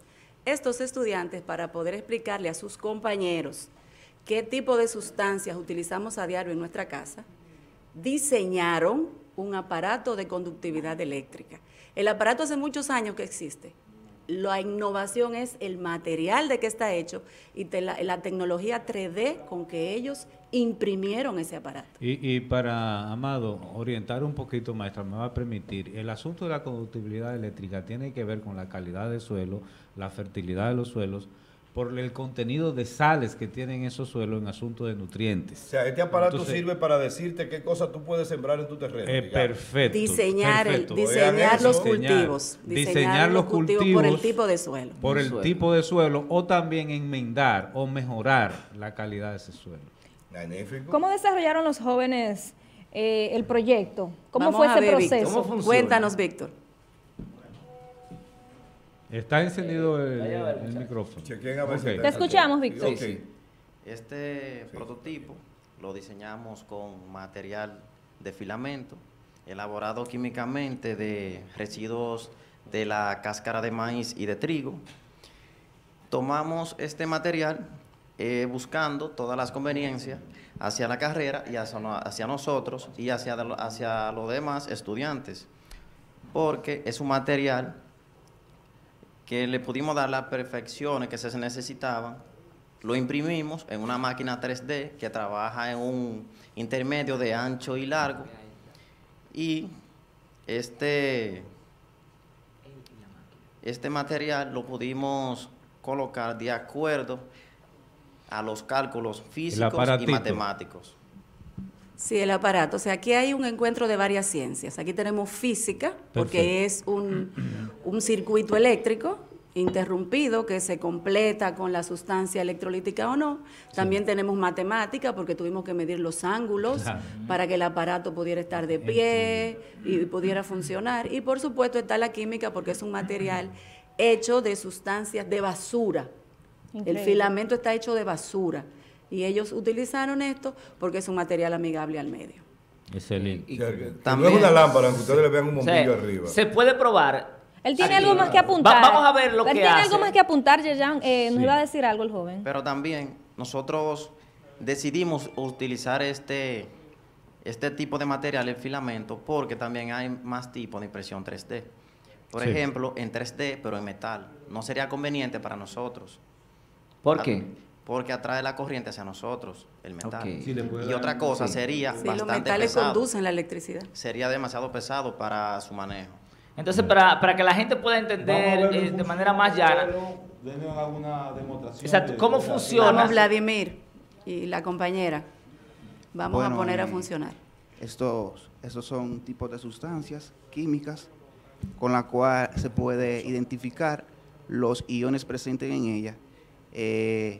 estos estudiantes, para poder explicarle a sus compañeros qué tipo de sustancias utilizamos a diario en nuestra casa, diseñaron un aparato de conductividad eléctrica. El aparato hace muchos años que existe. La innovación es el material de que está hecho y te la, la tecnología tres D con que ellos imprimieron ese aparato. Y, y para, Amado, orientar un poquito, maestra, me va a permitir, el asunto de la conductibilidad eléctrica tiene que ver con la calidad del suelo, la fertilidad de los suelos, por el contenido de sales que tienen esos suelos en asunto de nutrientes. O sea, este aparato Entonces, sirve para decirte qué cosas tú puedes sembrar en tu terreno. Eh, perfecto. Diseñar, perfecto. El, diseñar los Diseñar, cultivos. Diseñar, diseñar los cultivos, cultivos por el tipo de suelo. Por el suelo. tipo de suelo, o también enmendar o mejorar la calidad de ese suelo. Magnífico. ¿Cómo desarrollaron los jóvenes eh, el proyecto? ¿Cómo Vamos fue a ese ver, proceso? Víctor, ¿cómo funciona? Cuéntanos, Víctor. Está encendido el, el micrófono. Okay. Te escuchamos, Víctor. Sí, sí. Este sí. prototipo lo diseñamos con material de filamento, elaborado químicamente de residuos de la cáscara de maíz y de trigo. Tomamos este material eh, buscando todas las conveniencias hacia la carrera y hacia, hacia nosotros y hacia, hacia los demás estudiantes, porque es un material que le pudimos dar las perfecciones que se necesitaban. Lo imprimimos en una máquina tres D que trabaja en un intermedio de ancho y largo, y este, este material lo pudimos colocar de acuerdo a los cálculos físicos y matemáticos. Sí, el aparato. O sea, aquí hay un encuentro de varias ciencias. Aquí tenemos física, porque Perfecto. es un, un circuito eléctrico interrumpido que se completa con la sustancia electrolítica o no. También sí. tenemos matemática, porque tuvimos que medir los ángulos claro. para que el aparato pudiera estar de pie y pudiera funcionar. Y por supuesto está la química, porque es un material hecho de sustancias de basura. Increíble. El filamento está hecho de basura. Y ellos utilizaron esto porque es un material amigable al medio. Excelente. Y, y, también no es una lámpara, aunque ustedes le vean un bombillo se, arriba. Se puede probar. Él tiene Aquí, algo más que apuntar. Va, vamos a ver lo Él que tiene hace. algo más que apuntar, Yeyan. Eh, nos Sí. iba a decir algo el joven. Pero también nosotros decidimos utilizar este, este tipo de material, el filamento, porque también hay más tipos de impresión tres D. Por Sí. ejemplo, en tres D, pero en metal. No sería conveniente para nosotros. ¿Por qué? Porque atrae la corriente hacia nosotros, el metal. Okay. Sí, y otra cosa sí. sería sí, bastante los metales pesado. conducen la electricidad. Sería demasiado pesado para su manejo. Entonces, para, para que la gente pueda entender eh, de manera más llana. Denle alguna demostración. Exacto, de- ¿cómo de- funciona? Vamos, Vladimir y la compañera. Vamos Bueno, a poner a eh, funcionar. Estos, estos son tipos de sustancias químicas con la cual se puede identificar los iones presentes en ella, eh,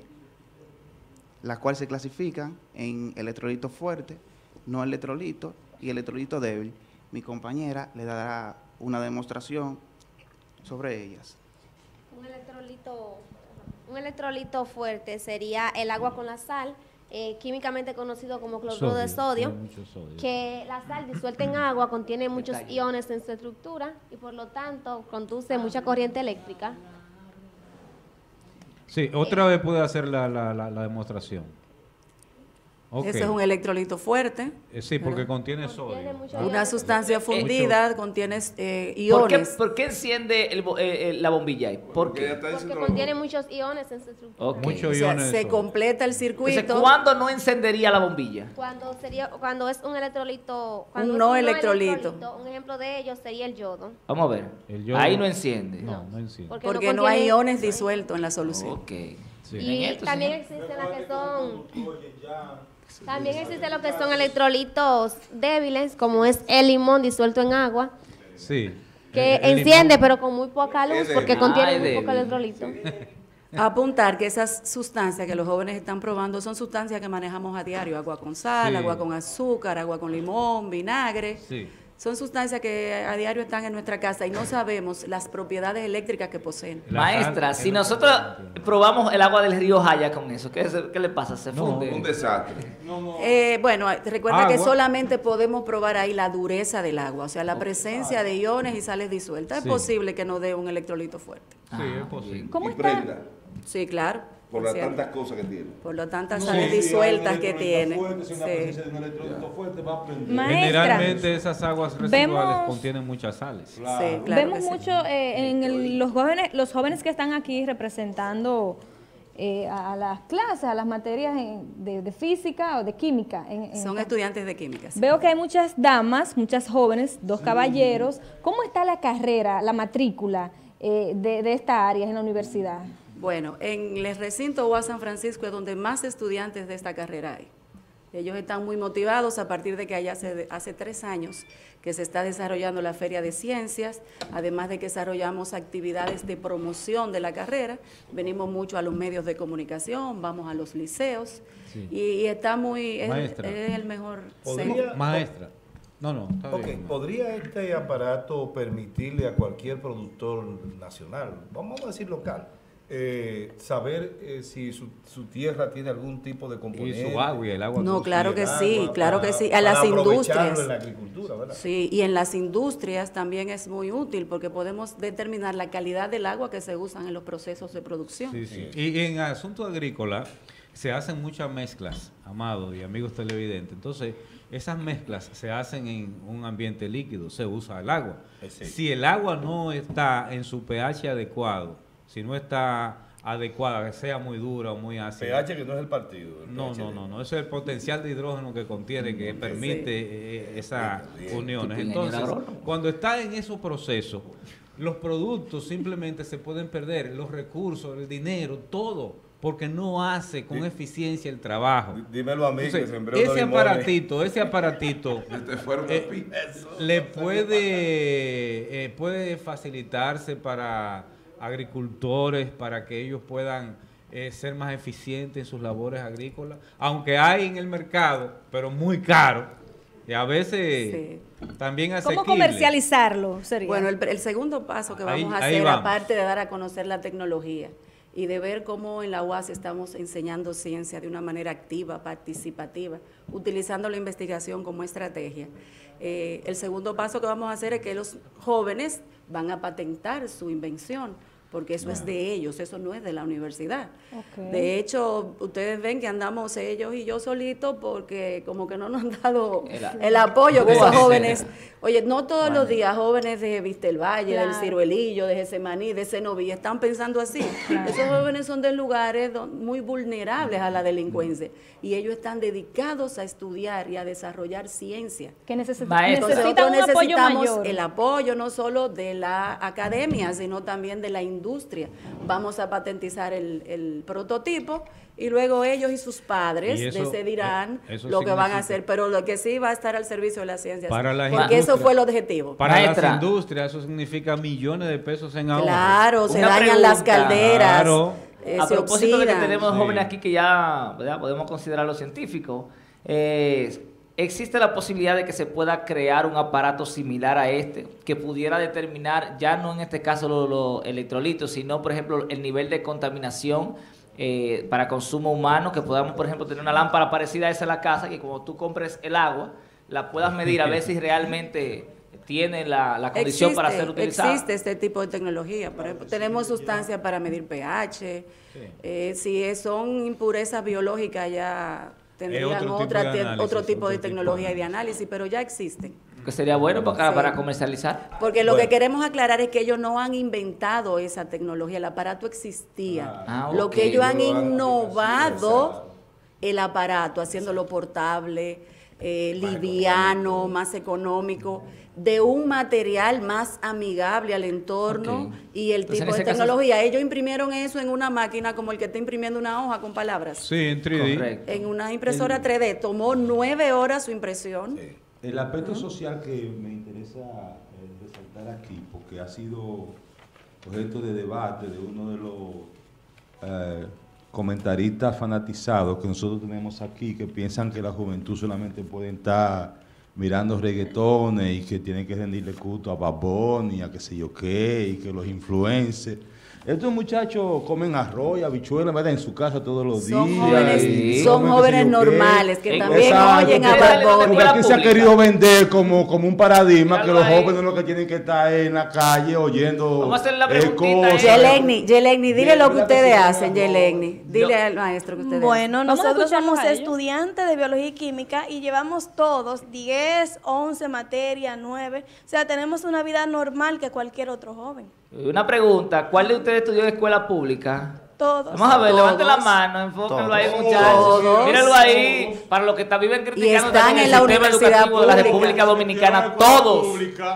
las cuales se clasifican en electrolito fuerte, no electrolito y electrolito débil. Mi compañera le dará una demostración sobre ellas. Un electrolito, un electrolito fuerte sería el agua con la sal, eh, químicamente conocido como cloruro de sodio, tiene mucho sodio. que la sal disuelta en agua contiene muchos iones en su estructura y por lo tanto conduce mucha corriente eléctrica. Sí, otra vez puede hacer la, la, la, la demostración. Okay. Ese es un electrolito fuerte. Eh, sí, porque ¿verdad? contiene sodio. Una sustancia fundida, eh, contiene eh, ¿Por qué, iones. ¿Por qué enciende el, bo- eh, eh, la bombilla ahí? ¿Por qué? Porque contiene muchos iones en su estructura. Ok. Muchos O sea, iones. se son. completa el circuito. Entonces, ¿cuándo no encendería la bombilla? Cuando sería cuando es un electrolito, cuando Un es no electrolito. un ejemplo de ello sería el yodo. Vamos a ver. El yodo- Ahí no enciende. No, no enciende. Porque Porque no no hay contiene- iones disueltos en la solución. Ok. Sí. Y En esto, también señor. existen las que son también existen lo que son electrolitos débiles, como es el limón disuelto en agua, Sí. que El- el enciende limón- pero con muy poca luz Es porque débil. contiene Ah, es muy poco débil. electrolito. Apuntar que esas sustancias que los jóvenes están probando son sustancias que manejamos a diario, agua con sal, Sí. agua con azúcar, agua con limón, vinagre. Sí. Son sustancias que a diario están en nuestra casa y no sabemos las propiedades eléctricas que poseen. Maestra, si nosotros probamos el agua del río Jaya con eso, ¿qué, es- qué le pasa? ¿Se funde? Un desastre. Eh, bueno, recuerda que Agua. solamente podemos probar ahí la dureza del agua, o sea, la presencia de iones y sales disueltas. Sí. Es posible que nos dé un electrolito fuerte. Sí, es posible. ¿Cómo y está? prenda, Sí, claro. por es las cierto. tantas cosas que tiene. Por lo tantas No, sales sí, disueltas hay un que electrolito tiene. fuerte, si una Sí. presencia de un electrolito fuerte va a prender. Maestra. Generalmente esas aguas residuales Vemos- contienen muchas sales. Vemos mucho eh, en el- los jóvenes los jóvenes que están aquí representando eh, a, a las clases, a las materias en- de, de física o de química. en- en Son esta- estudiantes de química. sí. Veo que hay muchas damas, muchas jóvenes, dos caballeros. ¿Cómo está la carrera, la matrícula eh, de, de esta área en la universidad? Bueno, en el recinto U A S San Francisco es donde más estudiantes de esta carrera hay. Ellos están muy motivados a partir de que allá hace, hace tres años que se está desarrollando la Feria de Ciencias, además de que desarrollamos actividades de promoción de la carrera, venimos mucho a los medios de comunicación, vamos a los liceos, Sí. y, y está muy, es, Maestra. es el mejor ¿Podría- centro. Maestra. No, no, está Ok, bien. ¿podría este aparato permitirle a cualquier productor nacional, vamos a decir local, eh, saber eh, si su, su tierra tiene algún tipo de componente? Y su agua y el agua. No, que claro y que el sí, agua claro para- que sí. A para las aprovecharlo industrias. en la agricultura, ¿verdad? Sí, y en las industrias también es muy útil porque podemos determinar la calidad del agua que se usan en los procesos de producción. Sí, sí. Y en asunto agrícola se hacen muchas mezclas, amados y amigos televidentes. Entonces, esas mezclas se hacen en un ambiente líquido, se usa el agua. Sí. Si el agua no está en su pH adecuado, si no está adecuada, que sea muy dura o muy ácida. pH que no es el partido. el No, pH no, de- no, no, eso es el potencial de hidrógeno que contiene, que permite eh, esas Bien, uniones. tipo ingeniero Entonces, agrónomo. cuando está en esos procesos, los productos simplemente se pueden perder, los recursos, el dinero, todo, porque no hace con Di- eficiencia el trabajo. Dímelo a mí, Entonces, que sembré unos ese limones. aparatito, ese aparatito Te fueron eh, a pi- le puede, eh, puede facilitarse para agricultores, para que ellos puedan eh, ser más eficientes en sus labores agrícolas, aunque hay en el mercado, pero muy caro, y a veces también asequible. ¿Cómo comercializarlo? Sería? Bueno, el, el segundo paso que Ahí- vamos a ahí hacer, vamos. aparte de dar a conocer la tecnología y de ver cómo en la U A S estamos enseñando ciencia de una manera activa, participativa, utilizando la investigación como estrategia. Eh, el segundo paso que vamos a hacer es que los jóvenes van a patentar su invención, porque eso es de ellos, eso no es de la universidad. Ok. De hecho, ustedes ven que andamos ellos y yo solitos porque como que no nos han dado El- el apoyo que Sí. esos jóvenes. Oye, no todos los días jóvenes de Vistelvalle, Claro. del Ciruelillo, de Getsemaní, de Cenoví están pensando así. Claro. Esos jóvenes son de lugares don- muy vulnerables a la delincuencia y ellos están dedicados a estudiar y a desarrollar ciencia. Que necesi- Maestra. Entonces, necesitan nosotros un apoyo necesitamos mayor. el apoyo no solo de la academia, sino también de la industria. Vamos a patentizar el, el prototipo y luego ellos y sus padres Y eso- decidirán eh, eso lo que van a significa- hacer, pero lo que sí va a estar al servicio de la ciencia, Para las porque eso industrias. fue el objetivo. Para Maestra. las industrias eso significa millones de pesos en ahorro. Claro, se Una dañan las pregunta. calderas, Claro. eh, A se propósito de que oxidan. tenemos Sí. jóvenes aquí que ya, ¿verdad?, podemos considerarlo científico, eh, ¿existe la posibilidad de que se pueda crear un aparato similar a este que pudiera determinar, ya no en este caso los lo electrolitos, sino por ejemplo el nivel de contaminación eh, para consumo humano, que podamos por ejemplo tener una lámpara parecida a esa en la casa, que cuando tú compres el agua, la puedas medir a ver si realmente tiene la, la condición para ser utilizada? Existe este tipo de tecnología. Por ejemplo, tenemos sustancias para medir pH. Eh, si es- son impurezas biológicas ya tendrían otro tipo otra de te- análisis, otro tipo de otro tipo tecnología de y de análisis, pero ya existen. Que sería bueno para, Sí. para comercializar. Porque lo Bueno. que queremos aclarar es que ellos no han inventado esa tecnología, el aparato existía. Ah, lo ok. que ellos han Ellos lo han innovado el aparato, haciéndolo portable, eh, liviano, más económico, de un material más amigable al entorno Ok. y el Entonces, en tipo de ese caso- tecnología. Ellos imprimieron eso en una máquina como el que está imprimiendo una hoja con palabras. Sí, en tres D. Correcto. En una impresora tres D. Tomó nueve horas su impresión. El aspecto social que me interesa eh, resaltar aquí, porque ha sido objeto de debate de uno de los eh, comentaristas fanatizados que nosotros tenemos aquí, que piensan que la juventud solamente puede estar mirando reggaetones y que tienen que rendirle culto a Bad Bunny, a qué sé yo qué, y que los influencers. Estos muchachos comen arroz y habichuelas, ¿verdad? En su casa todos los Son días. jóvenes, y son comen jóvenes qué sé yo qué. normales que también Exacto, oyen a porque- Bad Bunny. Porque aquí se ha querido vender como, como un paradigma Míralo que los ahí. jóvenes lo que tienen que estar en la calle oyendo Vamos a hacerle la eh, preguntita, cosas. Yeleni, Yeleni, dile lo que ¿Verdad que ustedes sí? hacen, Yeleni. Dile al maestro que ustedes Bueno, hacen. nosotros escucharlos somos a ellos. estudiantes de biología y química y llevamos todos diez, once materias, nueve. O sea, tenemos una vida normal que cualquier otro joven. Una pregunta, ¿cuál de ustedes estudió en escuela pública? Todos. Vamos a ver, Todos. levanten la mano, enfóquenlo ahí, Todos. muchachos. Todos. Míralo ahí, para los que está- viven criticando están también en el la sistema universidad educativo de la pública. República Dominicana, todos.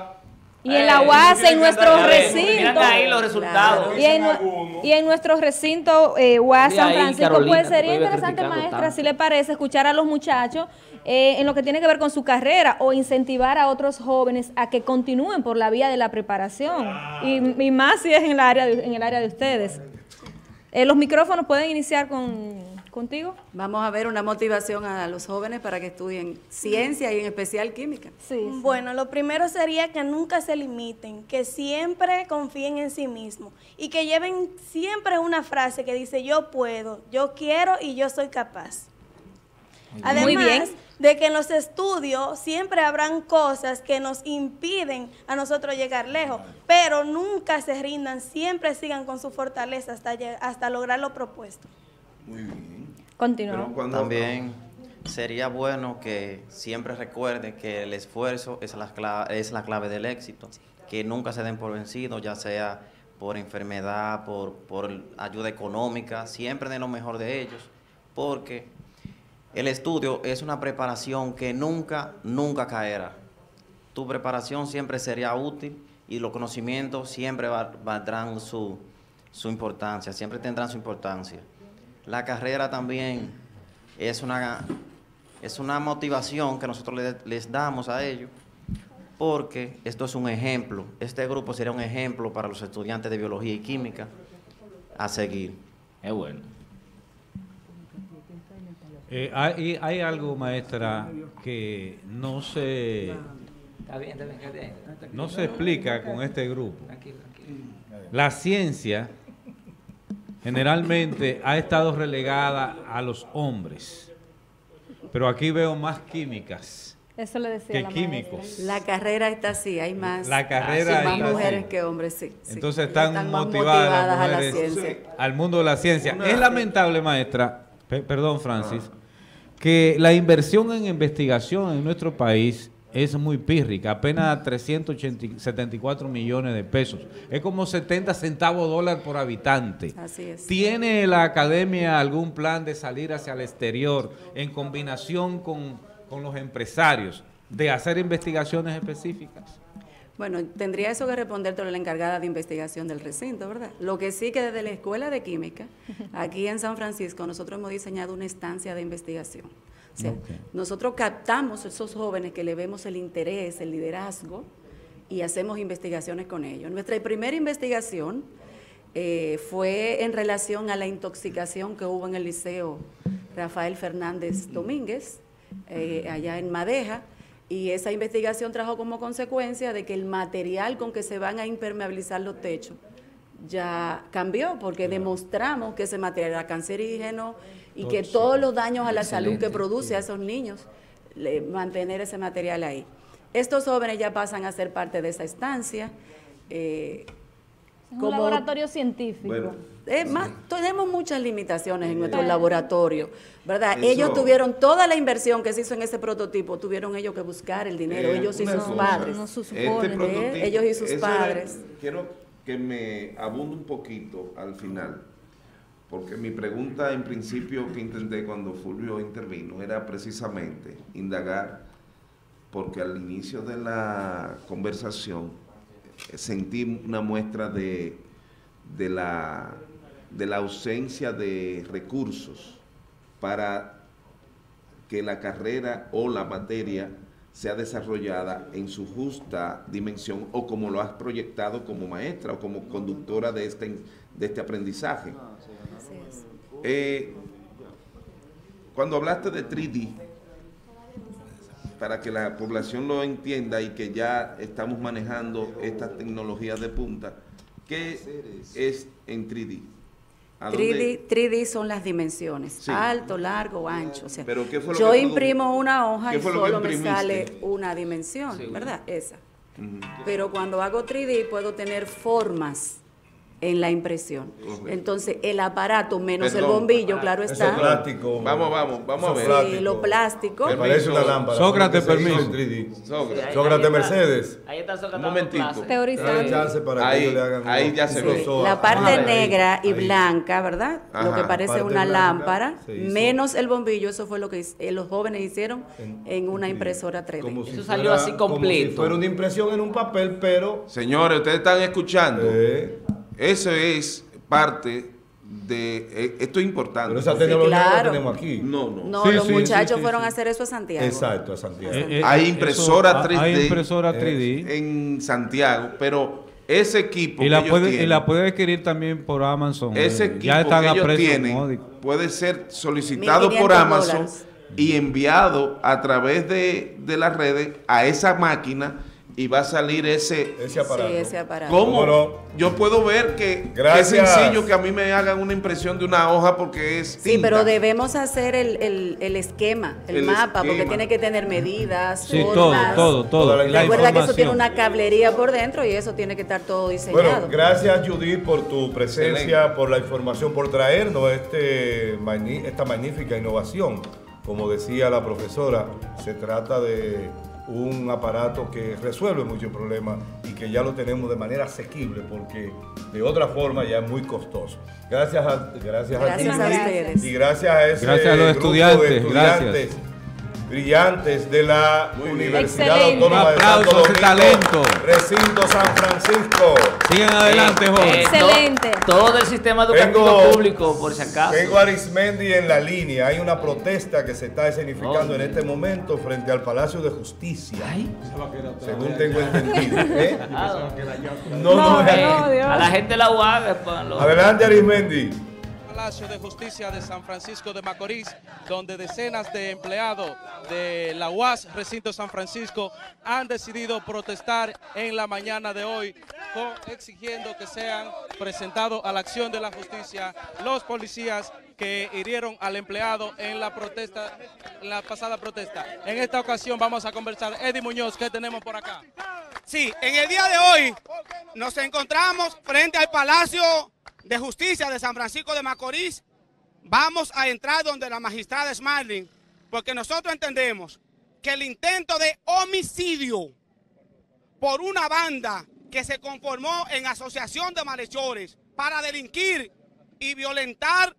Y en la U A S, en nuestro A ver, recinto. miren ahí los resultados. Y en, nue- y en nuestro recinto eh, U A S Mira San ahí, Francisco, Carolina, pues tú sería vives interesante, criticando maestra, tanto. si le parece, escuchar a los muchachos eh, en lo que tiene que ver con su carrera o incentivar a otros jóvenes a que continúen por la vía de la preparación. Y, y más si es en el área de, en el área de ustedes. Eh, los micrófonos pueden iniciar con, contigo. Vamos a ver una motivación a los jóvenes para que estudien ciencia y en especial química. Bueno, lo primero sería que nunca se limiten, que siempre confíen en sí mismos y que lleven siempre una frase que dice yo puedo, yo quiero y yo soy capaz. Además Muy bien. de que en los estudios siempre habrán cosas que nos impiden a nosotros llegar lejos, pero nunca se rindan, siempre sigan con su fortaleza hasta, lle- hasta lograr lo propuesto. Muy bien. Continúa. También sería bueno que siempre recuerden que el esfuerzo es la, cla- es la clave del éxito, que nunca se den por vencidos, ya sea por enfermedad, por, por ayuda económica, siempre den lo mejor de ellos, porque el estudio es una preparación que nunca, nunca caerá. Tu preparación siempre sería útil y los conocimientos siempre va- valdrán su, su importancia, siempre tendrán su importancia. La carrera también es una, es una motivación que nosotros le- les damos a ellos, porque esto es un ejemplo. Este grupo sería un ejemplo para los estudiantes de biología y química a seguir. Es bueno. Eh, hay, hay algo, maestra, que no se, Está bien, está bien, está bien. no se explica con este grupo. Tranquilo, tranquilo. La ciencia generalmente ha estado relegada a los hombres, pero aquí veo más químicas Eso le decía que la químicos. La carrera está así, hay más, La carrera sí, más está mujeres así. que hombres, sí. sí. Entonces están, más motivadas, las a la mujeres ciencia. al mundo de la ciencia. Es lamentable, maestra, pe- perdón, Francis, que la inversión en investigación en nuestro país es muy pírrica, apenas trescientos setenta y cuatro millones de pesos. Es como setenta centavos dólar por habitante. Así es. ¿Tiene la academia algún plan de salir hacia el exterior en combinación con, con los empresarios de hacer investigaciones específicas? Bueno, tendría eso que responderte la encargada de investigación del recinto, ¿verdad? Lo que sí que desde la Escuela de Química, aquí en San Francisco, nosotros hemos diseñado una estancia de investigación. O sea, Ok. nosotros captamos a esos jóvenes que le vemos el interés, el liderazgo, y hacemos investigaciones con ellos. Nuestra primera investigación eh, fue en relación a la intoxicación que hubo en el Liceo Rafael Fernández Domínguez, eh, allá en Madeja, y esa investigación trajo como consecuencia de que el material con que se van a impermeabilizar los techos ya cambió, porque demostramos que ese material era cancerígeno y que Tóxico. todos los daños a la salud que Excelente, produce a esos niños, le- mantener ese material ahí. Estos jóvenes ya pasan a ser parte de esa estancia. eh, Es un laboratorio científico. es más, tenemos muchas limitaciones en nuestro Eh. laboratorio, ¿verdad? Eso- Ellos tuvieron toda la inversión que se hizo en ese prototipo, tuvieron ellos que buscar el dinero, Eh, ellos y una sus cosa, padres. este ¿eh? prototipo, Ellos y sus eso era- padres. quiero que me abunde un poquito al final, porque mi pregunta en principio que intenté cuando Fulvio intervino era precisamente indagar, porque al inicio de la conversación eh, sentí una muestra de, de, la, de la ausencia de recursos para que la carrera o la materia sea desarrollada en su justa dimensión o como lo has proyectado como maestra o como conductora de este, de este aprendizaje. Eh, cuando hablaste de tres D, para que la población lo entienda y que ya estamos manejando estas tecnologías de punta, ¿qué es en tres D? ¿A tres D, dónde? tres D son las dimensiones, Sí. alto, largo, ancho. O sea, ¿Pero qué fue lo yo que imprimo una hoja ¿Qué y fue lo que solo me imprimiste? sale una dimensión, Sí. ¿verdad? Esa. Ujú. Pero cuando hago tres D puedo tener formas en la impresión. Correcto. Entonces, el aparato menos Perdón. el bombillo, claro Ese está. plástico. Vamos, vamos, vamos a ver. Sí, plástico. lo plástico. Me parece una lámpara. Sócrates, porque se hizo permiso. en tres D. Sócrates. ahí- Sócrates ahí está- Mercedes. Ahí está Sócrates Un dando momentico. clase. Teorizando. Dale chance para que Ahí- ellos le hagan. ahí ya se Sí, ve. la parte Ahí, negra y ahí. blanca, ¿verdad? Lo que Ajá. parece Parte una blanca lámpara, se hizo. menos el bombillo, eso fue lo que hic- eh, los jóvenes hicieron En- en una en impresora tres D. Como si Eso salió fuera- así Como si completo. fuera una impresión en un papel, pero. Señores, ustedes están escuchando. eh, Eso es parte de... eh, esto es importante. pero esa porque- tecnología no la claro. tenemos aquí. No, no. No, Sí, los sí, muchachos sí, sí, fueron sí. a hacer eso a Santiago. Exacto, a Santiago. Eh, eh, Hay eso- impresora ah, tres D. Hay impresora tres D. En Santiago, pero ese equipo Y que la, ellos puede, y tienen, la puede adquirir también por Amazon. ese eh, equipo ya están que a ellos precio tienen módico. puede ser solicitado mil por quinientos Amazon dólares. y enviado a través de, de las redes a esa máquina y va a salir ese... Ese aparato. Sí, ese aparato. ¿Cómo? ¿Cómo no? Yo puedo ver que Gracias. es sencillo que a mí me hagan una impresión de una hoja porque es tinta. Sí, pero debemos hacer el, el, el esquema, el, El mapa, porque esquema. tiene que tener medidas, Sí, todo, formas. todo, todo. Toda la La Recuerda que eso tiene información. una cablería por dentro y eso tiene que estar todo diseñado. Bueno, gracias Judith por tu presencia, Excelente. por la información, por traernos este, magni- esta magnífica innovación. Como decía la profesora, se trata de un aparato que resuelve muchos problemas y que ya lo tenemos de manera asequible porque de otra forma ya es muy costoso. Gracias a, gracias Gracias a, a ti, ustedes. y gracias a ese Gracias a los grupo estudiantes, de estudiantes gracias. brillantes de la Muy bien. Universidad Excelente. Autónoma de Un Santo aplauso a ese Domingo, talento. Recinto San Francisco. Sigan adelante, Eh, jóvenes. eh, Excelente. to- Todo el sistema educativo Tengo- público, por si acaso. Tengo a Arismendi en la línea. Hay una protesta que se está escenificando Oh. en este momento frente al Palacio de Justicia. Ay. Según tengo entendido. ¿eh? Ah, No, no, es eh, aquí. Dios. a la gente de la U A B, pónganlo. Adelante, Arismendi. Palacio de Justicia de San Francisco de Macorís, donde decenas de empleados de la U A S Recinto San Francisco han decidido protestar en la mañana de hoy, con, exigiendo que sean presentados a la acción de la justicia los policías que hirieron al empleado en la protesta, en la pasada protesta. En esta ocasión vamos a conversar. Eddie Muñoz, ¿qué tenemos por acá? Sí, en el día de hoy nos encontramos frente al Palacio de Justicia de San Francisco de Macorís. Vamos a entrar donde la magistrada Smarling, porque nosotros entendemos que el intento de homicidio por una banda que se conformó en asociación de malhechores para delinquir y violentar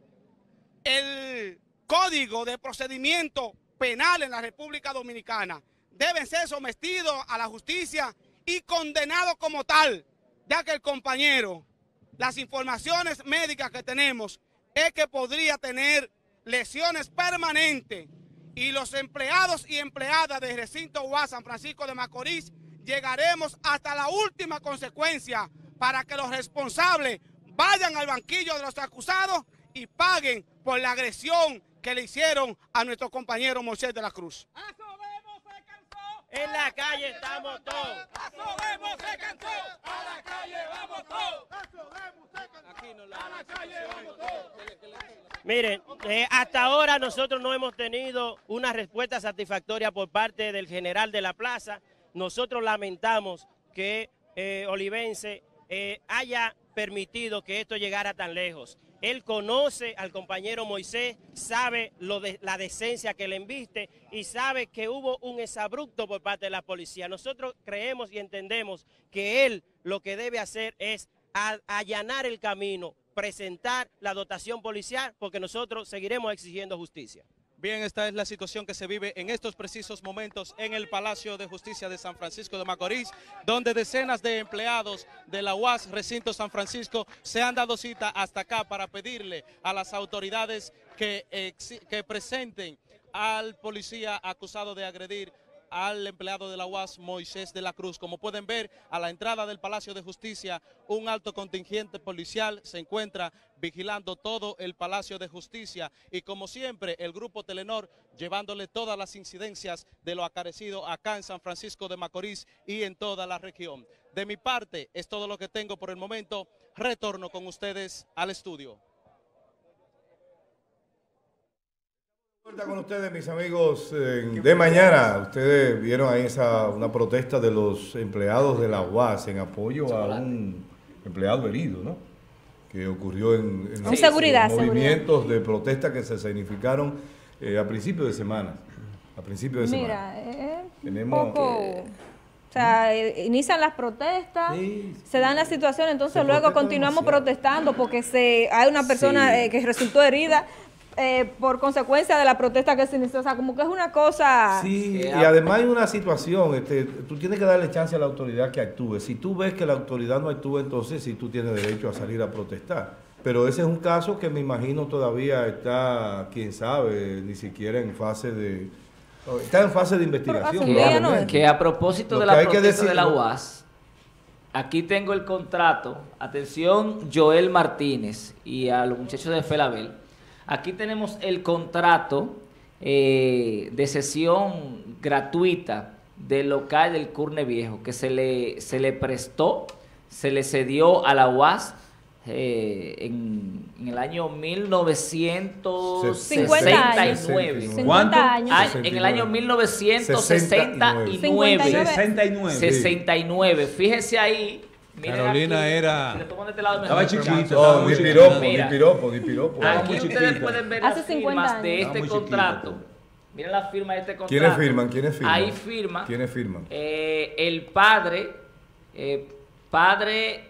el Código de Procedimiento Penal en la República Dominicana deben ser sometidos a la justicia y condenados como tal, ya que el compañero, las informaciones médicas que tenemos es que podría tener lesiones permanentes y los empleados y empleadas del recinto U A S San Francisco de Macorís llegaremos hasta la última consecuencia para que los responsables vayan al banquillo de los acusados y paguen por la agresión que le hicieron a nuestro compañero Moisés de la Cruz. En la calle estamos todos. Asodemos se cansó, a la calle vamos todos. Aquí no la... A la calle vamos todos. Miren, eh, hasta ahora nosotros no hemos tenido una respuesta satisfactoria por parte del general de la plaza. Nosotros lamentamos que eh, Olivense eh, haya permitido que esto llegara tan lejos. Él conoce al compañero Moisés, sabe lo de, la decencia que le embiste y sabe que hubo un exabrupto por parte de la policía. Nosotros creemos y entendemos que él lo que debe hacer es a, allanar el camino, presentar la dotación policial, porque nosotros seguiremos exigiendo justicia. Bien, esta es la situación que se vive en estos precisos momentos en el Palacio de Justicia de San Francisco de Macorís, donde decenas de empleados de la U A S Recinto San Francisco se han dado cita hasta acá para pedirle a las autoridades que, que presenten al policía acusado de agredir al empleado de la U A S, Moisés de la Cruz. Como pueden ver, a la entrada del Palacio de Justicia, un alto contingente policial se encuentra vigilando todo el Palacio de Justicia y, como siempre, el Grupo Telenor llevándole todas las incidencias de lo acaecido acá en San Francisco de Macorís y en toda la región. De mi parte, es todo lo que tengo por el momento. Retorno con ustedes al estudio. Con ustedes, mis amigos, eh, de mañana. Ustedes vieron ahí esa, una protesta de los empleados de la U A S en apoyo a un empleado herido, ¿no? Que ocurrió en, en los, seguridad, los movimientos seguridad. de protesta que se significaron eh, a principios de semana. A principios de Mira, semana. eh, Tenemos un poco, o sea, eh, inician las protestas, se dan las situaciones, entonces Se luego protesta continuamos demasiado. protestando porque se hay una persona Sí. eh, que resultó herida eh, por consecuencia de la protesta que se inició. O sea, como que es una cosa... Sí, y además hay una situación, este, tú tienes que darle chance a la autoridad que actúe. Si tú ves que la autoridad no actúa, entonces sí tú tienes derecho a salir a protestar. Pero ese es un caso que me imagino todavía está, quién sabe, ni siquiera en fase de... Está en fase de investigación. Que, probablemente. que a propósito Lo de que la hay que protesta de la decirlo- U A S, aquí tengo el contrato. Atención, Joel Martínez y a los muchachos de Felabel. Aquí tenemos el contrato eh, de sesión gratuita del local del Curne Viejo que se le, se le prestó, se le cedió a la U A S eh, en, en el año mil novecientos sesenta y nueve. ¿Cuánto? Ah, en el año mil novecientos sesenta y nueve. sesenta y nueve. sesenta y nueve. Fíjense ahí. Miren Carolina aquí, era- si le toman de este lado mejor. Estaba chiquito, No, estaba muy ni chiquito. piropo, ni Mira. piropo, ni piropo. Aquí Muy ustedes chiquita. pueden ver Hace las cincuenta firmas años. de Estaba este muy contrato. Miren la firma de este contrato. ¿Quiénes firman? ¿Quiénes firman? Ahí firma. ¿Quiénes firman? eh, el padre, eh, padre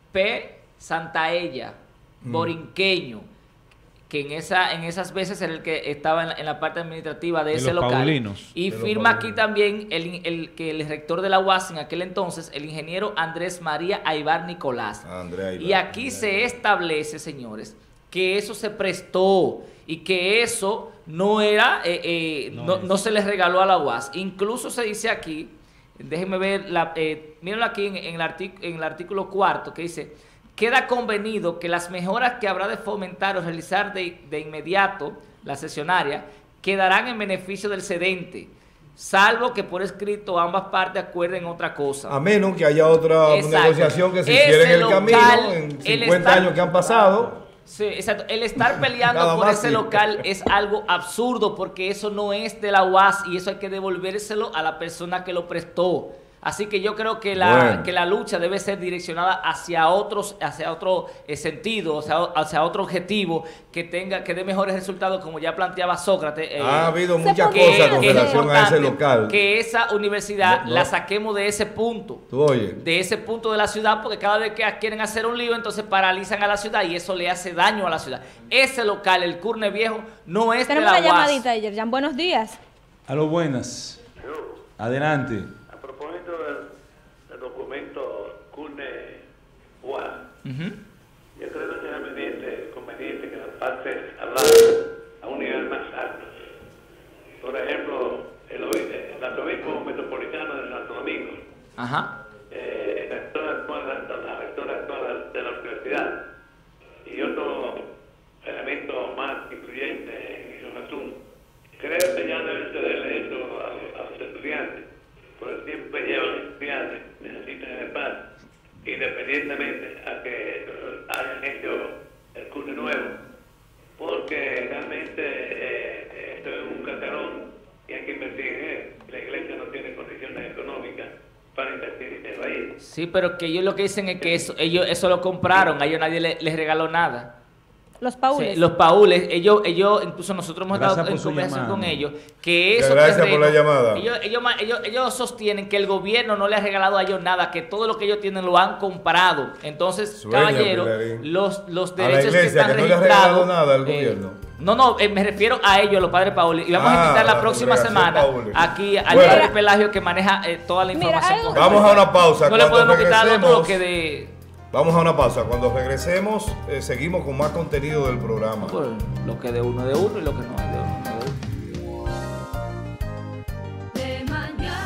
P. Santaella, Mm. borinqueño, que en esa en esas veces era el que estaba en la, en la parte administrativa de, De ese los local. paulinos. Y De los firma paulinos. aquí también el, el que el rector de la U A S en aquel entonces, el ingeniero Andrés María Aybar Nicolás. Andrea Aybar. Y aquí se establece, señores, que eso se prestó y que eso no era, eh, eh, No no, es. no se les regaló a la U A S. Incluso se dice aquí, déjenme ver, la, eh, mírenlo aquí en, en el artic- en el artículo cuarto, que dice, queda convenido que las mejoras que habrá de fomentar o realizar de, de inmediato la sesionaria quedarán en beneficio del cedente, salvo que por escrito ambas partes acuerden otra cosa. A menos que haya otra Exacto. negociación que se Ese hiciera en el local, camino en el cincuenta estar- años que han pasado. Sí, exacto. El estar peleando Nada por más, ese sí. local es algo absurdo porque eso no es de la U A S y eso hay que devolvérselo a la persona que lo prestó. Así que yo creo que la, Bueno. que la lucha debe ser direccionada hacia otros, hacia otro eh, sentido, o sea, hacia otro objetivo que tenga, que dé mejores resultados, como ya planteaba Sócrates. eh, Ha habido que- muchas que cosas con es relación a ese importante local. Que esa universidad No, no. la saquemos de ese punto. Tú oyes. De ese punto de la ciudad, porque cada vez que quieren hacer un lío, entonces paralizan a la ciudad y eso le hace daño a la ciudad. Ese local, el Curne Viejo, no es Tenemos de una la U A S. llamadita, Yerjan. Buenos días. A lo buenas. Adelante. A propósito del, del documento Curne U A S, yo creo que será conveniente, conveniente que las partes hablaran a un nivel más alto. Por ejemplo, el, obi- el arzobispo metropolitano de Santo Domingo, Ajá. eh, el rector actual, la rectora actual de la universidad y otro elemento más influyente en su asunto. Creo que ya deben cederle eso a, a los estudiantes, por el tiempo que llevan los estudiantes, necesitan el paz, independientemente a que eh, hayan hecho el curso nuevo, porque realmente eh, esto es un cacarón y hay que invertir en él. La iglesia no tiene condiciones económicas para invertir dinero ahí. Sí, pero que ellos lo que dicen es que eso, ellos eso lo compraron, a ellos nadie le- les regaló nada. Los paules. Sí, los paules, ellos, ellos, incluso nosotros hemos Gracias estado por en su conversación llamada. con ellos, que Muchas eso gracias por la llamada. Ellos, ellos, ma- ellos, ellos sostienen que el gobierno no le ha regalado a ellos nada, que todo lo que ellos tienen lo han comprado. Entonces, Sueña, caballero, Pilarín. los, los A la derechos que iglesia, están que no le ha registrados. regalado nada al eh, gobierno. No, no, eh, me refiero a ellos, los padres Pauli. Y vamos Ah, a invitar la la próxima congregación semana Pauli. aquí al Bueno. padre Pelagio que maneja eh, toda la información. algo- correcta. Vamos a una pausa. No le Cuando podemos quitar otro regresemos- que de. Vamos a una pausa. Cuando regresemos, eh, seguimos con más contenido del programa. Pues, lo que de uno de uno y lo que no es de uno de uno. De mañana.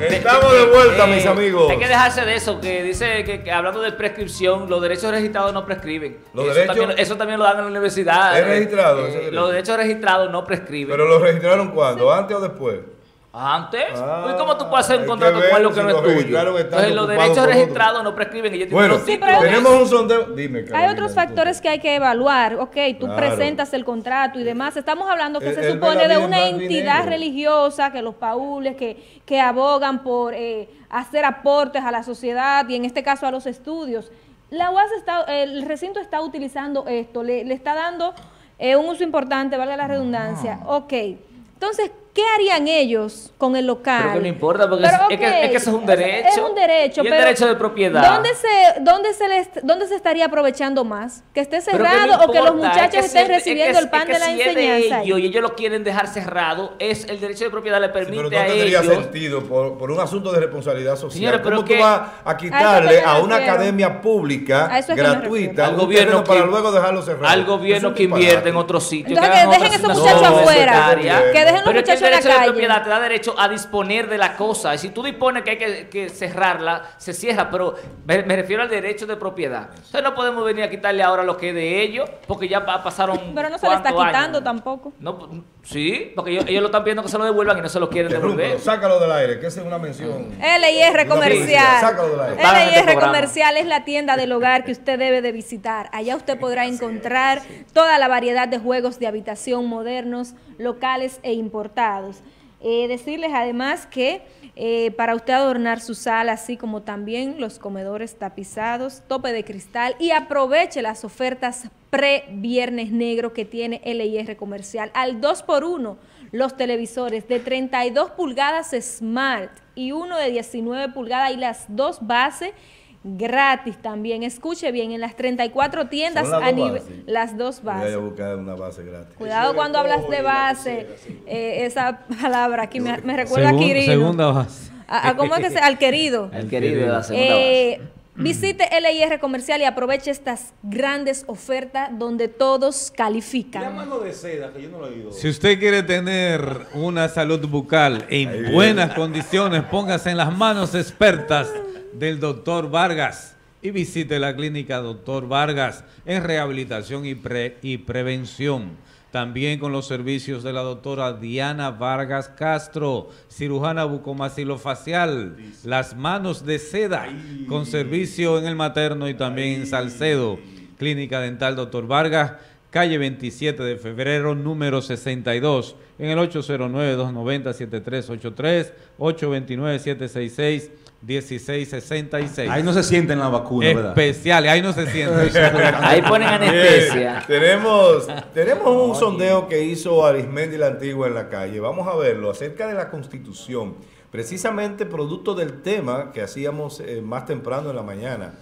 Estamos de vuelta, mis amigos. Hay que dejarse de eso, que dice que, que hablando de prescripción, los derechos registrados no prescriben. ¿Los eso, derechos? También, eso también lo dan en la universidad. ¿Es registrado? Eh, ese derecho? los derechos registrados no prescriben. ¿Pero lo registraron cuándo? ¿Antes o después? ¿Antes? Ah, ¿Y cómo tú puedes hacer un hay contrato que ver con algo si que no lo es tuyo? registraron estando Entonces los ocupados derechos por registrados no prescriben. Ellos tienen Bueno, unos títulos. tenemos un sondeo. Dime, Hay Carolina, otros factores que hay que evaluar. Ok, tú Claro. presentas el contrato y demás. Estamos hablando que El- se el supone de Benavides una más bien entidad negro. religiosa, que los paules, que, que abogan por eh, hacer aportes a la sociedad y en este caso a los estudios. La U A S está, el recinto está utilizando esto, le, le está dando eh, un uso importante, valga la redundancia. Ok, entonces, ¿qué harían ellos con el local? Pero que no importa, porque Pero, es, es que, ok, es que eso es un derecho. Es un derecho, Y el pero derecho de propiedad. ¿Dónde se, dónde se, les, dónde se estaría aprovechando más? ¿Que esté Pero que cerrado no o que los importa, muchachos es que si estén el- es recibiendo que- el pan es que de la si es enseñanza? ahí? ellos y ellos lo quieren dejar cerrado, es el derecho de propiedad le permite Pero no a tendría ellos. sentido por, por un asunto de responsabilidad social. Señores, pero ¿Cómo que- tú vas a A eso quitarle es que me a una refiero. academia pública A eso es que me gratuita refiero. al Al gobierno gobierno para que- luego dejarlo cerrado? Al gobierno Es un que disparate. invierte en otros sitios. Entonces, hagan que dejen otras esos asignaciones muchachos afuera, secundarias. que dejen los Pero es que el muchachos en la derecho de calle. propiedad te da derecho a disponer de la cosa. Y si tú dispones que hay que, que cerrarla, se cierra. Pero me, me refiero al derecho de propiedad. Entonces no podemos venir a quitarle ahora lo que es de ellos, porque ya pa- pasaron. Pero no se le está ¿cuántos años? quitando tampoco. No, pues, sí, porque ellos, ellos lo están pidiendo que se lo devuelvan y no se lo quieren Interrúmpelo, devolver. sácalo del aire, que esa es una mención. L I R Una publicidad, sácalo del Comercial. aire. L I R programa. Comercial es la tienda del hogar que usted debe de visitar. Allá usted podrá encontrar toda la variedad de juegos de habitación modernos, locales e importados. Eh, decirles además que eh, para usted adornar su sala, así como también los comedores tapizados, tope de cristal, y aproveche las ofertas pre-Viernes Negro que tiene L I R Comercial. Al dos por uno, los televisores de treinta y dos pulgadas Smart y uno de diecinueve pulgadas y las dos bases gratis también. Escuche bien, en las treinta y cuatro tiendas Son las a dos nivel, bases. las dos Voy a bases. buscar una base gratis. Cuidado cuando hablas de base, eh, esa palabra aquí me, me recuerda Segun- a Quirino. segunda base. A, a ¿Cómo es que se? Al querido. Al querido de la segunda Eh, visite L I R Comercial y aproveche estas grandes ofertas donde todos califican. mano de seda, que yo no lo he oído. Si usted quiere tener una salud bucal en buenas condiciones, póngase en las manos expertas del doctor Vargas y visite la clínica doctor Vargas en rehabilitación y, pre- y prevención. También con los servicios de la doctora Diana Vargas Castro, cirujana bucomaxilofacial, las manos de seda, con servicio en el materno y también en Salcedo. Clínica Dental doctor Vargas, calle veintisiete de febrero, número sesenta y dos, en el ocho cero nueve, dos nueve cero, siete tres ocho tres, ocho dos nueve, siete seis seis, uno seis seis seis. Ahí no se sienten la vacuna, ¿verdad? Especiales, ahí no se siente. Ahí ponen anestesia. Bien, tenemos, tenemos un sondeo que hizo Arismendi la Antigua en la calle. Vamos a verlo acerca de la Constitución. Precisamente producto del tema que hacíamos eh, más temprano en la mañana.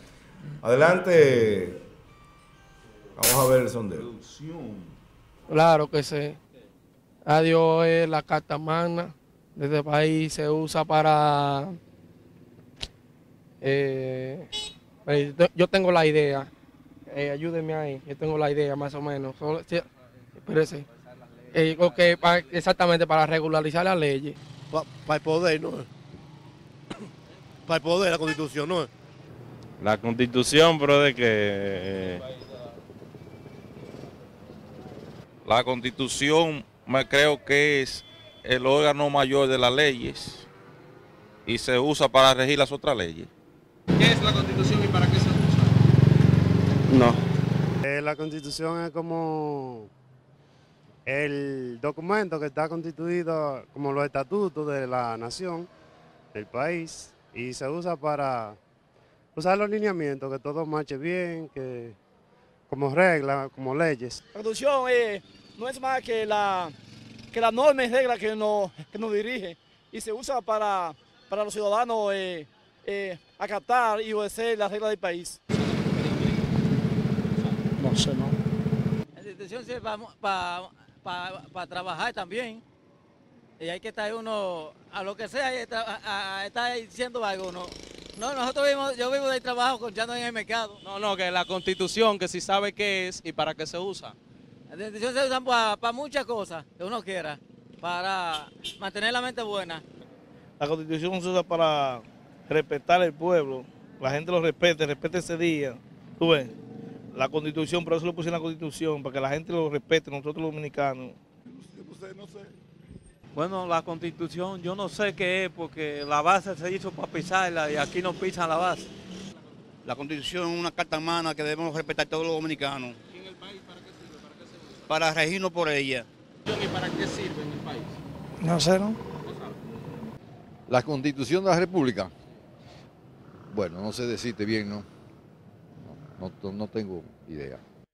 Adelante. Vamos a ver el sondeo. Claro que sí. Adiós es la carta magna de este país, se usa para... Eh, eh, yo tengo la idea, eh, ayúdenme ahí, yo tengo la idea más o menos. Solo- sí, espérese. Eh, ok, pa- exactamente para regularizar las leyes. Para el poder, ¿no? Para el poder, la constitución, ¿no? La constitución, bro, de que eh, la constitución me creo que es el órgano mayor de las leyes y se usa para regir las otras leyes. ¿Qué es la Constitución y para qué se usa? No. Eh, la constitución es como el documento que está constituido como los estatutos de la nación, del país, y se usa para usar los lineamientos, que todo marche bien, que como reglas, como leyes. La Constitución eh, no es más que la, que la norma y regla que nos, que nos dirige y se usa para, para los ciudadanos eh, eh, acatar y obedecer las reglas del país. No sé, no. La institución sirve para trabajar también. Y hay que estar uno, a lo que sea, hay que tra- a, a estar diciendo algo. No, no nosotros vivimos, yo vivo de trabajo con ya no en el mercado. No, no, que la Constitución, que si sabe qué es y para qué se usa. La institución se usa para muchas cosas que uno quiera, para mantener la mente buena. La Constitución se usa para respetar al pueblo, la gente lo respete, respete ese día. Tú ves, la Constitución, por eso lo puse en la Constitución, para que la gente lo respete, nosotros los dominicanos. No sé. Bueno, la Constitución yo no sé qué es, porque la base se hizo para pisarla y aquí no pisan la base. La Constitución es una carta humana que debemos respetar todos los dominicanos. ¿Y en el país para qué sirve? ¿Para qué se usa? Para regirnos por ella. ¿Y para qué sirve en el país? No sé, ¿no? La Constitución de la República. Bueno, no sé decirte bien, ¿no? No, no, no tengo idea.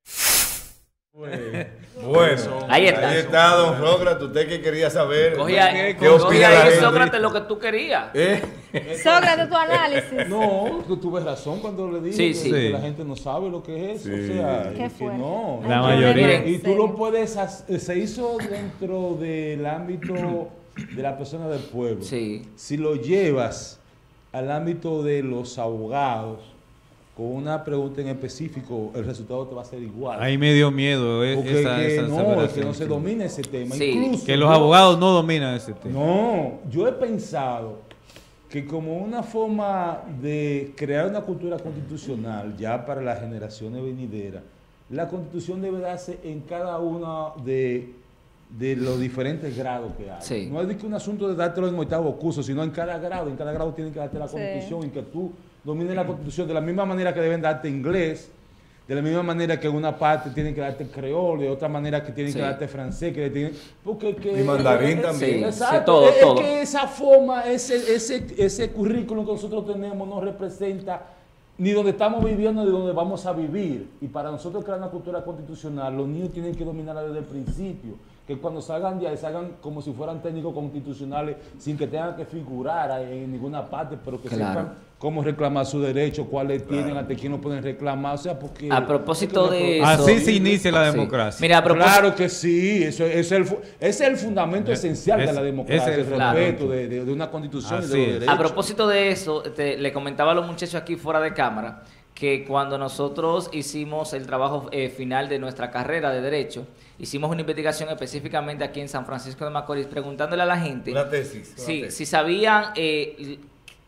Bueno, ahí está. Ahí está, don Sócrates. Usted que quería saber. Cogía, ¿Qué, cogía opina la ahí, gente? Sócrates, lo que tú querías. ¿Eh? Sócrates, tu análisis. No, tú tuve razón cuando le dije Sí, que, sí. que la gente no sabe lo que es eso. Sí. O sea, Qué que fuerte. no. La mayoría. Y tú lo puedes hacer. Se hizo dentro del ámbito de la persona del pueblo. Sí. Si lo llevas al ámbito de los abogados, con una pregunta en específico, el resultado te va a ser igual. Ahí me dio miedo eh, Porque esa, que esa no, es aseveración, que no se sí. domina ese tema. Sí. Incluso Que los yo- abogados no dominan ese tema. No, yo he pensado que como una forma de crear una cultura constitucional ya para las generaciones venideras, la constitución debe darse en cada uno de, de los diferentes grados que hay. Sí. No es de que un asunto de dártelo en octavo curso, sino en cada grado. En cada grado tienen que darte la Sí. constitución y que tú domines la constitución de la misma manera que deben darte inglés, de la misma manera que en una parte tienen que darte creol, de otra manera que tienen Sí. que darte francés, que le tienen, porque que, Y mandarín es- también. Sí, Exacto. sí, todo, es, todo. es que esa forma, ese, ese, ese currículum que nosotros tenemos no representa ni donde estamos viviendo ni donde vamos a vivir. Y para nosotros crear una cultura constitucional, los niños tienen que dominarla desde el principio. Que cuando salgan de ahí, salgan como si fueran técnicos constitucionales, sin que tengan que figurar en ninguna parte, pero que Claro. sepan cómo reclamar sus derechos, cuáles tienen, ante quién no pueden reclamar. O sea, porque... A propósito porque de no- eso- Así se inicia la Sí. democracia. Mira, a propósito, Claro que sí, eso, eso es, el, fu- ese es el fundamento Eh, esencial de ese- la ese democracia, es el el respeto fundamento. de, de- de una constitución y Así de los es. derechos. a propósito de eso, te- le comentaba a los muchachos aquí fuera de cámara que cuando nosotros hicimos el trabajo eh, final de nuestra carrera de Derecho, hicimos una investigación específicamente aquí en San Francisco de Macorís, preguntándole a la gente Una tesis. una sí, tesis. si sabían eh,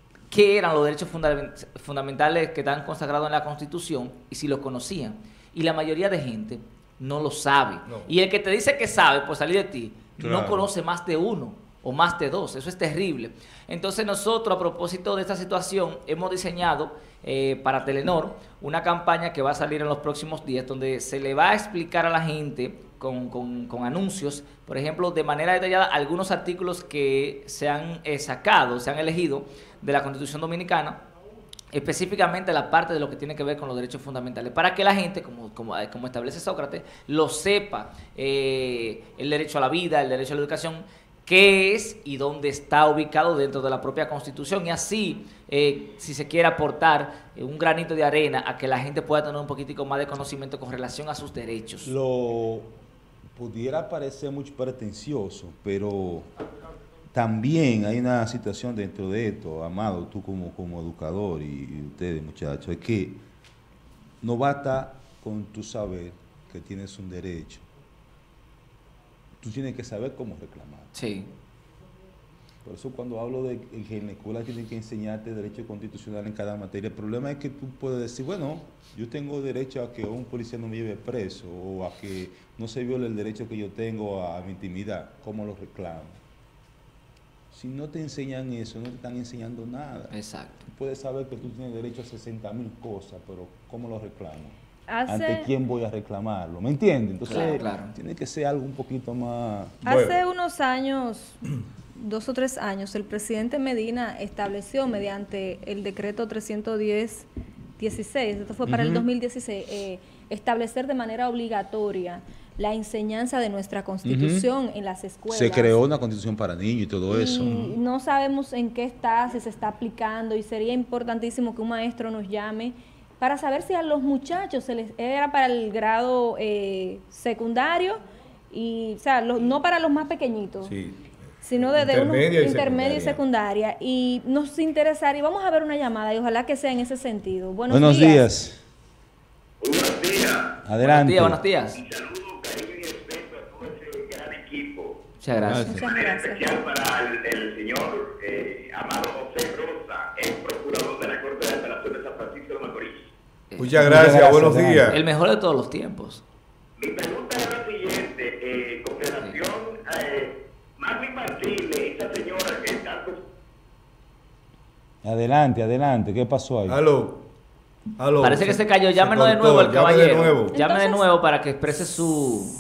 qué eran los derechos fundament- fundamentales que están consagrados en la Constitución y si los conocían. Y la mayoría de gente no lo sabe. No. Y el que te dice que sabe por salir de ti, no Claro. conoce más de uno o más de dos. Eso es terrible. Entonces nosotros, a propósito de esta situación, hemos diseñado eh, para Telenor una campaña que va a salir en los próximos días, donde se le va a explicar a la gente con, con- con anuncios, por ejemplo, de manera detallada, algunos artículos que se han eh, sacado, se han elegido de la Constitución Dominicana, específicamente la parte de lo que tiene que ver con los derechos fundamentales, para que la gente, como, como, eh, como establece Sócrates, lo sepa, eh, el derecho a la vida, el derecho a la educación, qué es y dónde está ubicado dentro de la propia Constitución, y así, eh, si se quiere aportar eh, un granito de arena a que la gente pueda tener un poquitico más de conocimiento con relación a sus derechos. Lo pudiera parecer muy pretencioso, pero también hay una situación dentro de esto, Amado, tú como, como educador y, y ustedes muchachos, es que no basta con tu saber que tienes un derecho. Tú tienes que saber cómo reclamar. Sí. Por eso cuando hablo de que en la escuela tienen que enseñarte derecho constitucional en cada materia, el problema es que tú puedes decir, bueno, yo tengo derecho a que un policía no me lleve preso o a que no se viole el derecho que yo tengo a mi intimidad. ¿Cómo lo reclamo? Si no te enseñan eso, no te están enseñando nada. Exacto. Tú puedes saber que tú tienes derecho a sesenta mil cosas, pero ¿cómo lo reclamo? Hace- ¿Ante quién voy a reclamarlo? ¿Me entiendes? Entonces, Claro, claro. tiene que ser algo un poquito más... Hace unos años, dos o tres años, el presidente Medina estableció mediante el decreto trescientos diez dieciséis, esto fue para el Ujú. dos mil dieciséis, eh, establecer de manera obligatoria la enseñanza de nuestra Constitución en las escuelas. Se creó una constitución para niños y todo eso. Y no sabemos en qué está, si se está aplicando, y sería importantísimo que un maestro nos llame para saber si a los muchachos se les era para el grado eh, secundario, y, o sea, lo- no para los más pequeñitos, Sí. sino desde unos Intermedia y intermedia y secundaria. secundaria. Y nos interesaría, y vamos a ver una llamada, y ojalá que sea en ese sentido. Buenos, Buenos días. días. Adelante. Buenos días, buenos días. equipo. Muchas gracias. De manera especial para el, el señor eh, Amado José Rosa, el procurador de la Corte de Apelación de San Francisco de Macorís. Muchas gracias, buenos días. El mejor de todos los tiempos. Mi pregunta es la siguiente, eh, con relación a eh, Marvin Martínez, esa señora que tanto... Adelante, adelante, ¿qué pasó ahí? Aló. Aló. Parece que se cayó. Llámenos de nuevo al caballero. Llame de nuevo para que exprese su...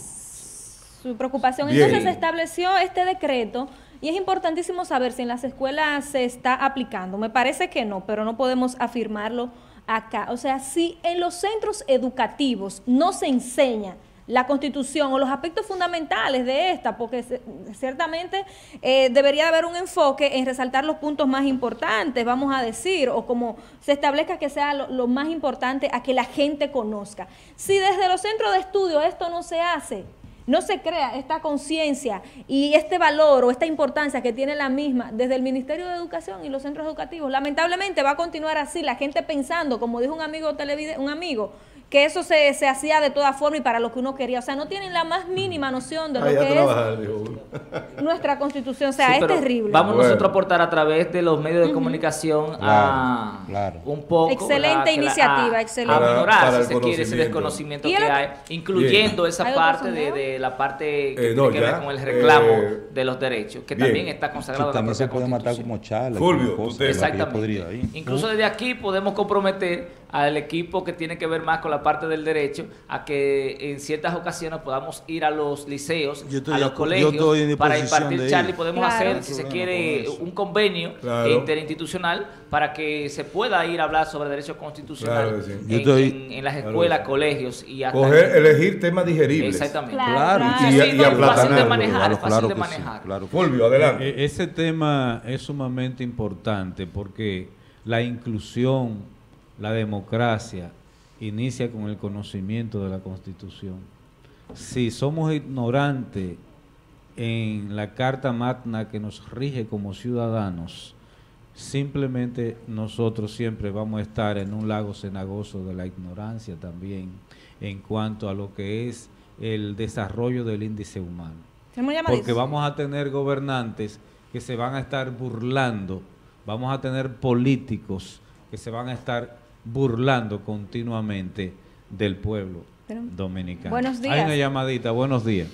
su preocupación. Bien. Entonces se estableció este decreto y es importantísimo saber si en las escuelas se está aplicando. Me parece que no, pero no podemos afirmarlo acá. O sea, si en los centros educativos no se enseña la Constitución o los aspectos fundamentales de esta, porque se, ciertamente eh, debería de haber un enfoque en resaltar los puntos más importantes, vamos a decir, o como se establezca que sea lo, lo más importante a que la gente conozca. Si desde los centros de estudio esto no se hace, no se crea esta conciencia y este valor o esta importancia que tiene la misma desde el Ministerio de Educación y los centros educativos, lamentablemente va a continuar así, la gente pensando, como dijo un amigo televide un amigo, que eso se, se hacía de toda forma y para lo que uno quería. O sea, no tienen la más mínima noción de lo Ay, a que trabajar, es dijo uno. nuestra Constitución. O sea, Sí, es pero terrible. Vamos Bueno. nosotros a aportar a través de los medios de Ujú. comunicación Claro, a claro. un poco... Excelente ¿verdad? Que la- iniciativa, a- excelente. A Para- minorar, para si el se quiere, ese conocimiento. desconocimiento ¿Y que el- hay, incluyendo Bien. esa ¿Hay otro parte de, sondeo? de la parte que Eh, tiene no, que ya, ver con el reclamo eh, de los derechos, que bien. también está consagrado en la También se propia puede matar Constitución. como charla. Fulvio, como tu cosas, tema. que yo Exactamente. podría ir. Incluso desde aquí podemos comprometer al equipo que tiene que ver más con la parte del derecho a que en ciertas ocasiones podamos ir a los liceos, Yo estoy a de los acu- yo colegios estoy en para disposición impartir de ir. charlas y podemos Claro. hacer, No si se hay quiere, problema con eso. un convenio Claro. interinstitucional para que se pueda ir a hablar sobre derecho constitucional Claro que sí. en, Yo estoy- en- en las Claro escuelas, que sí. colegios y hasta Coger, elegir temas digeribles. Exactamente. Claro, Claro, claro. Y, y Sencillo y fácil de aplatanarlo. manejar, Claro, fácil claro de que sí, manejar. claro que sí. Fulvio, adelante. E- Ese tema es sumamente importante porque la inclusión, la democracia, inicia con el conocimiento de la Constitución. Si somos ignorantes en la Carta Magna que nos rige como ciudadanos, simplemente nosotros siempre vamos a estar en un lago cenagoso de la ignorancia también en cuanto a lo que es el desarrollo del índice humano. Tenemos llamadito. Porque vamos a tener gobernantes que se van a estar burlando, vamos a tener políticos que se van a estar burlando continuamente del pueblo Pero- dominicano. Buenos días. Hay una llamadita, buenos días.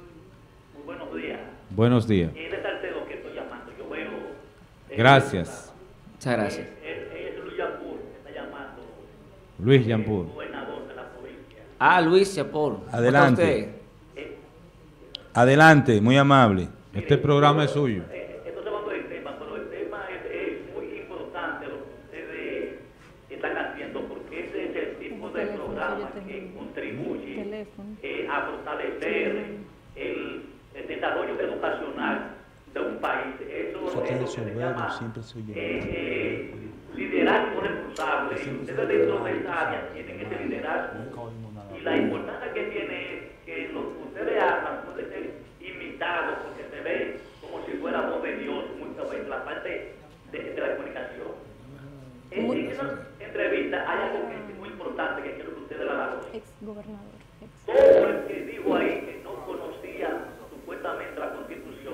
Muy buenos días. Buenos días. Es de Salcedo que estoy llamando. Yo veo... eh, Gracias. Muchas gracias. Es, es Luis Yapur que está llamando, Luis Yampur. gobernador de la provincia. Ah, Luis Chapor. ¿Cómo está Adelante. usted? Adelante, muy amable. Este programa es suyo. Eh, esto se va del tema, pero el tema es, es muy importante lo que ustedes están haciendo, porque ese es el tipo de programa que contribuye Teléfono. eh, a fortalecer el, el desarrollo educacional de un país. Eso Eso es tiene lo su que se verbo, llama siempre soy yo. eh, eh, liderazgo responsable. Y ustedes dentro de esa área tienen ese liderazgo. Y la importancia que tiene es que lo que ustedes hablan puede ser imitado, porque se ve como si fuera voz de Dios muchas veces la parte de, de la comunicación. En, en esa entrevista hay algo que es muy importante que quiero que ustedes la valoren. Ex gobernador. Ex. Todo el que dijo ahí que no conocía supuestamente la Constitución,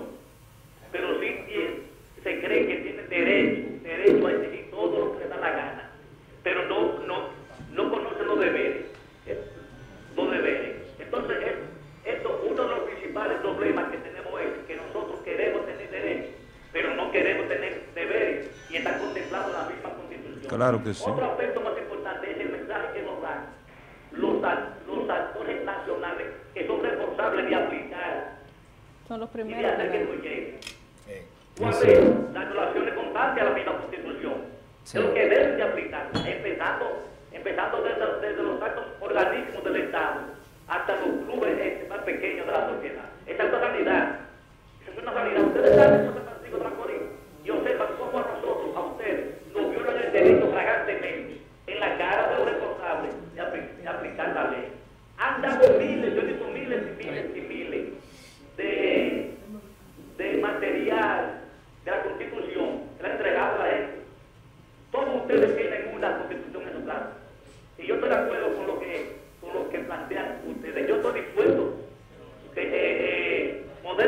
pero sí tiene, se cree que tiene derecho, derecho a exigir todo lo que le da la gana, pero no, no, no conoce los deberes, eh, los deberes. Entonces, es, esto, uno de los principales problemas que tenemos es que nosotros queremos tener derechos, pero no queremos tener deberes, y está contemplado en la misma Constitución. Claro que sí. Otro aspecto más importante es el mensaje que nos dan los, act- los actores nacionales que son responsables de aplicar Son los y de primeros. hacer que que- esto llegue. ¿Cuál es? Las violaciones constantes a la misma Constitución. Sí. Es lo que deben de aplicar, empezando, empezando desde, desde los actos organismos del Estado hasta los clubes eh, más pequeños de la sociedad. Esa es una realidad. Esa es una realidad. Ustedes saben eso San Francisco de Macorís y observan cómo a nosotros, a ustedes, nos violan el derecho flagrantemente en la cara de los responsables de, apli- de aplicar la ley. Han dado miles, yo he visto miles y miles y miles de, de material de la Constitución que le han entregado a la gente. Todos ustedes tienen una Constitución en su casa. Y yo estoy de acuerdo con lo que, con lo que plantean ustedes. Yo estoy dispuesto que eh, eh, poder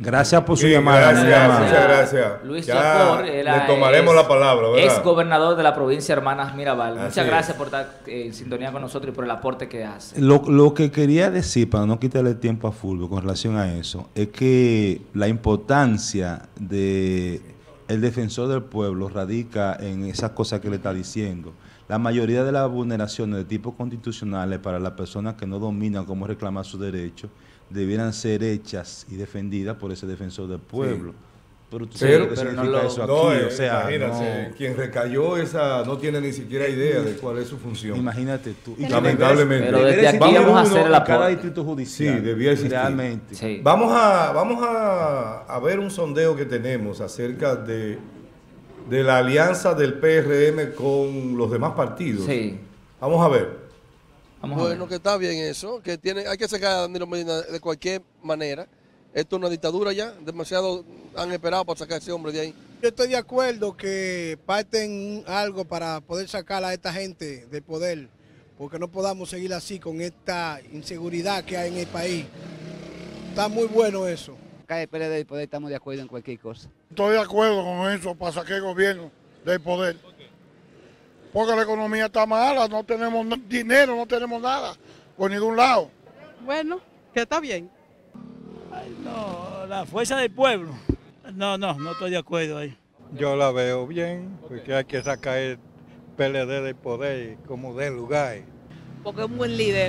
Gracias por su Sí, llamada. gracias, muy amable. muchas gracias. Luis Ya Chacor, le era tomaremos ex- la palabra, ¿verdad? ex gobernador de la provincia Hermanas Mirabal. Así Muchas es. gracias por estar eh, en sintonía con nosotros y por el aporte que hace. Lo, lo que quería decir, para no quitarle tiempo a Fulvio con relación a eso, es que la importancia de el defensor del pueblo radica en esas cosas que le está diciendo. La mayoría de las vulneraciones de tipo constitucionales para las personas que no dominan cómo reclamar sus derechos debieran ser hechas y defendidas por ese defensor del pueblo. Sí. Pero tú Sí, sabes lo que pero significa no lo- eso no, aquí, eh, o sea, imagínate, no- quien recayó esa no tiene ni siquiera idea de cuál es su función. Imagínate tú. Y lamentablemente. Pero desde aquí vamos a hacer el en cada aporte. distrito judicial. Sí, debía existir. Realmente. Sí. Vamos a vamos a, a ver un sondeo que tenemos acerca de, de la alianza del P R M con los demás partidos. Sí. Vamos a ver. Vamos a Bueno, ver. que está bien eso, que tiene, hay que sacar a Danilo Medina de cualquier manera. Esto es una dictadura ya, demasiado han esperado para sacar a ese hombre de ahí. Yo estoy de acuerdo que parten algo para poder sacar a esta gente del poder, porque no podamos seguir así con esta inseguridad que hay en el país. Está muy bueno eso. Acá el P L D y poder estamos de acuerdo en cualquier cosa. Estoy de acuerdo con eso para sacar el gobierno del poder. Porque la economía está mala, no tenemos n- dinero, no tenemos nada por ningún lado. Bueno, que está bien. No, la fuerza del pueblo. No, no, no estoy de acuerdo ahí. Yo la veo bien, porque hay que sacar el P L D del poder como de lugar. Porque es un buen líder.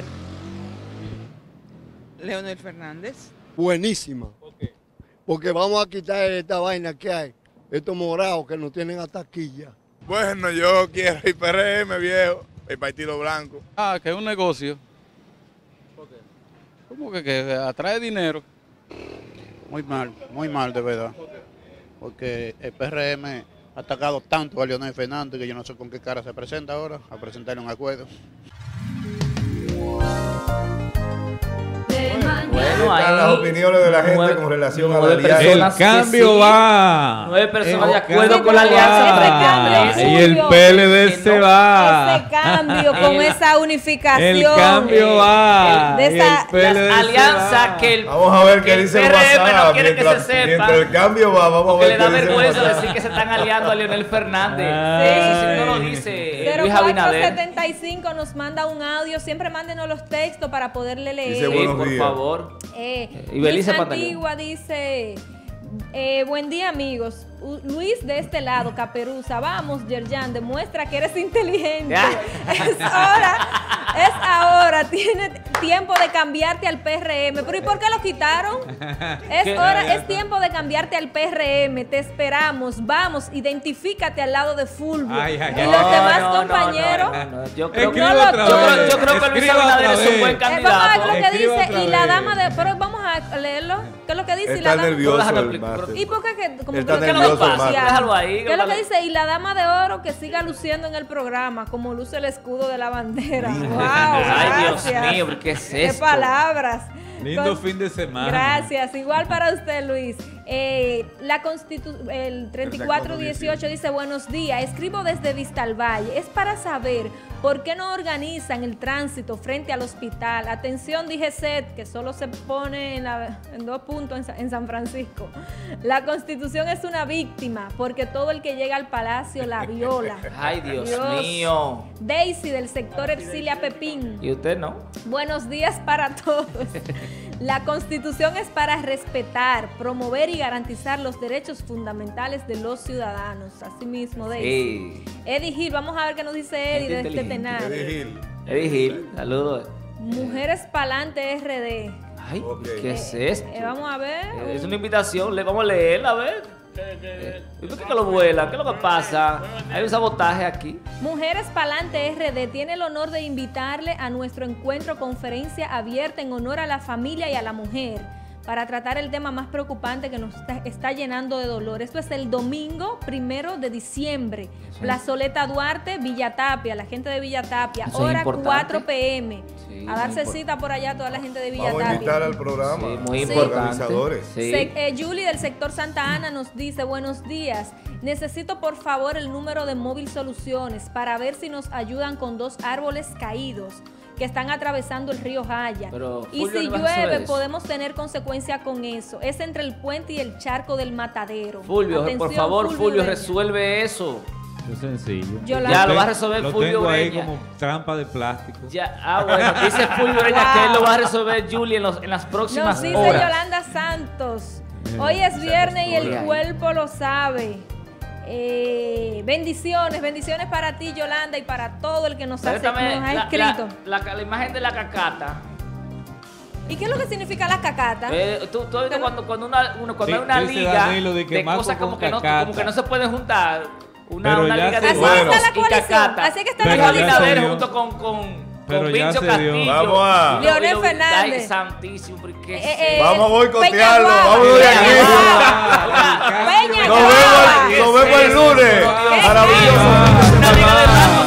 Leonel Fernández. Buenísima. Porque vamos a quitar esta vaina que hay, estos morados que nos tienen hasta aquí ya. Bueno, yo quiero el P R M, viejo, el Partido Blanco. Ah, que es un negocio. ¿Cómo que, que atrae dinero? Muy mal, muy mal de verdad. Porque el P R M ha atacado tanto a Leonel Fernández que yo no sé con qué cara se presenta ahora a presentar un acuerdo. Bueno, Ahí están ahí las opiniones de la gente nueve- con relación a la nueve alianza. personas El cambio que sí, va. Nueve personas El de acuerdo cambio con la alianza. va. Ese cambio, Y el Fulvio, P L D que se no- va. Ese cambio con El- esa unificación. El cambio va. de Y esa- el P L D Las se alianzas va. que el, Vamos a ver que qué el dice el P R M WhatsApp. no quiere que mientras, se sepa. mientras el cambio va, vamos a Porque ver le da qué dice el vergüenza WhatsApp. decir que se están aliando a Leonel Fernández. Ay. Eso sí no lo dice eh, cero Luis cuatro Abinader. setenta y cinco nos manda un audio. Siempre mándenos los textos para poderle leer. Dice Sí, buenos por días. favor. Eh, Y Belice Luis Pantaleón. Antigua dice, eh, buen día amigos, U- Luis de este lado, Caperuza, vamos Yerjan, demuestra que eres inteligente. Es ahora, es ahora, tiene tiempo de cambiarte al P R M. Pero ¿y por qué lo quitaron? Es ¿Qué? hora, es tiempo de cambiarte al P R M, te esperamos, vamos, identifícate al lado de Fulvio. Ay, ay, y ay. los No, demás no, no, compañeros. no, no, no. Yo creo que, Escriba no lo otra toques. vez. yo creo que Luis Escriba Abinader otra es un vez. buen Eh, vamos a candidato. ver lo que Escriba dice otra y la vez. dama de, pero vamos a leerlo. ¿Qué es lo que dice? Y la Está dama, nervioso Déjalo el explicar. máster. ¿Y por qué que, como Está que- nervioso el ¿qué máster. Déjalo ahí. ¿Qué es lo que dice? Y la dama de oro que siga luciendo en el programa, como luce el escudo de la bandera. ¡Wow! Ay, Dios gracias. mío, ¿qué es ¡Qué esto? palabras! Lindo Con- fin de semana. Gracias, igual para usted, Luis. Eh, la constitu el treinta y cuatro dieciocho dice, buenos días, escribo desde Vistalvalle. Es para saber por qué no organizan el tránsito frente al hospital. Atención, dije set, que solo se pone en, la- en dos puntos en, Sa- en San Francisco. La Constitución es una víctima porque todo el que llega al palacio la viola. Ay, Dios, Dios. mío. Daisy del sector Ercilia Pepín. ¿Y usted no? Buenos días para todos. La Constitución es para respetar, promover y garantizar los derechos fundamentales de los ciudadanos. Asimismo, Daisy. Sí. Eddie Gil, vamos a ver qué nos dice Eddie Gente de este inteligente. tenar. Eddie Gil. Eddie Gil, saludos. Mujeres Pa'lante R D. Ay, Ok. ¿qué es esto? Eh, vamos a ver. Es una invitación, le vamos a leerla, a ver. Eh, ¿Y por qué que lo vuelan? ¿Qué es lo que pasa? Hay un sabotaje aquí. Mujeres Pa'lante R D tiene el honor de invitarle a nuestro encuentro conferencia abierta en honor a la familia y a la mujer para tratar el tema más preocupante que nos está, está llenando de dolor. Esto es el domingo primero de diciembre. Sí. Plazoleta Duarte, Villa Tapia, la gente de Villa Tapia, Eso es hora importante. cuatro p m Sí, a darse muy cita por allá toda la gente de Villa Vamos a Tapia. invitar al programa. Sí, muy los importante. organizadores. Sí. Se- eh, Julie del sector Santa Ana nos dice, buenos días, necesito por favor el número de Móvil Soluciones para ver si nos ayudan con dos árboles caídos que están atravesando el río Jaya. Pero, y Fulvio, si ¿no vas a hacer llueve eso? podemos tener consecuencia con eso. Es entre el puente y el charco del Matadero. Fulvio, Atención, por favor, Fulvio, Ureña. resuelve eso. Es sencillo. Yolanda. Ya lo va a resolver Lo Fulvio tengo ahí Ureña. como trampa de plástico. Ya, ah, bueno, dice Fulvio Ureña que él lo va a resolver, Julie, en, los, en las Nos próximas dice horas. Yolanda Santos. Hoy es viernes y el cuerpo lo sabe. Eh, bendiciones, bendiciones para ti, Yolanda, y para todo el que nos, hace, Préstame nos ha la, escrito. la, la, la imagen de la cacata. ¿Y qué es lo que significa la cacata? Eh, tú, tú oíste cuando, cuando, una, uno, cuando Sí, hay una dice liga Danilo de que de Marco cosas como con que, no, cacata. como que no se pueden juntar. Una, Pero una ya liga se de dio. Marcos Así está la y coalición, cacata. así que está Pero la ya coalición. se Abinader dio. junto con, con, Pero con ya Vincio se dio. Castillo. Vamos a- Y lo- y Leonel lo- Fernández. Ay, santísimo, ¿pero qué es Eh, eh, eso? Vamos a boicotearlo, Peña vamos de aquí. Peña Nos Guava. vemos, nos vemos el lunes. ¿Qué? Maravilloso. Una liga de Marcos